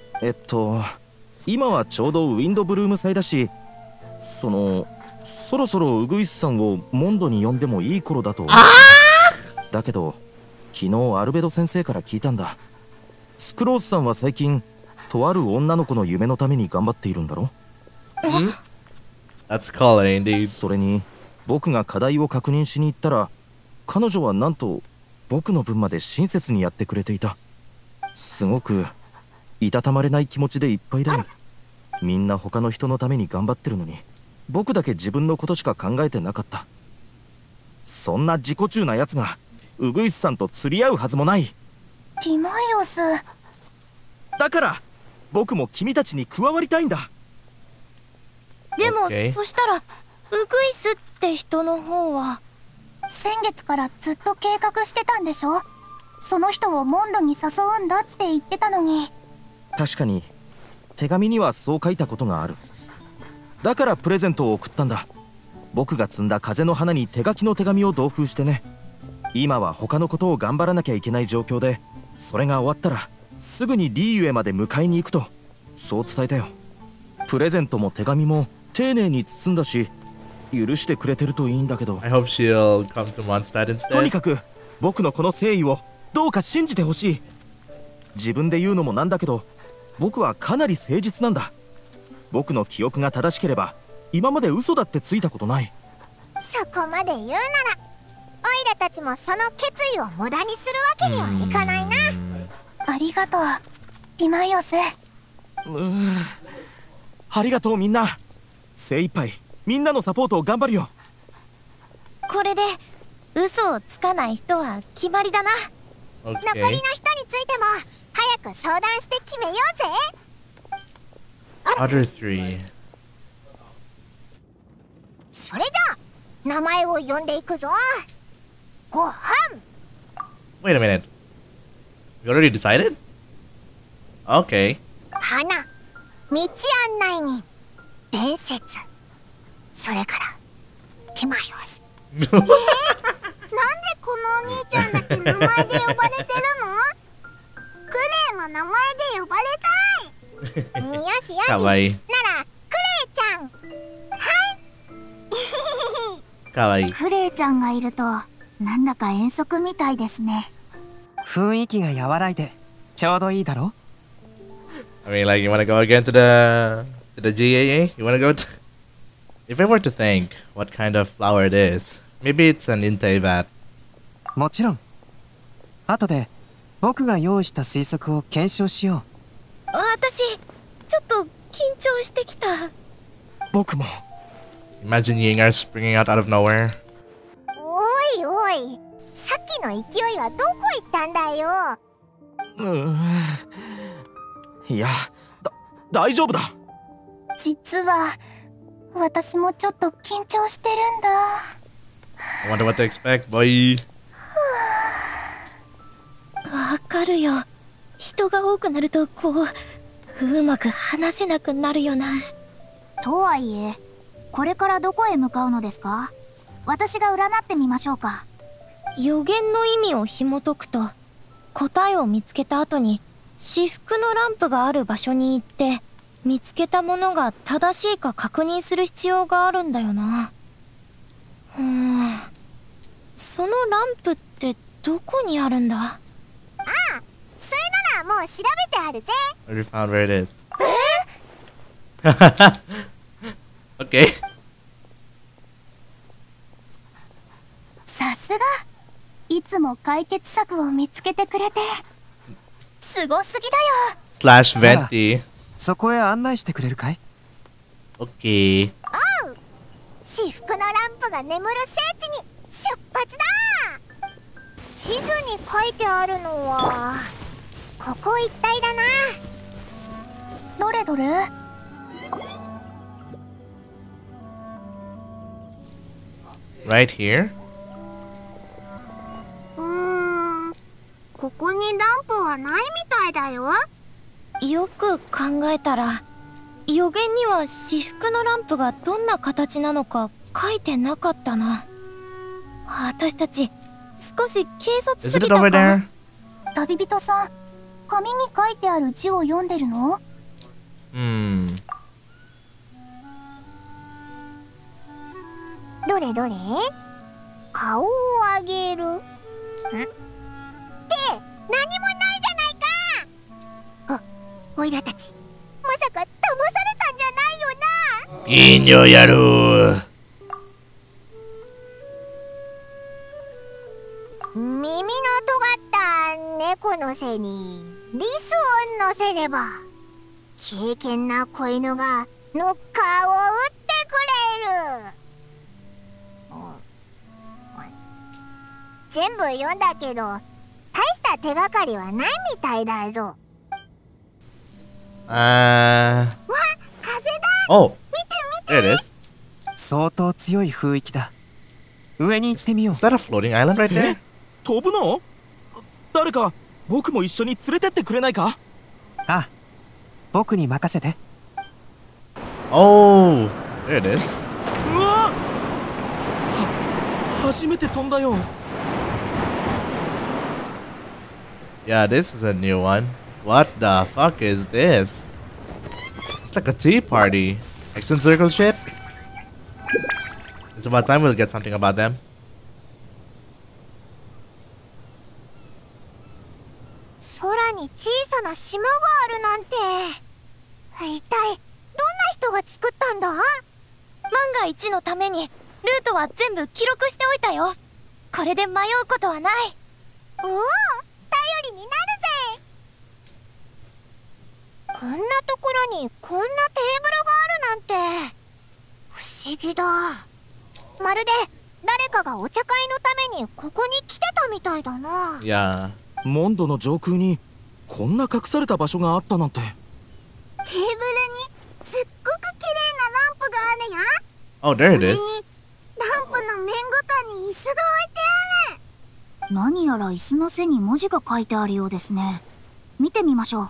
今はちょうどウィンドブルーム祭だし、そろそろウグイスさんをモンドに呼んでもいい頃だと思う。だけど昨日アルベド先生から聞いたんだ。スクロースさんは最近とある女の子の夢のために頑張っているんだろ？ That's calling, indeed. それに僕が課題を確認しに行ったら、彼女はなんと僕の分まで親切にやってくれていた。すごくいたたまれない気持ちでいっぱいだよ。みんな他の人のために頑張ってるのに、僕だけ自分のことしか考えてなかった。そんな自己中なやつがウグイスさんと釣り合うはずもない。 ティマイオス。 だから僕も君たちに加わりたいんだ。 でも、そしたらウグイスって人の方は先月からずっと計画してたんでしょ？その人をモンドに誘うんだって言ってたのに。 確かに手紙にはそう書いたことがある。だからプレゼントを送ったんだ。僕が摘んだ風の花に手書きの手紙を同封してね。今は他のことを頑張らなきゃいけない状況で、それが終わったらすぐにリーユへまで迎えに行くと、そう伝えたよ。プレゼントも手紙も丁寧に包んだし、許してくれてるといいんだけど。 I hope she'll come to Mondstadt instead. とにかく僕のこの誠意をどうか信じてほしい。自分で言うのもなんだけど、僕はかなり誠実なんだ。僕の記憶が正しければ今まで嘘だってついたことない。 そこまで言うならオイラたちもその決意を無駄にするわけにはいかないな。 ありがとうティマイオス。 ありがとうみんな。精一杯みんなのサポートを頑張るよ。 これで嘘をつかない人は決まりだな。 残りの人についても早く相談して決めようぜ。 Other three. それじゃあ名前を呼んでいくぞ。ごはん。 Wait a minute. You already decided? Okay. 花、道案内人、伝説、それからティマイオス。なんでこのお兄ちゃんだけ名前で呼ばれてるの？クレイも名前で呼ばれたい。よしよし。 かわいい。 ならクレイちゃん。はい。 かわいい。 クレイちゃんがいるとなんだか遠足みたいですね。 雰囲気が和らいでちょうどいいだろ。 I mean, like, you wanna go again to the GAA? You wanna go to... If I were to think what kind of flower it is, maybe it's an Intei vat. もちろん。後で僕が用意した推測を検証しよう。私ちょっと緊張してきた。 僕も。 Imagine Yinger springing out of nowhere. おいおい、さっきの勢いはどこ行ったんだよ。 いや、大丈夫だ。 実は私もちょっと緊張してるんだ。 I wonder what to expect, boy. わかるよ。人が多くなるとこうまく話せなくなるよな。 とはいえ、これからどこへ向かうのですか？私が占ってみましょうか。 予言の意味を紐解くと、答えを見つけた後に至福のランプがある場所に行って見つけたものが正しいか確認する必要があるんだよな。そのランプってどこにあるんだ？ ああ、それならもう調べてあるぜ。 I already found where it is. Okay. さすが、いつも解決策を見つけてくれてすごすぎだよ。 Slash Venti. そこへ案内してくれるかい？ Okay. おう、至福のランプが眠る聖地に出発だ。地図に書いてあるのはここ一帯だな。 どれどれ？ Right here? ここにランプはないみたいだよ。 よく考えたら予言には至福のランプがどんな形なのか書いてなかったな。私たち少し軽率すぎたか？ 旅人さん、紙に書いてある字を読んでるの？ どれどれ？顔を上げる。ん？って何もないじゃないか。おいらたち、まさか騙されたんじゃないよな。 いいのやろう。 耳の尖った猫の背にリスを乗せれば、敬虔な子犬がノッカーを打ってくれる。全部読んだけど、大した手がかりはないみたいだぞ。 わ、 風だ。 Oh, 見て there it is. 相当強い雰囲気だ。上に行ってみよう。 Is that a floating island right there? 飛ぶの？誰か僕も一緒に連れてってくれないか？ あ、僕に任せて。 Oh, there it is. うわ！初めて飛んだよ。 Yeah, this is a new one. What the fuck is this? It's like a tea party. Accent circle shit? It's about time we'll get something about them. 空に小さな島があるなんて。一体どんな人が作ったんだ？ 万が一のためにルートは全部記録しておいたよ。これで迷うことはない。 おお、頼りになるぜ。こんなところにこんなテーブルがあるなんて不思議だ。まるで誰かがお茶会のためにここに来てたみたいだな。 いや、 モンドの上空にこんな隠された場所があったなんて。 テーブルにすっごく綺麗なランプがあるや。 Oh, there it is. それにランプの面ごとに椅子が置いてある。 何やら椅子の背に文字が書いてあるようですね。見てみましょう。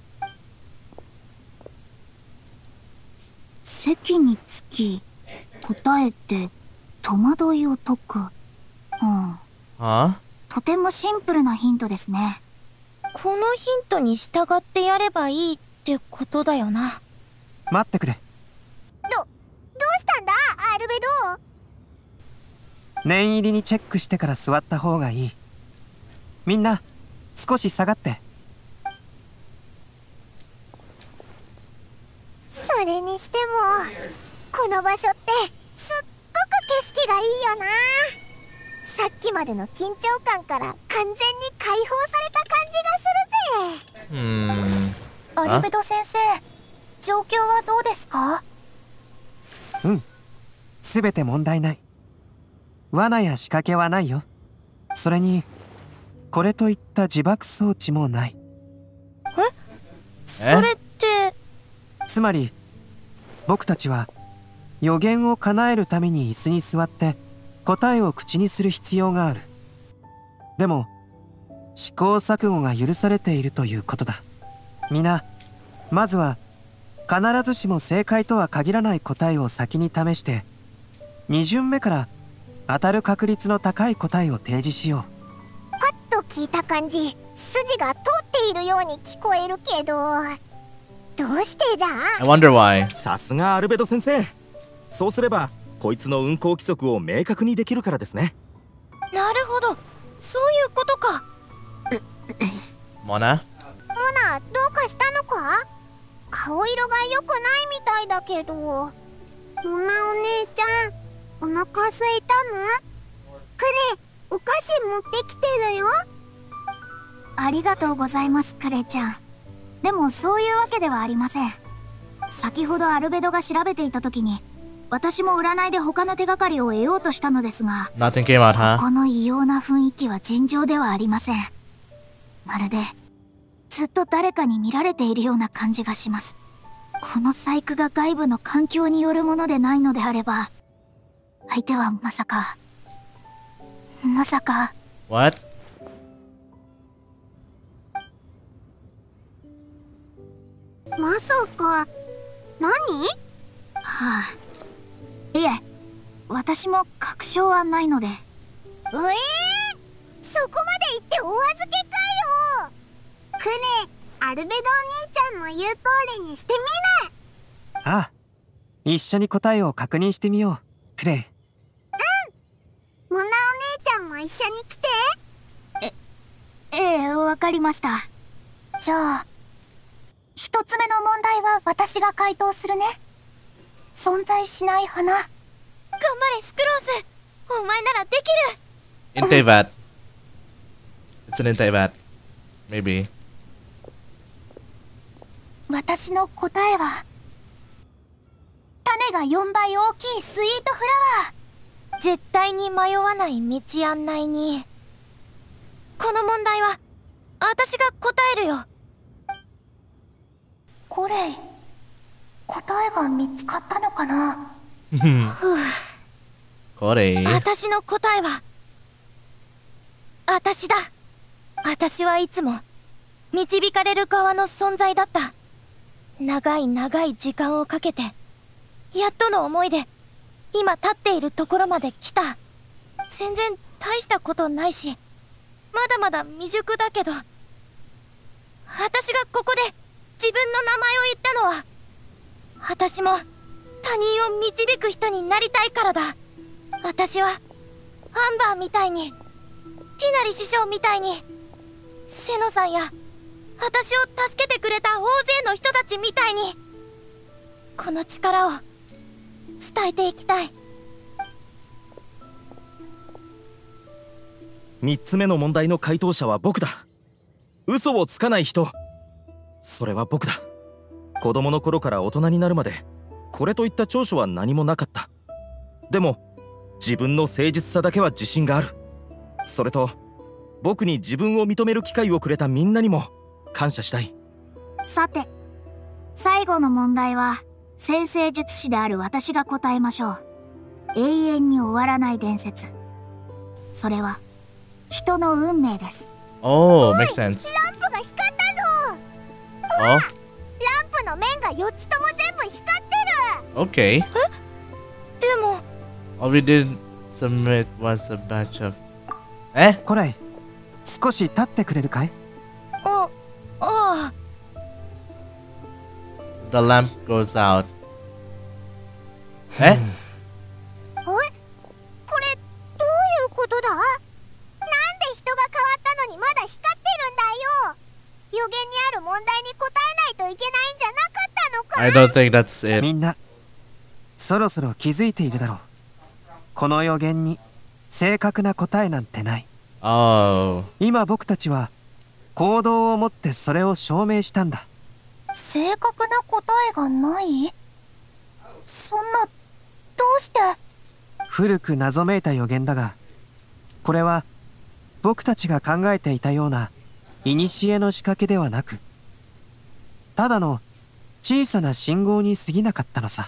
席につき答えて戸惑いを解く。とてもシンプルなヒントですね。 このヒントに従ってやればいいってことだよな。 待ってくれ。 どうしたんだアルベド？ 念入りにチェックしてから座った方がいい。みんな少し下がって。 それにしてもこの場所ってすっごく景色がいいよな。さっきまでの緊張感から完全に解放された感じがアルベド先生、状況はどうですか？ すべて問題ない。罠や仕掛けはないよ。それにこれといった自爆装置もない。 それって。 つまり僕たちは予言を叶えるために椅子に座って答えを口にする必要がある。でも試行錯誤が許されているということだ。皆まずは必ずしも正解とは限らない答えを先に試して2巡目から当たる確率の高い答えを提示しよう。 パッと聞いた感じ、筋が通っているように聞こえるけど、どうしてだ？ I wonder why. さすがアルベド先生。そうすればこいつの運行規則を明確にできるからですね。 なるほど、そういうことか。 モナ、 どうかしたのか？顔色が良くないみたいだけど。モナお姉ちゃん、お腹空いたの？クレ、お菓子持ってきてるよ。 ありがとうございます、クレちゃん。でもそういうわけではありません。先ほどアルベドが調べていた時に私も占いで他の手がかりを得ようとしたのですが、 Nothing came out, huh? この異様な雰囲気は尋常ではありません。まるでずっと誰かに見られているような感じがします。この細工が外部の環境によるものでないのであれば、相手はまさか。 What? まさか、何？ いえ、私も確証はないので。 そこまで言ってお預けかよ。クレ、アルベドお兄ちゃんの言う通りにしてみる。 ああ、一緒に答えを確認してみよう、クレイ。 モナお姉ちゃんも一緒に来て。 ええ、わかりました。じゃあ一つ目の問題は私が回答するね。存在しない花。 頑張れスクロース、お前ならできる。 Intivat. It's an Intivat. Maybe. 私の答えは種が4倍大きいスイートフラワー。 絶対に迷わない道案内に。この問題は私が答えるよ。 コレイ、答えが見つかったのかな？ コレイ、 私の答えは私だ。私はいつも導かれる側の存在だった。長い長い時間をかけてやっとの思いで今立っているところまで来た。全然大したことないし、まだまだ未熟だけど、私がここで自分の名前を言ったのは、私も他人を導く人になりたいからだ。私はアンバーみたいに、ティナリ師匠みたいに、セノさんや私を助けてくれた大勢の人たちみたいに、この力を伝えていきたい。 3つ目の問題の回答者は僕だ。嘘をつかない人、それは僕だ。子供の頃から大人になるまでこれといった長所は何もなかった。でも自分の誠実さだけは自信がある。それと僕に自分を認める機会をくれたみんなにも感謝したい。 さて、最後の問題は占星術師である私が答えましょう。永遠に終わらない伝説。それは人の運命です。 Oh, makes sense. ランプが光ったぞ。ほら、ランプの面が4つとも全部光ってる。 Okay. でも All we did submit was a batch of... コレイ、少し立ってくれるかい？ ああ。 The lamp goes out. これどういうことだ？なんで人が変わったのにまだ光ってるんだよ。予言にある問題に答えないといけないんじゃなかったのか？ I don't think that's it. みんなそろそろ気づいているだろう。この予言に正確な答えなんてない。 Oh. 今僕たちは行動をもってそれを証明したんだ。 正確な答えがない？そんな、どうして？ 古く謎めいた予言だが、これは僕たちが考えていたような古の仕掛けではなく、ただの小さな信号に過ぎなかったのさ。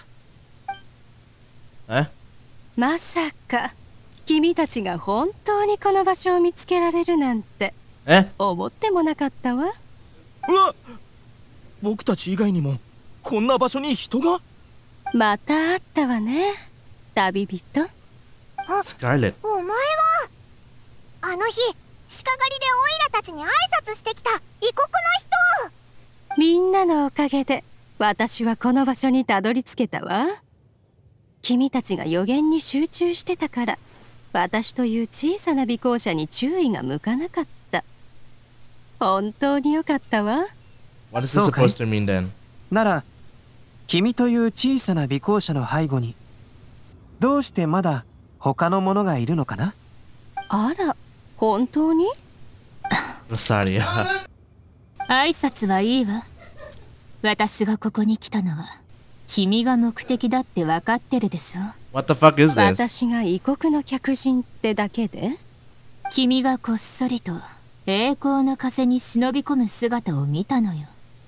まさか君たちが本当にこの場所を見つけられるなんて思ってもなかったわ。 うわ、僕たち以外にもこんな場所に人が。 また会ったわね、旅人。 スカーレット。 お前はあの日鹿狩りでオイラたちに挨拶してきた異国の人。 みんなのおかげで私はこの場所にたどり着けたわ。君たちが予言に集中してたから、私という小さな尾行者に注意が向かなかった。本当によかったわ。 そうかい。なら君という小さな尾行者の背後にどうしてまだ他の者がいるのかな。 あら、本当に？ ロサリア。 挨拶はいいわ。私がここに来たのは君が目的だって分かってるでしょ。 What the fuck is this? 私が異国の客人ってだけで？ 君がこっそりと栄光の風に忍び込む姿を見たのよ。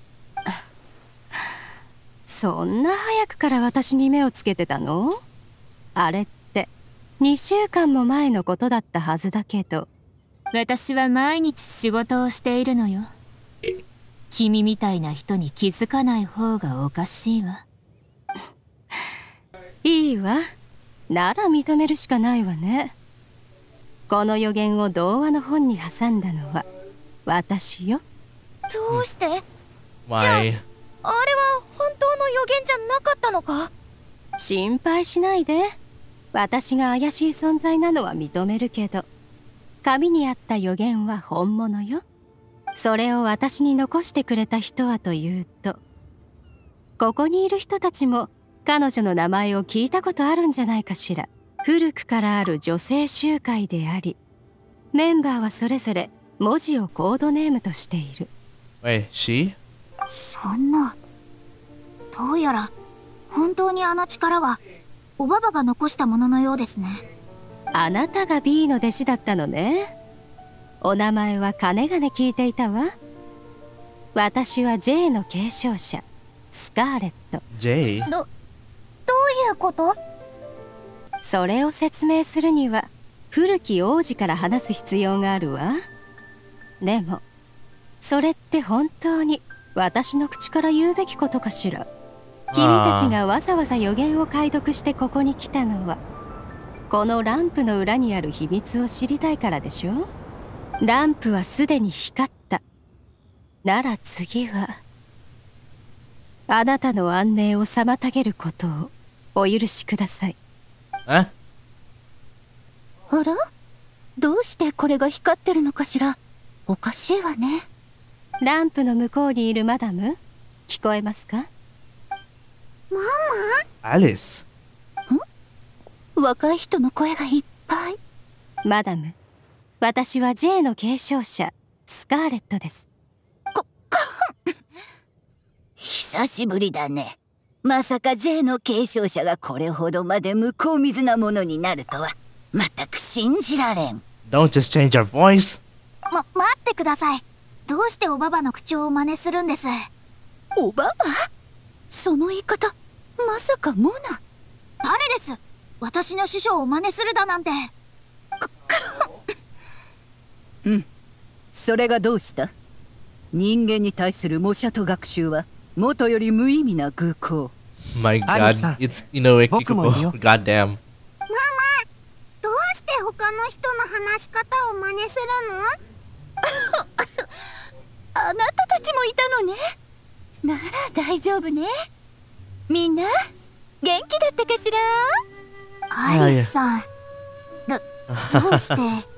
そんな早くから私に目をつけてたの？あれって2週間も前のことだったはずだけど。 私は毎日仕事をしているのよ。君みたいな人に気づかない方がおかしいわ。 いいわ。なら認めるしかないわね。この予言を童話の本に挟んだのは私よ。 どうして？じゃあ、 Why? あれは本当の予言じゃなかったのか？ 心配しないで。私が怪しい存在なのは認めるけど、紙にあった予言は本物よ。それを私に残してくれた人はというと、ここにいる人たちも彼女の名前を聞いたことあるんじゃないかしら。古くからある女性集会であり、メンバーはそれぞれ文字をコードネームとしている。 Wait, she? そんな、どうやら本当にあの力はおばばが残したもののようですね。 あなたが B の弟子だったのね。お名前はかねがね聞いていたわ。私は J の継承者、スカーレット。 J？ どういうこと？ それを説明するには古き王子から話す必要があるわ。でもそれって本当に私の口から言うべきことかしら。君たちがわざわざ予言を解読してここに来たのは、このランプの裏にある秘密を知りたいからでしょ。ランプはすでに光った。なら次はあなたの安寧を妨げることをお許しください。 あら？どうしてこれが光ってるのかしら。おかしいわね。 ランプの向こうにいるマダム、聞こえますか？ ママ？ アリス。 若い人の声がいっぱい。 マダム、私は J の継承者、スカーレットです。 久しぶりだね。まさか J の継承者がこれほどまで向こう水なものになるとは全く信じられん。 Don't just change your voice. 待ってください。どうしておばばの口調を真似するんです？ おばば？その言い方、まさかモナ？ 誰です？私の師匠を真似するだなんて。 うん、それがどうした？人間に対する模写と学習は元より無意味な愚行。 My God, it's Inoue Kikuko. Goddamn. ママ、どうして他の人の話し方を真似するの？ あなたたちもいたのね。なら大丈夫ね。みんな元気だったかしら？ アリスさん、どうして？だって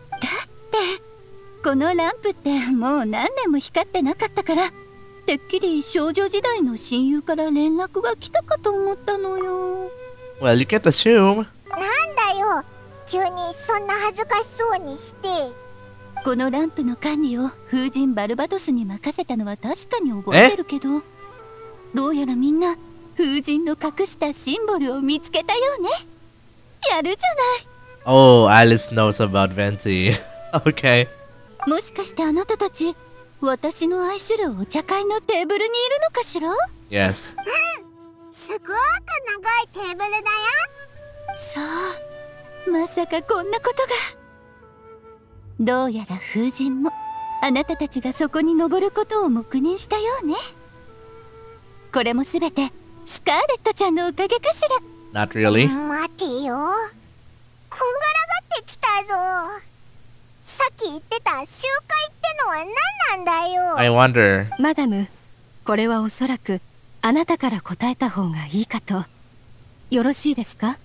このランプってもう何年も光ってなかったから、てっきり少女時代の親友から連絡が来たかと思ったのよ。 Well, you can't assume. なんだよ、急にそんな恥ずかしそうにして。 このランプの管理を風神バルバトスに任せたのは確かに覚えてるけど、どうやらみんな風神の隠したシンボルを見つけたようね。やるじゃない。 Oh, Alice knows about Venti. Okay. もしかしてあなたたち、私の愛するお茶会のテーブルにいるのかしら？ Yes. すごく長いテーブルだよ。 さあ、まさかこんなことが。どうやら風神もあなたたちがそこに登ることを黙認したようね。これもすべてスカーレットちゃんのおかげかしら。Not really. 待てよ、こんがらがってきたぞ。さっき言ってた集会ってのは何なんだよ。 I wonder. マダム、これはおそらくあなたから答えた方がいいかと。よろしいですか？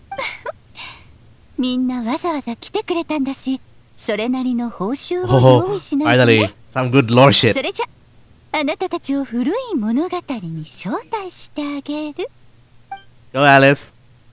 みんなわざわざ来てくれたんだし、それなりの報酬を用意しないとね。 Finally, some good lore shit. それじゃあなたたちを古い物語に招待してあげる。 Go, Alice.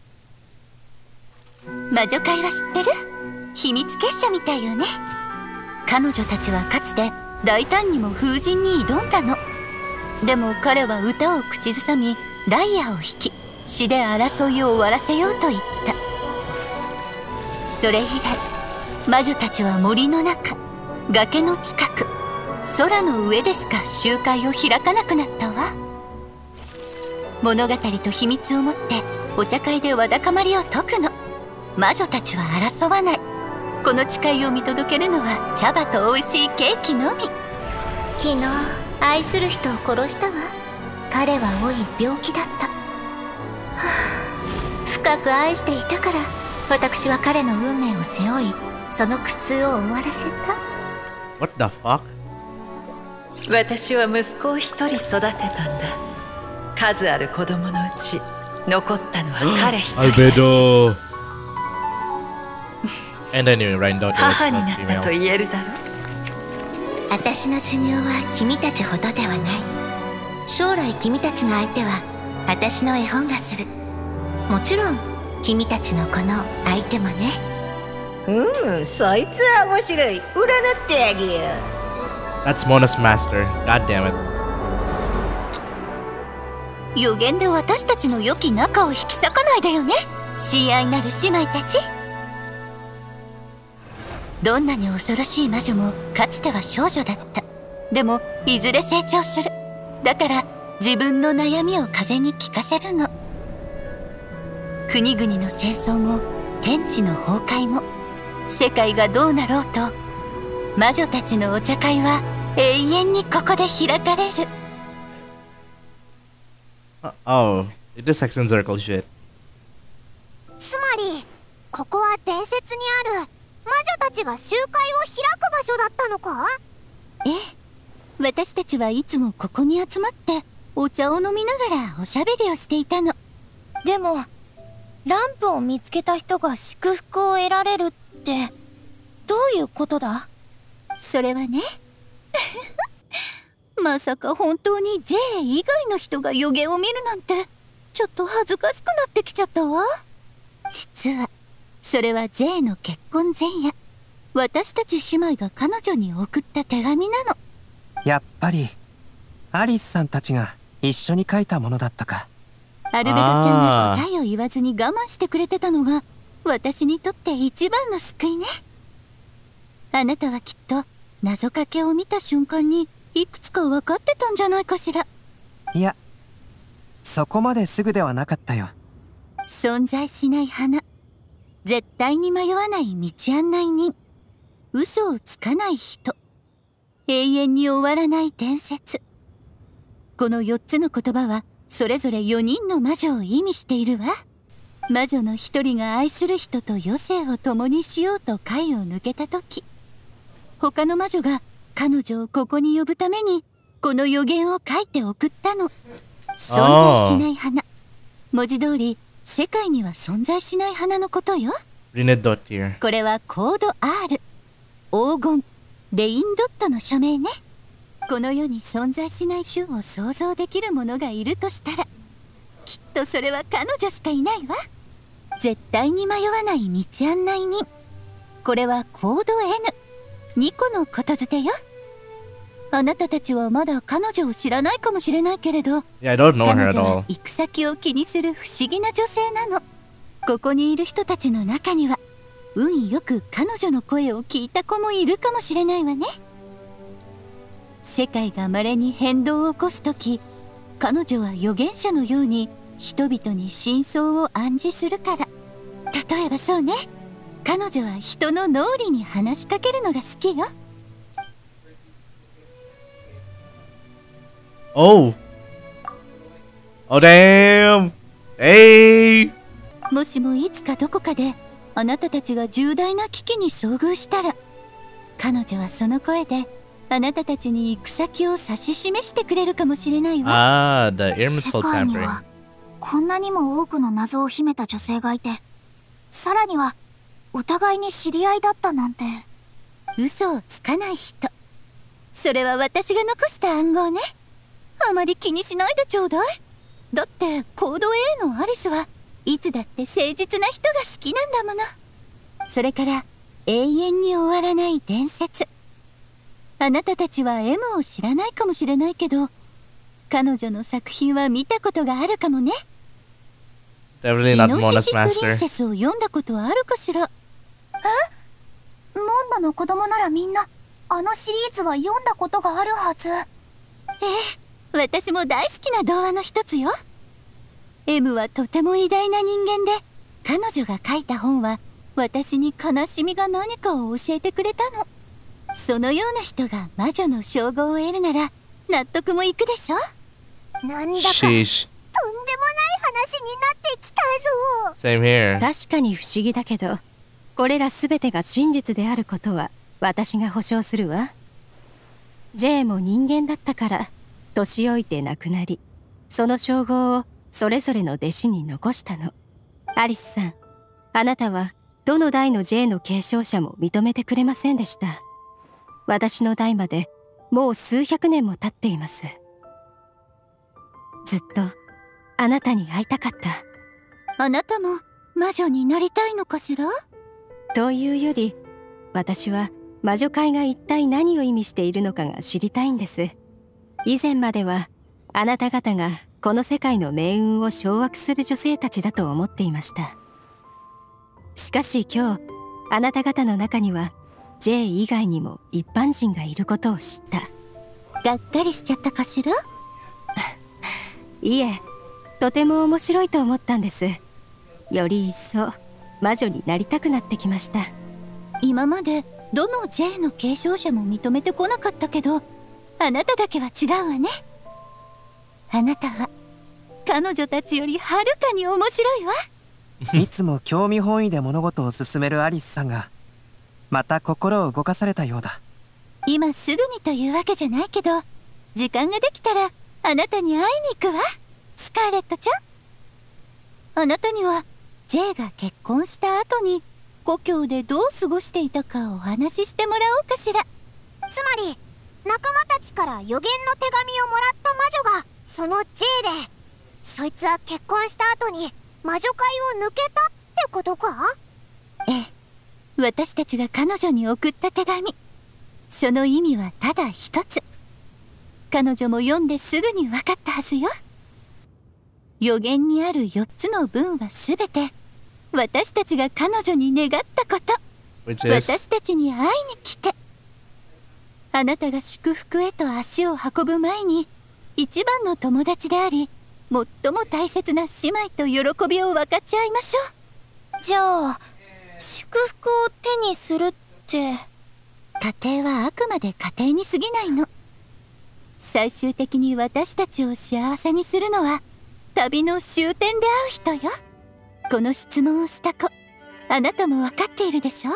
魔女会は知ってる？秘密結社みたいよね。彼女たちはかつて大胆にも風神に挑んだの。でも彼は歌を口ずさみ、ライアーを弾き、詩で争いを終わらせようと言った。それ以来魔女たちは森の中、崖の近く、空の上でしか集会を開かなくなったわ。物語と秘密を持ってお茶会でわだかまりを解くの。魔女たちは争わない。この誓いを見届けるのは茶葉と美味しいケーキのみ。 昨日愛する人を殺したわ。彼は老い病気だった、はあ、深く愛していたから私は彼の運命を背負い、その苦痛を終わらせた。 What the fuck? 私は息子を一人育てたんだ。数ある子供のうち残ったのは彼一人。 Albedo. And anyway, right now, 母になったと言えるだろう。 私の寿命は君たちほどではない。将来君たちの相手は私の絵本がする。もちろん君たちのこの相手もね。 そいつは面白い。占ってあげよう。That's Mona's master. God damn it. 予言で私たちの良き仲を引き裂かないでよね。親愛なる姉妹たち。どんなに恐ろしい魔女もかつては少女だった。でもいずれ成長する。だから自分の悩みを風に聞かせるの。国々の戦争も天地の崩壊も、世界がどうなろうと魔女たちのお茶会は永遠にここで開かれる。 Oh, it is Hexen Circle shit. つまりここは伝説にある魔女たちが集会を開く場所だったのか？ ええ、私たちはいつもここに集まってお茶を飲みながらおしゃべりをしていたの。 でもランプを見つけた人が祝福を得られるってどういうことだ？ それはねまさか本当に J 以外の人が予言を見るなんてちょっと恥ずかしくなってきちゃったわ。実はそれは J の結婚前夜、私たち姉妹が彼女に送った手紙なの。 やっぱりアリスさんたちが一緒に書いたものだったか。 アルベドちゃんが答えを言わずに我慢してくれてたのが私にとって一番の救いね。あなたはきっと謎かけを見た瞬間にいくつか分かってたんじゃないかしら。 いや、そこまですぐではなかったよ。 存在しない花、絶対に迷わない道案内人、嘘をつかない人、永遠に終わらない伝説。この4つの言葉はそれぞれ4人の魔女を意味しているわ。魔女の1人が愛する人と余生を共にしようと階を抜けた時、他の魔女が彼女をここに呼ぶためにこの予言を書いて送ったの。存在しない花、文字通り世界には存在しない花のことよ。これはコード R、 黄金、レインドットの署名ね。この世に存在しない種を想像できる者がいるとしたら、きっとそれは彼女しかいないわ。絶対に迷わない道案内人、これはコード N、 ニコのことづてよ。あなたたちはまだ彼女を知らないかもしれないけれど、 Yeah, I don't know her 彼 at 女は all. 行く先を気にする不思議な女性なの。ここにいる人たちの中には運よく彼女の声を聞いた子もいるかもしれないわね。世界が稀に変動を起こすとき、彼女は預言者のように人々に真相を暗示するから。例えばそうね、彼女は人の脳裏に話しかけるのが好きよ。 Oh. Oh, damn. Hey. もしもいつかどこかであなたたちが重大な危機に遭遇したら、彼女はその声であなたたちに行く先を指し示してくれるかもしれないわ。 Ah, the Irmisol 世界に tampering. はこんなにも多くの謎を秘めた女性がいて、さらにはお互いに知り合いだったなんて。 嘘をつかない人、それは私が残した暗号ね。あまり気にしないでちょうだい。だってコード A のアリスはいつだって誠実な人が好きなんだもの。それから永遠に終わらない伝説。あなたたちは M を知らないかもしれないけど、彼女の作品は見たことがあるかもね。 Definitely イ not ノ Mona's シシプリン master. セスを読んだことはあるかしら。 モンドの子供ならみんなあのシリーズは読んだことがあるはず。 私も大好きな童話の一つよ。M はとても偉大な人間で、彼女が書いた本は私に悲しみが何かを教えてくれたの。そのような人が魔女の称号を得るなら納得もいくでしょ。 なんだか Sheesh. とんでもない話になってきたぞ。 Same here. 確かに不思議だけど、これら全てが真実であることは私が保証するわ。J も人間だったから年老いて亡くなり、その称号をそれぞれの弟子に残したの。アリスさん、あなたはどの代の J の継承者も認めてくれませんでした。私の代までもう数百年も経っています。ずっとあなたに会いたかった。 あなたも魔女になりたいのかしら。 というより、私は魔女界が一体何を意味しているのかが知りたいんです。以前まではあなた方がこの世界の命運を掌握する女性たちだと思っていました。しかし今日、あなた方の中には J 以外にも一般人がいることを知った。 がっかりしちゃったかしら。 いえ、とても面白いと思ったんです。より一層魔女になりたくなってきました。 今までどの J の継承者も認めてこなかったけど、あなただけは違うわね。あなたは彼女たちよりはるかに面白いわ。 いつも興味本位で物事を進めるアリスさんがまた心を動かされたようだ。 今すぐにというわけじゃないけど、時間ができたらあなたに会いに行くわ、スカーレットちゃん。あなたには J が結婚した後に故郷でどう過ごしていたかお話ししてもらおうかしら。 つまり仲間たちから予言の手紙をもらった魔女がその J で、そいつは結婚した後に魔女界を抜けたってことか。 ええ、私たちが彼女に送った手紙、その意味はただ一つ。彼女も読んですぐに分かったはずよ。予言にある4つの文はすべて私たちが彼女に願ったこと。私たちに会いに来て、あなたが祝福へと足を運ぶ前に一番の友達であり最も大切な姉妹と喜びを分かち合いましょう。 じゃあ祝福を手にするって。 家庭はあくまで家庭に過ぎないの。最終的に私たちを幸せにするのは旅の終点で会う人よ。この質問をした子、あなたも分かっているでしょ。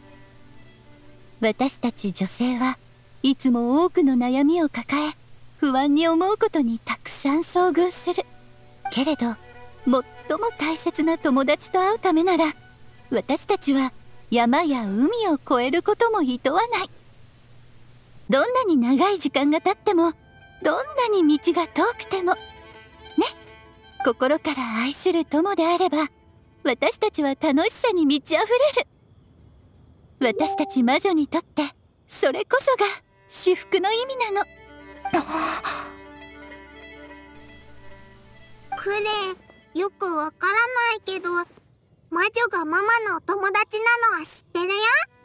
私たち女性はいつも多くの悩みを抱え、不安に思うことにたくさん遭遇する。けれど最も大切な友達と会うためなら、私たちは山や海を越えることも厭わない。どんなに長い時間が経っても、どんなに道が遠くてもね、心から愛する友であれば私たちは楽しさに満ち溢れる。私たち魔女にとってそれこそが至福の意味なの。 クレイ、よくわからないけど、魔女がママのお友達なのは知ってるよ。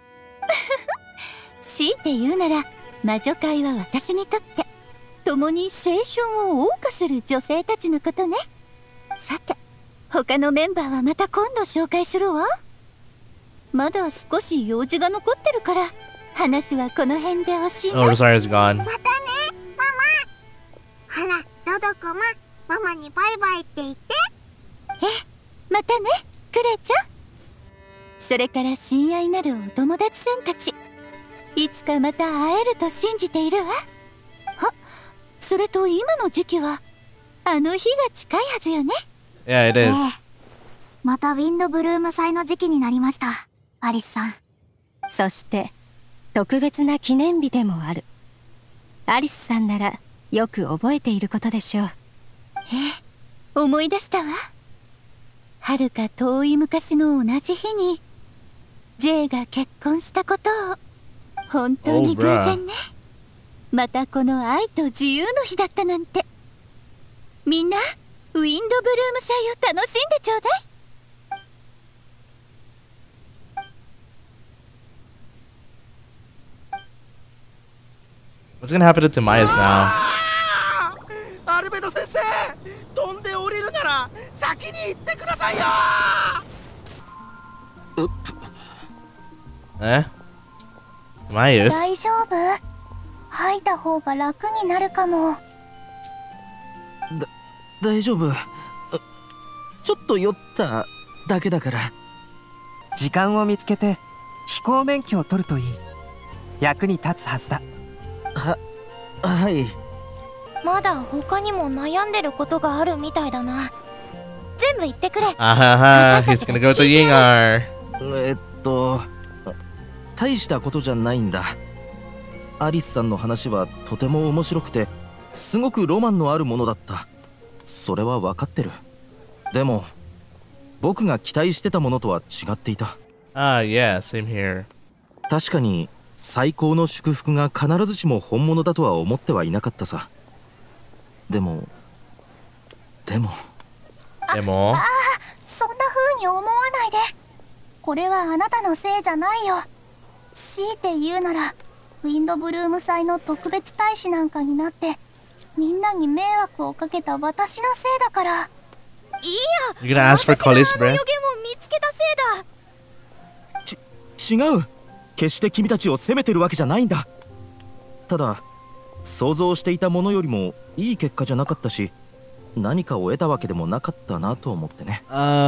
強いて言うなら、魔女界は私にとって共に青春を謳歌する女性たちのことね。さて、他のメンバーはまた今度紹介するわ。まだ少し用事が残ってるから、話はこの辺でおしまい。 Oh, Rosaria's gone. またね、ママ。ほら、ドドコマ、ママにバイバイって言って。 またね、クレちゃん。それから親愛なるお友達さんたち、いつかまた会えると信じているわ。それと今の時期はあの日が近いはずよね。 Yeah, it is. またウィンドブルーム祭の時期になりました、アリスさん。 そして特別な記念日でもある。アリスさんならよく覚えていることでしょう。 思い出したわ。はるか遠い昔の同じ日に J が結婚したことを。本当に偶然ね。またこの愛と自由の日だったなんて。みんなウィンドブルーム祭を楽しんでちょうだい。 What's gonna happen to Timaeus now? アルベド先生、飛んで降りるなら先に行ってくださいよ。 Timaeus? 大丈夫？吐いた方が楽になるかも。 大丈夫。ちょっと酔っただけだから。 時間を見つけて飛行免許を取るといい。役に立つはずだ。 はい。 まだ他にも悩んでることがあるみたいだな。全部言ってくれ。 He's gonna go to Yingar. 大したことじゃないんだ。アリスさんの話はとても面白くて、すごくロマンのあるものだった。それは分かってる。でも僕が期待してたものとは違っていた。 Yeah, same here. 確かに最高の祝福が必ずしも本物だとは思ってはいなかったさ。でもそんな風に思わないで。これはあなたのせいじゃないよ。強いて言うならウィンドブルーム祭の特別大使なんかになってみんなに迷惑をかけた私のせいだから。 いや、私があの予言を見つけたせいだ。違う。決して君たちを責めてるわけじゃないんだ。ただ想像していたものよりもいい結果じゃなかったし、何かを得たわけでもなかったなと思ってね。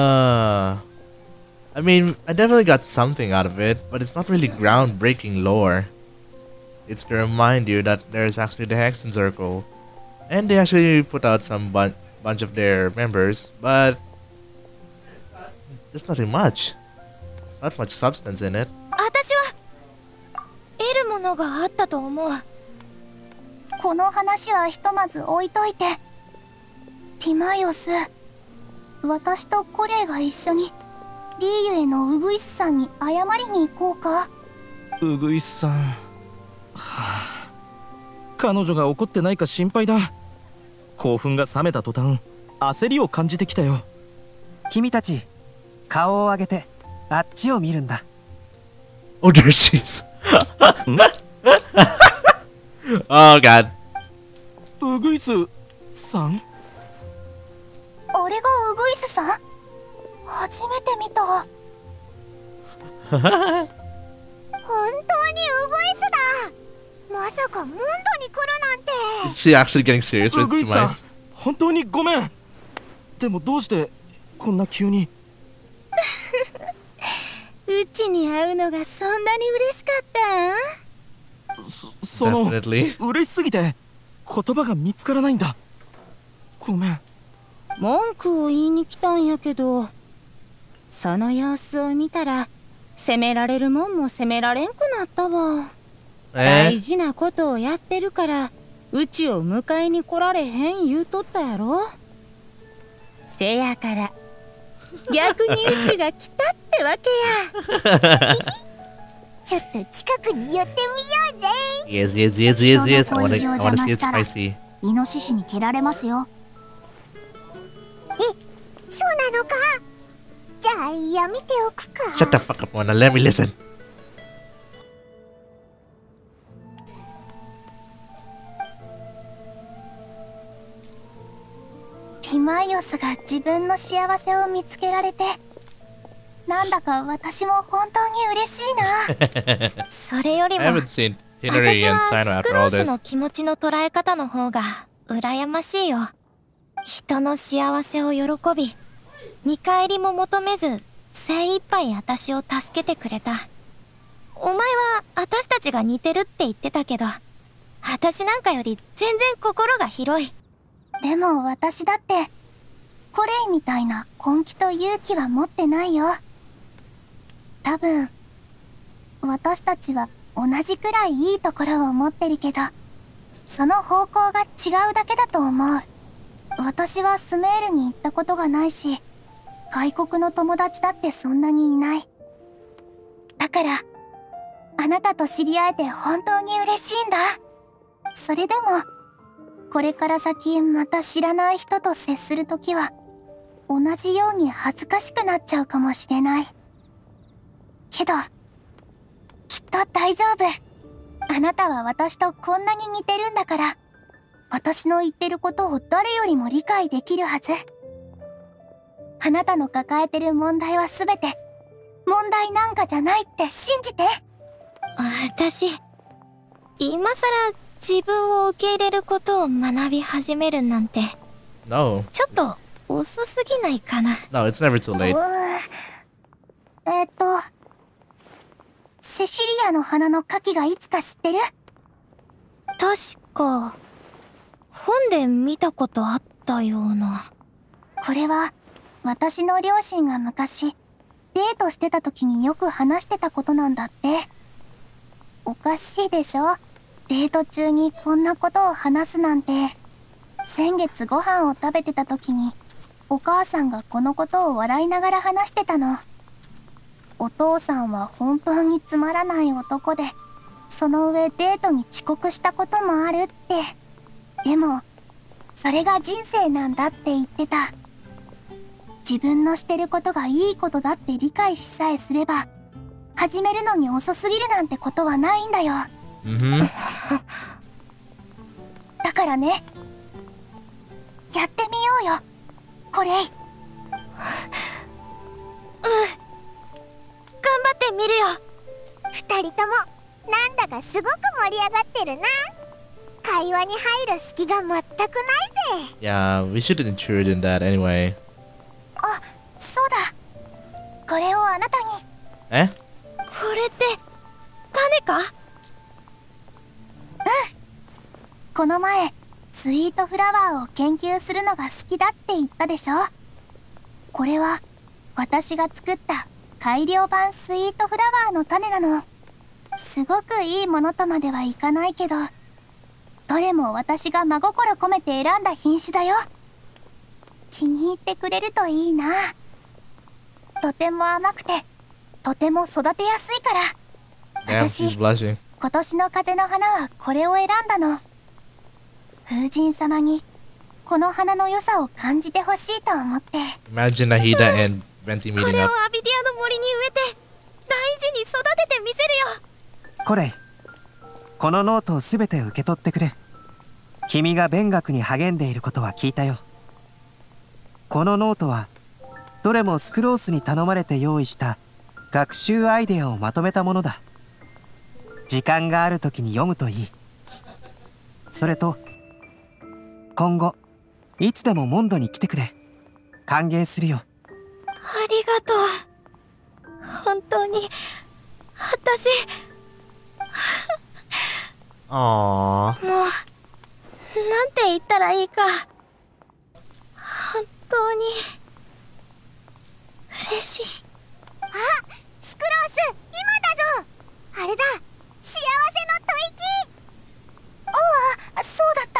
I mean, I definitely got something out of it, but it's not really groundbreaking lore. It's to remind you that there's actually the Hexen Circle, and they actually put out some bunch of their members, but there's nothing much. There's not much substance in it. 私は得るものがあったと思う。 この話はひとまず置いといて、ティマイオス、私とコレイが一緒にリーユへのウグイスさんに謝りに行こうか。 ウグイスさん、彼女が怒ってないか心配だ。興奮が冷めた途端焦りを感じてきたよ。 君たち顔を上げてあっちを見るんだ。 Oh, there she is. Oh god. ウグイスさん？ あれがウグイスさん？初めて見た。 本当にウグイスだ。まさかモンドに来るなんて。 Is she actually getting serious with ウグイスさん、 Timaeus? 本当にごめん。でもどうしてこんな急に。 うちに会うのがそんなに嬉しかったん？ その嬉しすぎて言葉が見つからないんだ。ごめん。 文句を言いに来たんやけど、その様子を見たら責められるもんも責められんくなったわ。大事なことをやってるからうちを迎えに来られへん言うとったやろ。せやから逆にうちが来たってわけや。 ちょっと近くに寄ってみようぜ。 Yes, yes, yes, yes, yes. I wanna see it spicy. イノシシに蹴られますよ。 そうなのか。じゃあやめておくか。 Shut the fuck up, Mona. Let me listen. ティマイオスが自分の幸せを見つけられて、なんだか私も本当に嬉しいな。 それよりも I haven't seen Hinari and 私 Sino はスク after ロ all ース this. の気持ちの捉え方の方が羨ましいよ。人の幸せを喜び、見返りも求めず精一杯私を助けてくれた。お前は私たちが似てるって言ってたけど、私なんかより全然心が広い。 でも私だってコレイみたいな根気と勇気は持ってないよ。多分私たちは同じくらいいいところを持ってるけど、その方向が違うだけだと思う。私はスメールに行ったことがないし、外国の友達だってそんなにいない。だからあなたと知り合えて本当に嬉しいんだ。それでもこれから先また知らない人と接するときは同じように恥ずかしくなっちゃうかもしれないけど、きっと大丈夫。あなたは私とこんなに似てるんだから、私の言ってることを誰よりも理解できるはず。あなたの抱えてる問題は全て問題なんかじゃないって信じて。 私今さら自分を受け入れることを学び始めるなんて No. ちょっと遅すぎないかな。 No, it's never too late. セシリアの花の花器がいつか知ってる？ 確か本で見たことあったような。 これは私の両親が昔デートしてた時によく話してたことなんだって。おかしいでしょ？デート中にこんなことを話すなんて。先月ご飯を食べてた時にお母さんがこのことを笑いながら話してたの。お父さんは本当につまらない男で、その上デートに遅刻したこともあるって。でもそれが人生なんだって言ってた。自分のしてることがいいことだって理解しさえすれば、始めるのに遅すぎるなんてことはないんだよ。だからね、やってみようよ、コレイ。 頑張ってみるよ。 二人ともなんだかすごく盛り上がってるな。会話に入る隙が全くないぜ。 Yeah, we should intrude in that anyway. あ、そうだ。これをあなたに。 え？ これって種か？ この前スイートフラワーを研究するのが好きだって言ったでしょ。これは私が作った改良版スイートフラワーの種なの。すごくいいものとまではいかないけど、どれも私が真心込めて選んだ品種だよ。気に入ってくれるといいな。とても甘くてとても育てやすいから。 Damn, she's blushing. 今年の風の花はこれを選んだの。風神様にこの花の良さを感じてほしいと思って。 Imagine Nahida and Venti こ meeting れを up. アビディアの森に植えて大事に育ててみせるよ。 コレイ、このノートをすべて受け取ってくれ。君が勉学に励んでいることは聞いたよ。このノートはどれもスクロースに頼まれて用意した学習アイデアをまとめたものだ。時間がある時に読むといい。それと今後いつでもモンドに来てくれ。歓迎するよ。 ありがとう。本当に私 Aww. もうなんて言ったらいいか。本当に嬉しい。 あ、スクロース、今だぞ。あれだ、幸せの吐息。 おお、そうだった。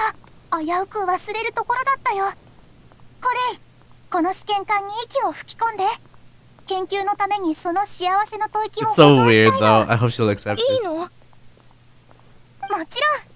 危うく忘れるところだったよ。コレイ、この試験管に息を吹き込んで。 研究のためにその幸せの吐息を It's 保 so 存したい weird の。 though. I hope she'll accept いい it. の？もちろん。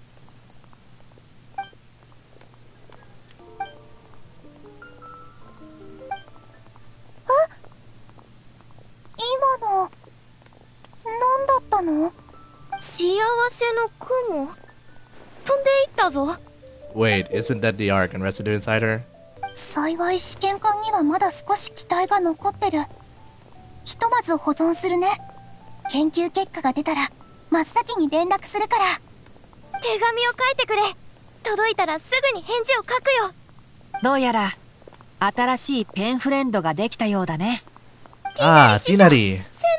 今の何だったの？ 幸せの雲飛んでいったぞ。 Wait, isn't that the Arcan residue inside her? 幸い試験管にはまだ少し気体が残ってる。ひとまず保存するね。研究結果が出たら真っ先に連絡するから。 手紙を書いてくれ。届いたらすぐに返事を書くよ。 どうやら新しいペンフレンドができたようだね。 Ah, Tinari.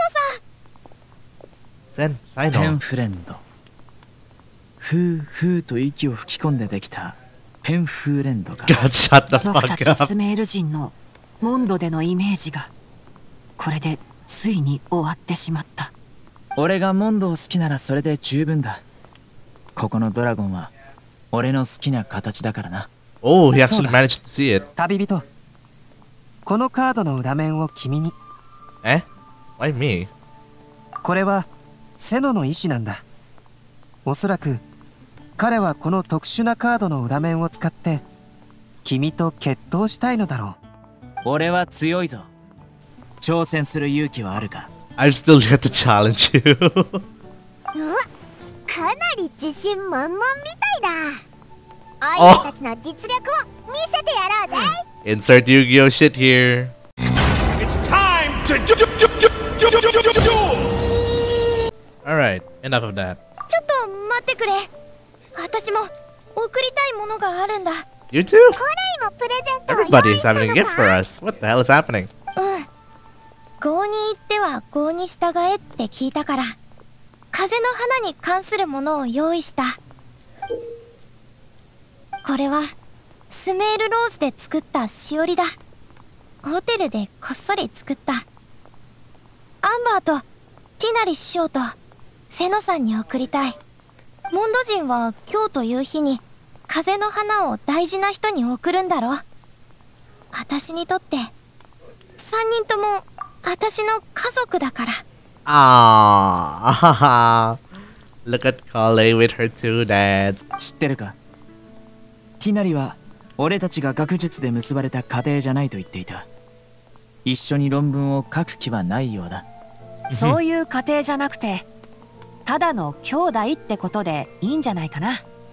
ペンフレンド。ふうふうと息を吹き込んでできたペンフレンドが。 God, shut the 僕た fuck ち up. スメール人のモンドでのイメージがこれでついに終わってしまった。 俺がモンドを好きならそれで十分だ。ここのドラゴンは俺の好きな形だからな。 Oh, he actually managed to see it. 旅人、このカードの裏面を君に。 Eh? Why me? これはセノの意志なんだ。おそらく彼はこの特殊なカードの裏面を使って君と決闘したいのだろう。俺は強いぞ。挑戦する勇気はあるか？ I've still yet to challenge you. うわ、かなり自信満々みたいだ。おいらたちの実力を見せてやろうぜ。 Insert Yu-Gi-Oh shit here. It's time to Alright, enough of that. ちょっと待ってくれ。私も送りたいものがあるんだ。 You too? これもプレゼントを用 Everybody 意 is したの having a か。 gift for us. What the hell is happening? 郷に行っては郷に従えって聞いたから風の花に関するものを用意した。これはスメールローズで作ったしおりだ。ホテルでこっそり作った。アンバーとティナリ師匠とセノさんに送りたい。モンド人は今日という日に風の花を大事な人に送るんだろ。私にとって3人とも私の家族だから。 Ah, look at Kale with her two dads. 知ってるか？ティナリは俺たちが学術で結ばれた家庭じゃないと言っていた。一緒に論文を書く気はないようだ。 そういう家庭じゃなくてただの兄弟ってことでいいんじゃないかな。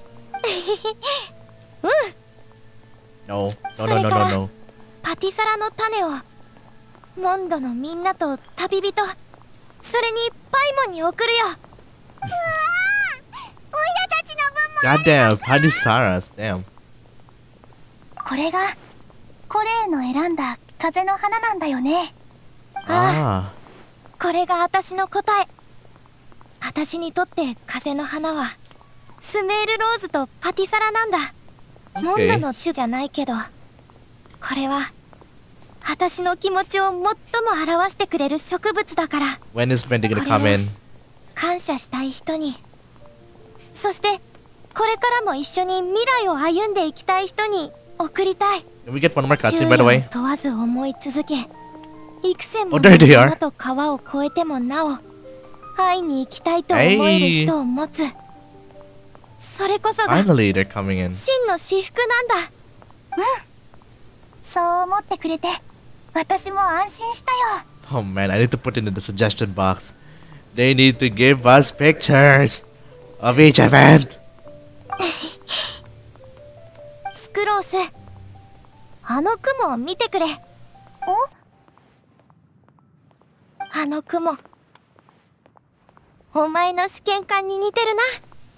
うん。 No, no, no, no, no, no. パティサラの種をモンドのみんなと旅人、それにパイモンに送るよ。うわー、おいらたちの分も Goddamn, Padisaras, damn. これがコレーの選んだ風の花なんだよね。 ああ。 これが私の答え。私にとって風の花はスメールローズとパティサラなんだ。モンドの種じゃないけど、これは私の気持ちを最も表してくれる植物だから。 When is Bendy gonna come in? 感謝したい人に、そしてこれからも一緒に未来を歩んでいきたい人に送りたい。 Can we get one more cutscene, by the way? 問わず思い続け、幾千も Oh, の there they are. 山と川を越えてもなお会いに行きたいと思える人を持つ。それこそが Finally, they're coming in. 真の至福なんだ。 そう思ってくれて私も安心したよ。 Oh man, I need to put it in the suggestion box. They need to give us pictures of each event. スクロース、あの雲を見てくれ。あの雲、お前の試験管に似てるな。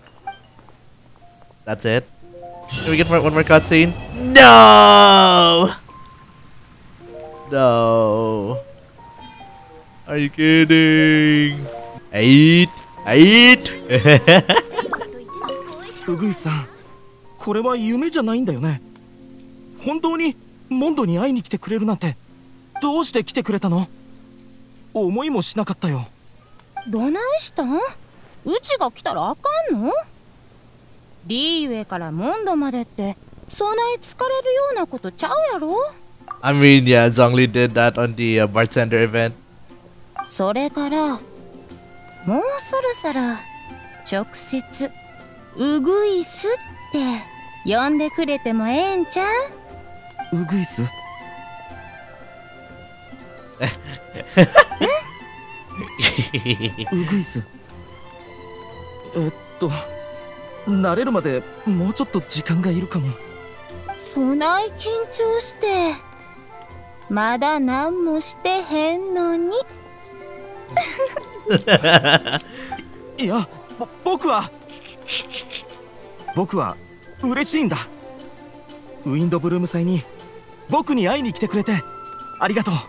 That's it. Can we get one more cutscene? No! No. Are you kidding? 8? ウグイさん、これは夢じゃないんだよね。本当にモンドに会いに来てくれるなんてどうして来てくれたの？思いもしなかったよ。 どないしたん？うちが来たらあかんの？リーウェイからモンドまでってそない疲れるようなことちゃうやろ？ I mean, yeah, Zhongli did that on the bartender event. それからもうそろそろ直接ウグイスって呼んでくれてもええんちゃう？ ウグイス？ウグイス。慣れるまでもうちょっと時間がいるかも。 そない緊張してまだ何もしてへんのに。 いや、僕は嬉しいんだ。ウィンドブルーム祭に僕に会いに来てくれてありがとう。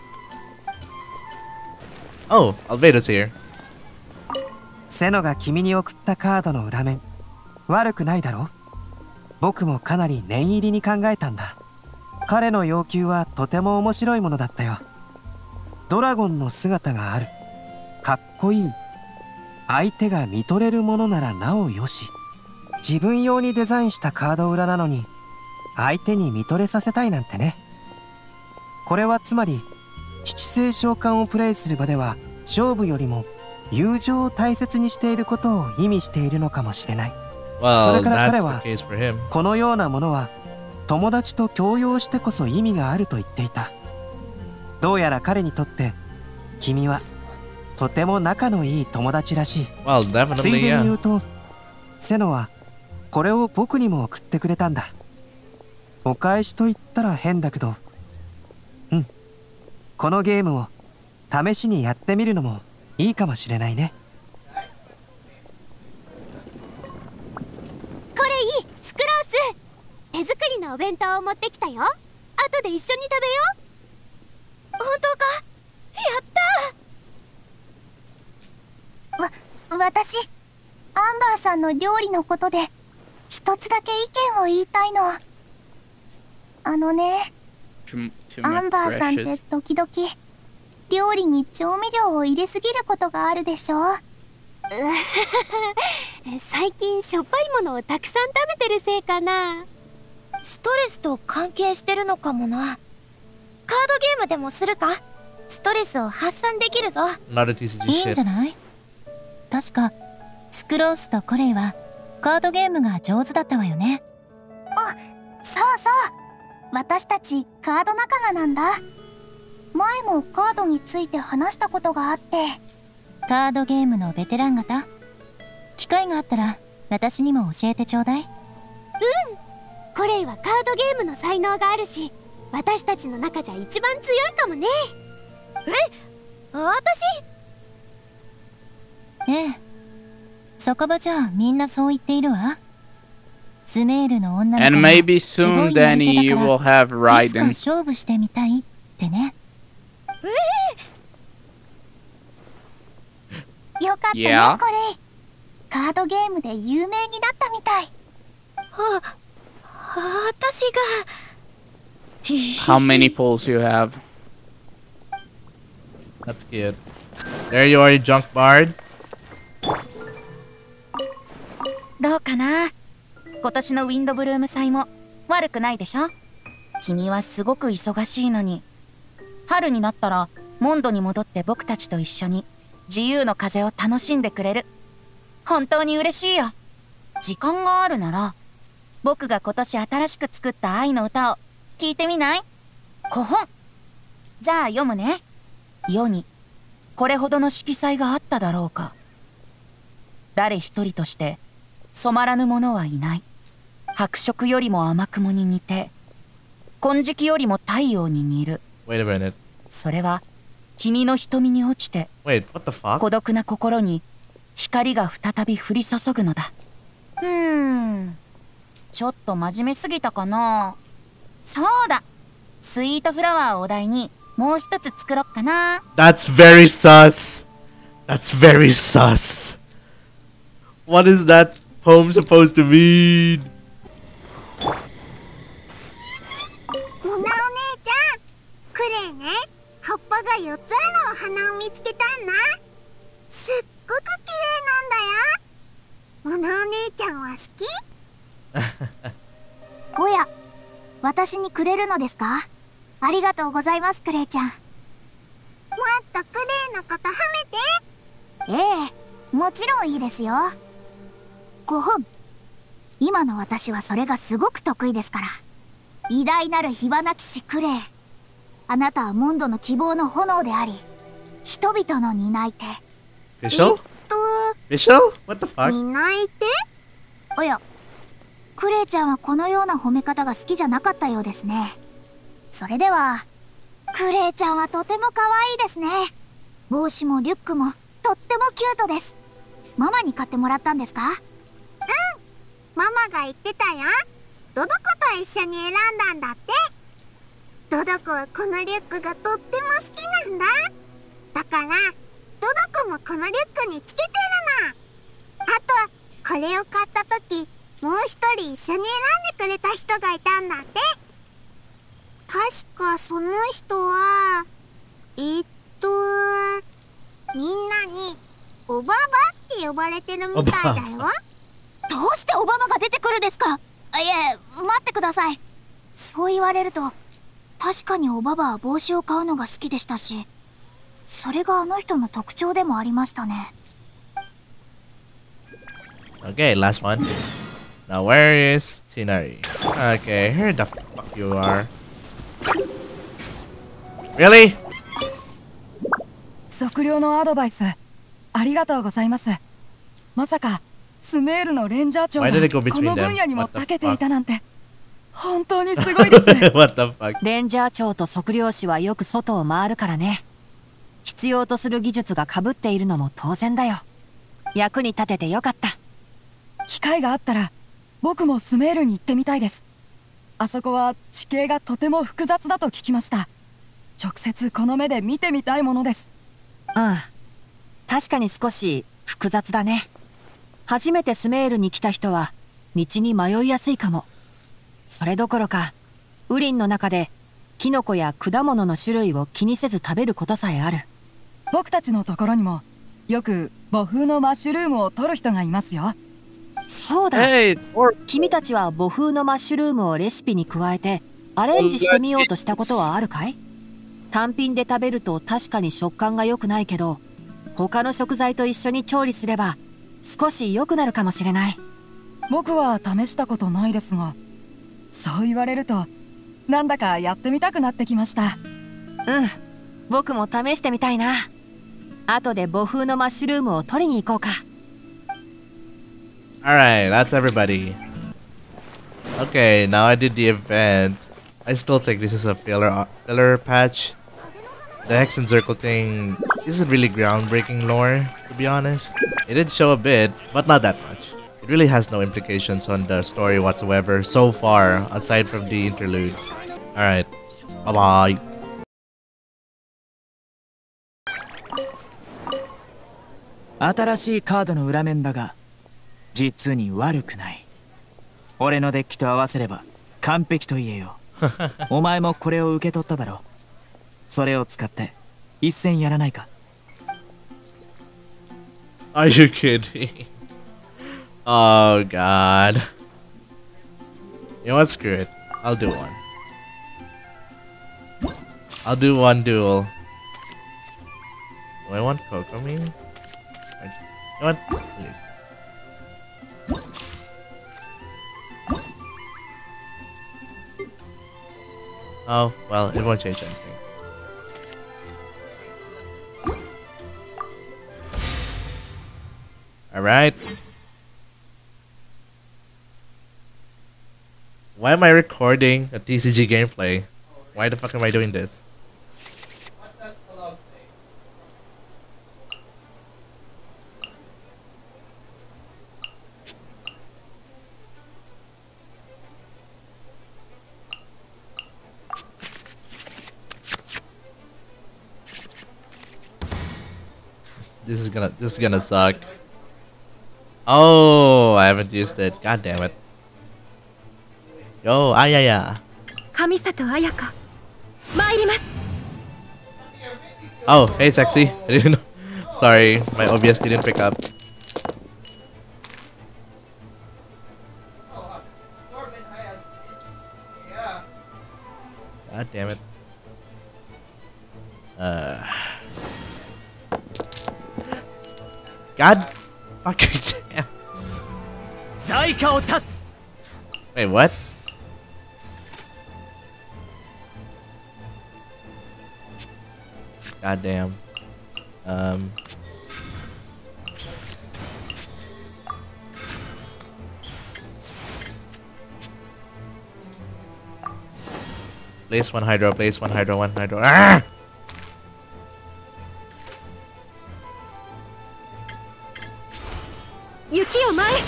Oh, Albedo's here. セノが君に送ったカードの裏面悪くないだろ？僕もかなり念入りに考えたんだ。彼の要求はとても面白いものだったよ。ドラゴンの姿がある、かっこいい、相手が見とれるものならなおよし、自分用にデザインしたカード裏なのに相手に見とれさせたいなんてね。これはつまり七星召喚をプレイする場では勝負よりも友情を大切にしていることを意味しているのかもしれない。それから彼はこのようなものは友達と共有してこそ意味があると言っていた。どうやら彼にとって君はとても仲のいい友達らしい。ついでに言うと、セノはこれを僕にも送ってくれたんだ。お返しと言ったら変だけど、このゲームを試しにやってみるのもいいかもしれないね。 これいい、スクロース。手作りのお弁当を持ってきたよ。後で一緒に食べよう。 本当か？やった。 私アンバーさんの料理のことで一つだけ意見を言いたいの。あのね、アンバーさんって時々料理に調味料を入れすぎることがあるでしょ？ 最近しょっぱいものをたくさん食べてるせいかな。 ストレスと関係してるのかもな。カードゲームでもするか？ストレスを発散できるぞ。 いいんじゃない？確かスクロースとコレイはカードゲームが上手だったわよね。 あ、そうそう、私たちカード仲間なんだ。前もカードについて話したことがあって。 カードゲームのベテラン方、機会があったら私にも教えてちょうだい。 コレイはカードゲームの才能があるし、私たちの中じゃ一番強いかもね。 私？ ええ、そこばじゃみんなそう言っているわ。スメールの女の子が And maybe soon Danny you will have いつか Raiden. 勝負してみたいってね。 よかったね、 Yeah. コレイ。カードゲームで有名になったみたい。 私が How many pulls you have? That's cute. There you are, you junk bard. どうかな？今年のウィンドブルーム祭も悪くないでしょ？君はすごく忙しいのに、春になったらモンドに戻って僕たちと一緒に自由の風を楽しんでくれる。本当に嬉しいよ。時間があるなら僕が今年新しく作った愛の歌を聞いてみない？古本。じゃあ読むね。世にこれほどの色彩があっただろうか。誰一人として染まらぬ者はいない。白色よりも甘雲に似て、金色よりも太陽に似る。 Wait a minute. それは君の瞳に落ちて、 Wait, what the fuck? 孤独な心に光が再び降り注ぐのだ。ちょっと真面目すぎたかな。そうだ、スイートフラワーをお題にもう一つ作ろっかな。 That's very sus. That's very sus. What is that poem supposed to mean? モナお姉ちゃん、クレイね、葉っぱが4つあるお花を見つけたんだ。すっごく綺麗なんだよ。モナお姉ちゃんは好き？ おや、私にくれるのですか？ ありがとうございます、クレイちゃん。もっとクレイのこと褒めて。 ええ、もちろんいいですよ。5本。今の私はそれがすごく得意ですから。偉大なる火花騎士クレイ。あなたはモンドの希望の炎であり、人々の担い手。 フィシャル？フィシャル？ What the fuck？ 担い手？おや、クレイちゃんはこのような褒め方が好きじゃなかったようですね。それでは、クレイちゃんはとても可愛いですね。帽子もリュックもとってもキュートです。ママに買ってもらったんですか？ ママが言ってたよ。ドドコと一緒に選んだんだって。ドドコはこのリュックがとっても好きなんだ。だからドドコもこのリュックにつけてるの。あとこれを買った時、もう一人一緒に選んでくれた人がいたんだって。確かその人はみんなにおばばって呼ばれてるみたいだよ。 どうしてオバマが出てくるですか？いえ、待ってください。そう言われると、確かにオババは帽子を買うのが好きでしたし、それがあの人の特徴でもありましたね。 Okay, last one. Now where is Tinari? Okay, here the fuck you are. Really? 測量のアドバイスありがとうございます。まさかスメールのレンジャー長がこの分野にも長けていたなんて本当にすごいです。 What the fuck? レンジャー長と測量士はよく外を回るからね。必要とする技術が被っているのも当然だよ。役に立ててよかった。 機会があったら僕もスメールに行ってみたいです。あそこは地形がとても複雑だと聞きました。直接この目で見てみたいものです。 うん、確かに少し複雑だね。初めてスメールに来た人は道に迷いやすいかも。それどころかウリンの中でキノコや果物の種類を気にせず食べることさえある。 僕たちのところにもよく母風のマッシュルームを取る人がいますよ。 そうだ、君たちは母風のマッシュルームをレシピに加えてアレンジしてみようとしたことはあるかい？単品で食べると確かに食感が良くないけど、他の食材と一緒に調理すれば少し良くなるかもしれない。 僕は試したことないですが、そう言われるとなんだかやってみたくなってきました。 うん、僕も試してみたいな。後で母風のマッシュルームを取りに行こうか。 Alright, that's everybody. Okay, now I did the event. I still think this is a filler patch. The Hex and Circle thing isn't really groundbreaking lore, to be honest. It did show a bit, but not that much. It really has no implications on the story whatsoever so far, aside from the interludes. Alright, bye-bye. 新しいカードの裏面だが実に悪くない。俺のデッキと合わせれば完璧と言えよう。お前もこれを受け取っただろう。それを使って一戦やらないか？ Are you kidding? Oh god. You know what? Screw it. I'll do one. I'll do one duel. Do I want Kokomi? You know what? Please. Oh, well, it won't change anything. Alright. Why am I recording a TCG gameplay? Why the fuck am I doing this? This is gonna suck. Oh, I haven't used it. God damn it. Yo, Ayaya. Oh, hey Sexy. I didn't know. Sorry, my OBS didn't pick up. God damn it. God fucking damn. Wait, what? God damn. Place one hydro, place one hydro, one hydro. Ah! Yuki, omae!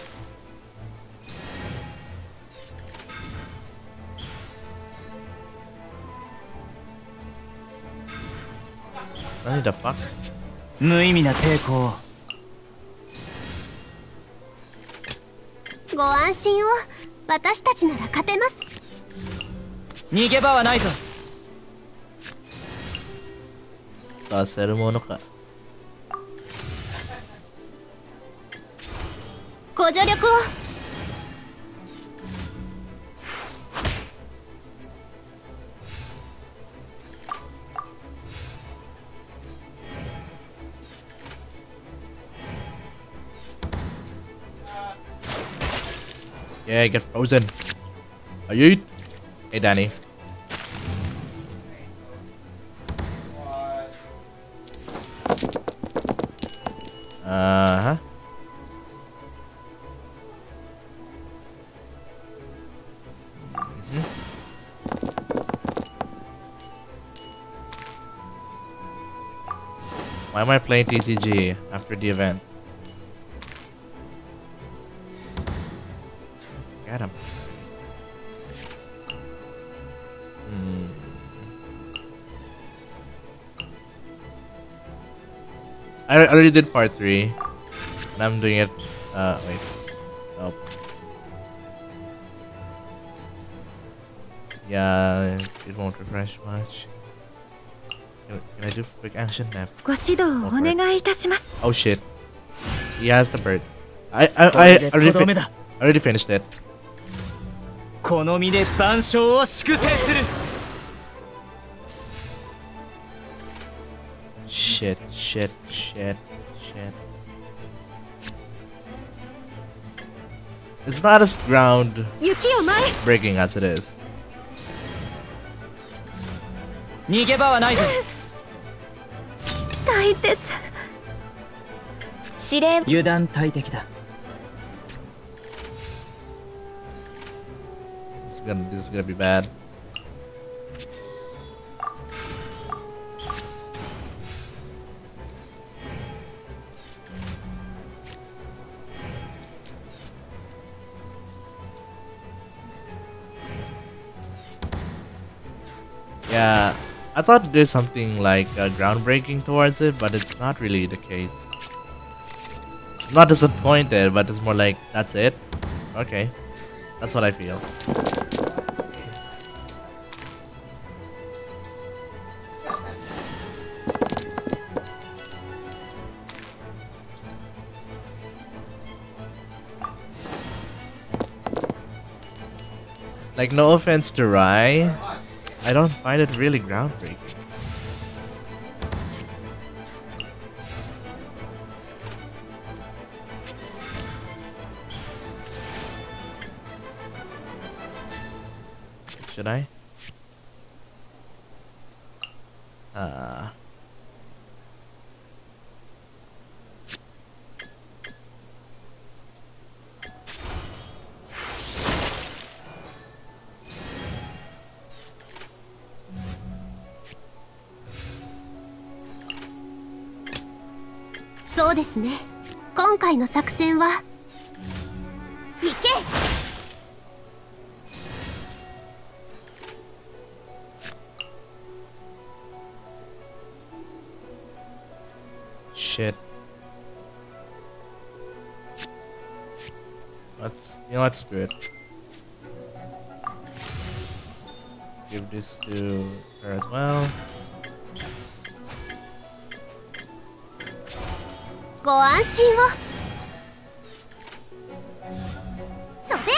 What the fuck? 無意味な抵抗。 ご安心を。私たちなら勝てます。 逃げ場はないぞ。 させるものか。 ご助力を。 Yeah, get frozen. Are you? Hey, Danny. Uh-huh. Why am I playing TCG after the event? Get him. I already did part 3. And I'm doing it. Wait. Nope. Yeah, it won't refresh much. Can I do quick action nap? Oh shit. He has the bird. I already finished it. この身で万象を粛清する。 Shit. It's not as ground breaking as it is. 逃げ場はないぞ。 大です。司令。 油断大敵だ。 This is gonna be bad. Yeah, I thought there's something like groundbreaking towards it, but it's not really the case. I'm not disappointed, but it's more like, that's it? Okay. That's what I feel. Like, no offense to Rai, I don't find it really groundbreaking. Should I? そうですね。今回の作戦は。行け。 Shit. Let's do it. Give this to her as well. ご安心を。飛べ。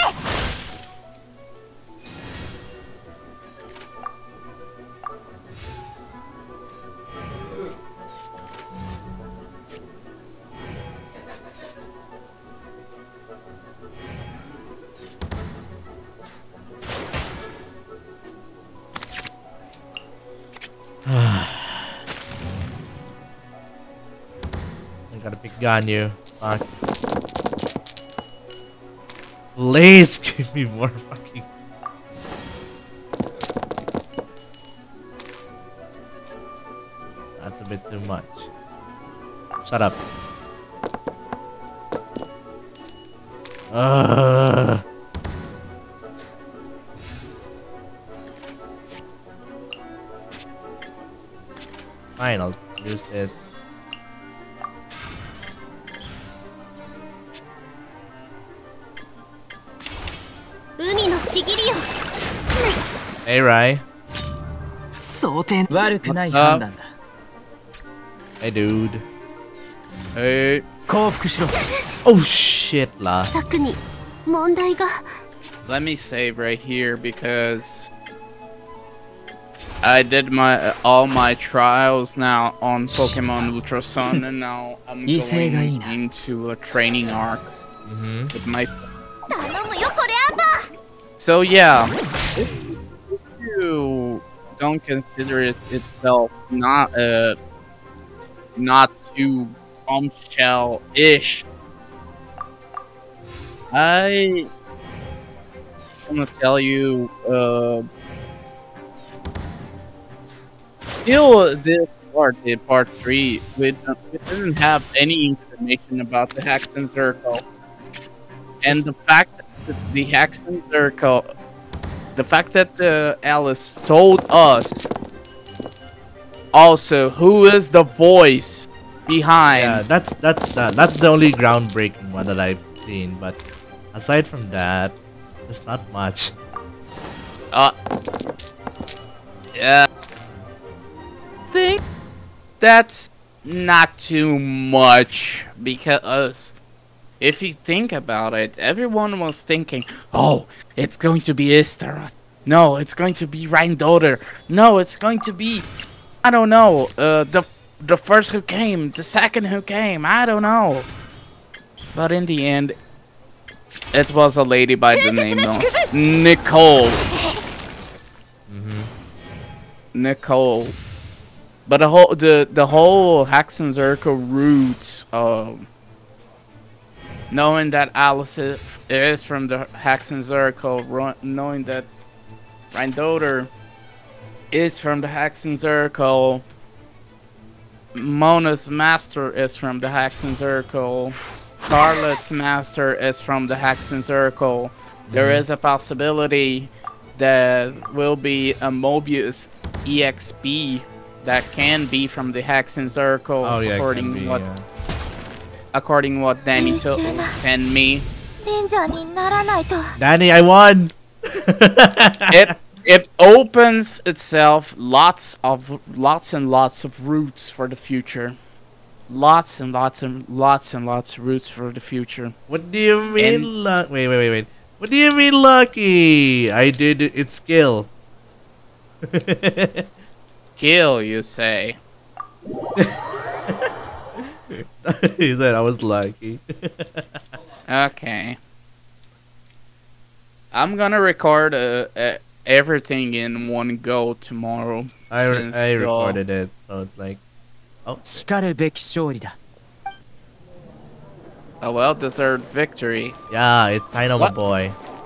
I gotta pick Ganyu. Fuck. Please give me more fucking. That's a bit too much. Shut up. Fine, I'll use this. Hey, Rai. Hey, dude. Hey. Oh shit, la. Let me save right here because I did all my trials now on Pokemon Ultra Sun, and now I'm going into a training arc with my. So yeah, if you don't consider it itself not too bombshell-ish, I want to tell you, still this part 3, we didn't have any information about the Hexen Circle, and the fact that the Hexen Circle, the fact that Alice told us also who is the voice behind. Yeah, that's the only groundbreaking one that I've seen, but aside from that, there's not much. Yeah. I think that's not too much, because if you think about it, everyone was thinking, oh, it's going to be Istaroth. No, it's going to be Rhyndoder. No, it's going to be, I don't know, the first who came, the second who came, I don't know. But in the end, it was a lady by the name of Nicole. Nicole. But the whole Hexen Circle roots of knowing that Alice is from the Hexen Circle, knowing that Rhyndoder is from the Hexen Circle, Mona's master is from the Hexen Circle, Scarlet's master is from the Hexen Circle. There is a possibility that will be a Mobius EXP that can be from the Hexen Circle, according what Danny sent me. Danny, I won. It opens itself lots and lots of routes for the future. Lots and lots of routes for the future. What do you mean, wait. What do you mean, lucky? I did it skill. Skill, you say? He said I was lucky. Okay. I'm gonna record everything in one go tomorrow. I recorded it, so it's like, oh. A well-deserved victory. Yeah, it's sign of a boy.